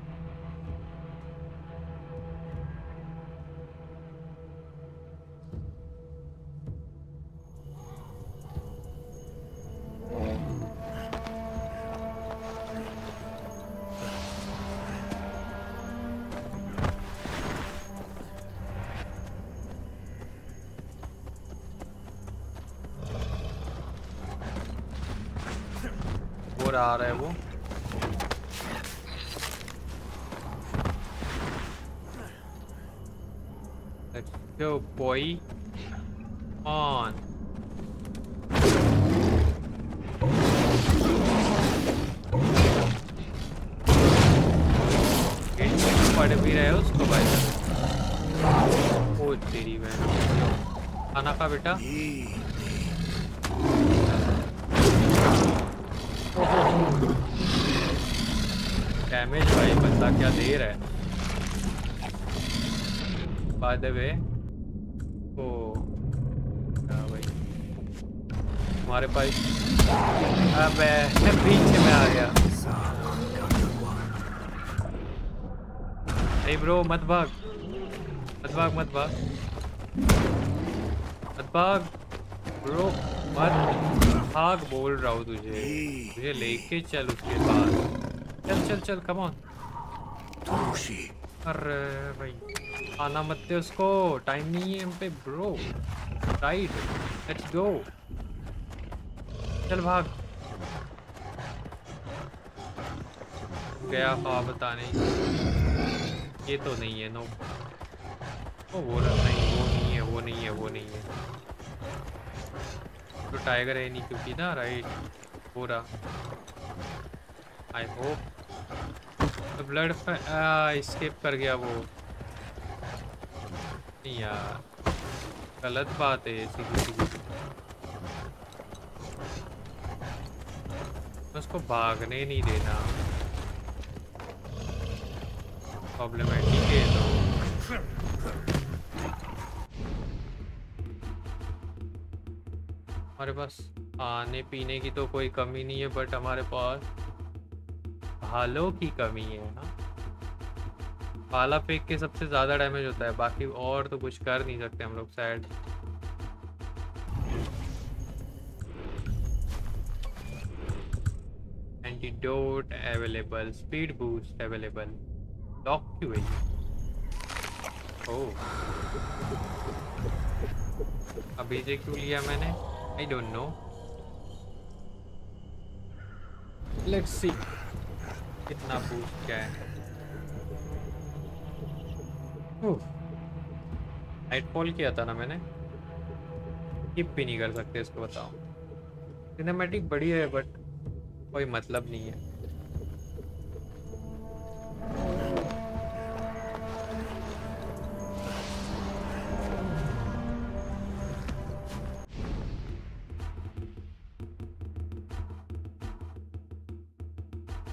आ रहा है वो। Let's go boy on। पढ़ भी रहे हो उसको भाई। ओ तेरी बहन। खाना खा बेटा। डैमेज भाई बंदा क्या दे रहा है। बाय द वे ओ भाई हमारे पास। अबे पीछे में आ गया। नहीं ब्रो मत भाग मत भाग मत भाग मत भाग ब्रो मत भाग। बोल रहा हूँ तुझे लेके चल उसके पास। चल चल चल कम ऑन। अरे भाई आना मत दे उसको, टाइम नहीं है हम पे ब्रो। Right let's go. चल भाग। गया हाँ बताने। ये तो नहीं है। नो ओ वो नहीं, वो नहीं है, वो नहीं है, वो नहीं है। तो टाइगर है नहीं क्योंकि ना। राइट हो रहा। आई होप तो ब्लड स्किप कर गया वो। नहीं यार गलत बात है सीधी सीधी। उसको भागने नहीं देना। प्रॉब्लमेटिक है तो। हमारे पास खाने पीने की तो कोई कमी नहीं है, बट हमारे पास भालों की कमी है ना। भाला फेंक के सबसे ज्यादा डैमेज होता है, बाकी और तो कुछ कर नहीं सकते हम लोग शायद। Antidote available, speed boost available. Lock क्यों है? ओह अभी से क्यों लिया मैंने? I don't know. Let's see कितना बूस्ट क्या है। नाइटफॉल किया था ना मैंने। स्किप भी नहीं कर सकते इसको, बताओ। सिनेमैटिक बढ़िया है बट कोई मतलब नहीं है।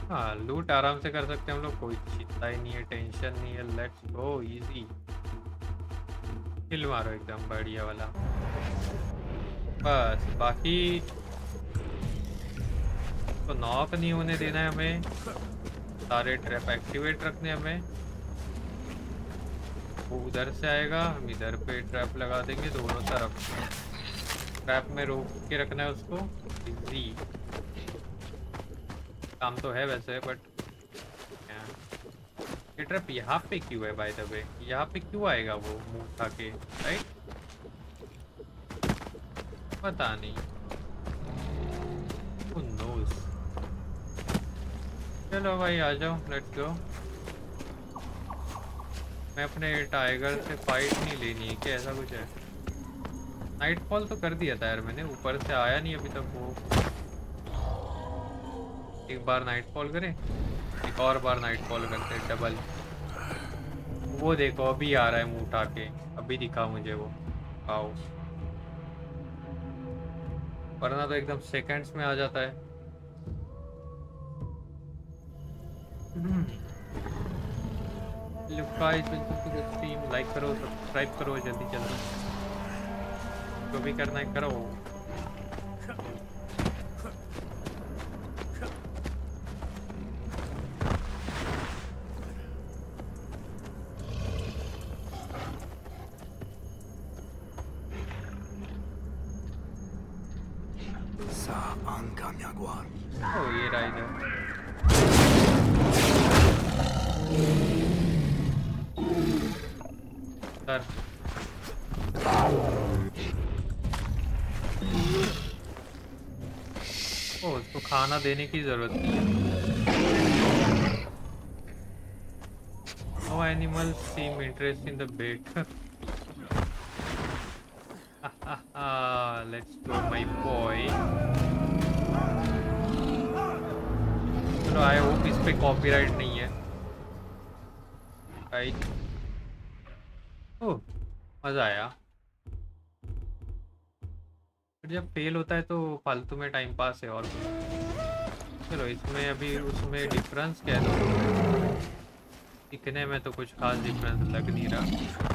हाँ लूट आराम से कर सकते हैं हम लोग, कोई चिंता ही नहीं है, टेंशन नहीं है। लेट्स गो इजी, किल मारो एकदम बढ़िया वाला। बस बाकी तो नॉक नहीं होने देना है हमें, सारे ट्रैप एक्टिवेट रखने हमें। वो उधर से आएगा, हम इधर पे ट्रैप लगा देंगे दोनों तरफ, ट्रैप में रोक के रखना है उसको। इजी काम तो है वैसे, बट ये ट्रैप यहाँ पे क्यों है बाय द वे? यहाँ पे क्यों आएगा वो मुंह उठा के, राइट? पता नहीं, Who knows? चलो भाई आ जाओ, लेट्स गो। मैं अपने टाइगर से फाइट नहीं लेनी है क्या, ऐसा कुछ है? नाइटफॉल तो कर दिया था यार मैंने, ऊपर से आया नहीं अभी तक वो। एक बार नाइटफॉल करें, एक और बार नाइटफॉल करते हैं डबल। वो देखो अभी आ रहा है मुंह उठा के, अभी दिखा मुझे वो। आओ, वरना तो एकदम सेकंड्स में आ जाता है। स्ट्रीम लाइक करो, सब्सक्राइब करो जल्दी जल्दी, जो भी करना है करो। Sa anca mia guarda. Oh, ये रहा इधर। सर ओ, उसको खाना देने की जरूरत नहीं है। No animals seem interested in the bait. Let's go my boy. चलो आई होप इस पे कॉपीराइट नहीं है। राइट, ओह मज़ा आया। फिर जब फेल होता है तो फालतू में टाइम पास है और चलो इसमें अभी उसमें डिफरेंस क्या है? दिखने में तो कुछ खास डिफरेंस लग नहीं रहा।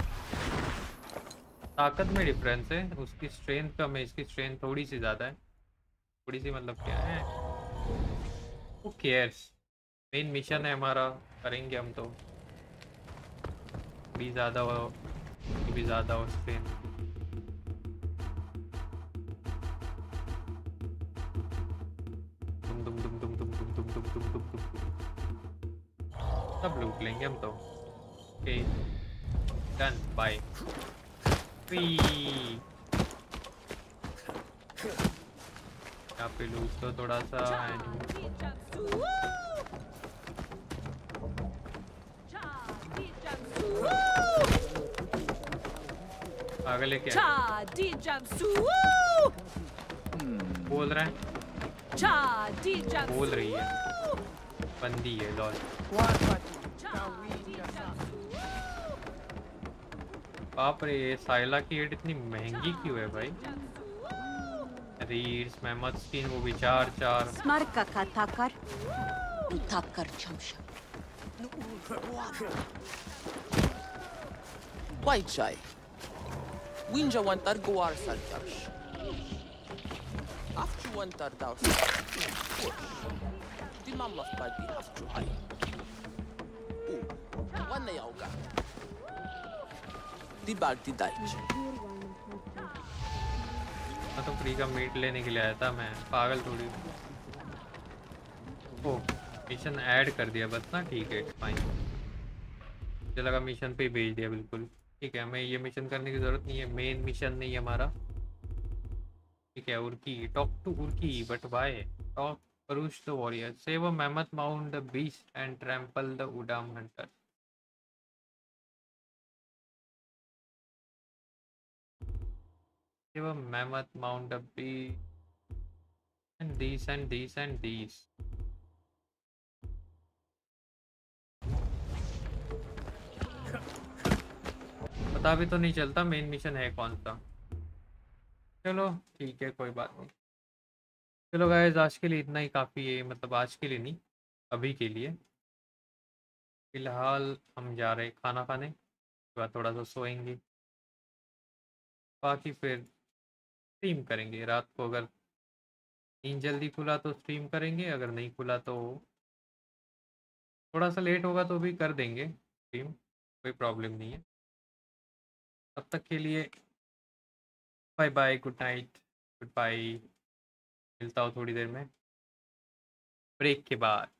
ताकत में डिफरेंस है, उसकी स्ट्रेंथ कम है, इसकी स्ट्रेंथ थोड़ी सी ज़्यादा है। थोड़ी सी मतलब क्या है, वो केयर्स। मेन मिशन है हमारा, करेंगे हम तो। भी ज़्यादा हो स्ट्रेंथ। दुम दुम दुम दुम दुम दुम दुम दुम दुम दुम दुम। सब लूट लेंगे हम तो। Okay done, bye. यहाँ पे लूट तो थोड़ा सा अगले क्या बोल रहा है? बोल रही है, बंदी है लॉल। बाप रे, ये साइला की हेड इतनी महंगी क्यों है भाई? रीड्स मेहमद स्किन, वो भी 4 Smarka katakar. Utakar chamsha. Why chai? Winja wantar guar saltarsh. After wantar daus. Di mamma fadi after hai. Wanna yauga. Di balti daich. मैं तो फ्री का मीट लेने के लिए आया था, मैं पागल थोड़ी। ओ मिशन ऐड कर दिया बस ना, ठीक है फाइन। मुझे लगा मिशन पे ही भेज दिया, बिल्कुल ठीक है। हमें ये मिशन करने की ज़रूरत नहीं है, मेन मिशन नहीं है हमारा, ठीक है। उर्की, टॉक टू उर्की, but why? Talk Parush the warrior, save a mammoth, mount the beast and trample the Udam hunter. Save a mammoth, mount the beast and these and these and these. पता भी तो नहीं चलता main mission है कौन सा। चलो ठीक है, कोई बात नहीं। चलो गाइस, आज के लिए इतना ही काफ़ी है, मतलब आज के लिए नहीं, अभी के लिए फ़िलहाल हम जा रहे हैं खाना खाने, उसके बाद थोड़ा सा सोएंगे, बाकी फिर स्ट्रीम करेंगे रात को। अगर नींद जल्दी खुला तो स्ट्रीम करेंगे, अगर नहीं खुला तो थोड़ा सा लेट होगा तो भी कर देंगे स्ट्रीम, कोई प्रॉब्लम नहीं है। तब तक के लिए bye bye, good night, goodbye. मिलता हूँ थोड़ी देर में ब्रेक के बाद।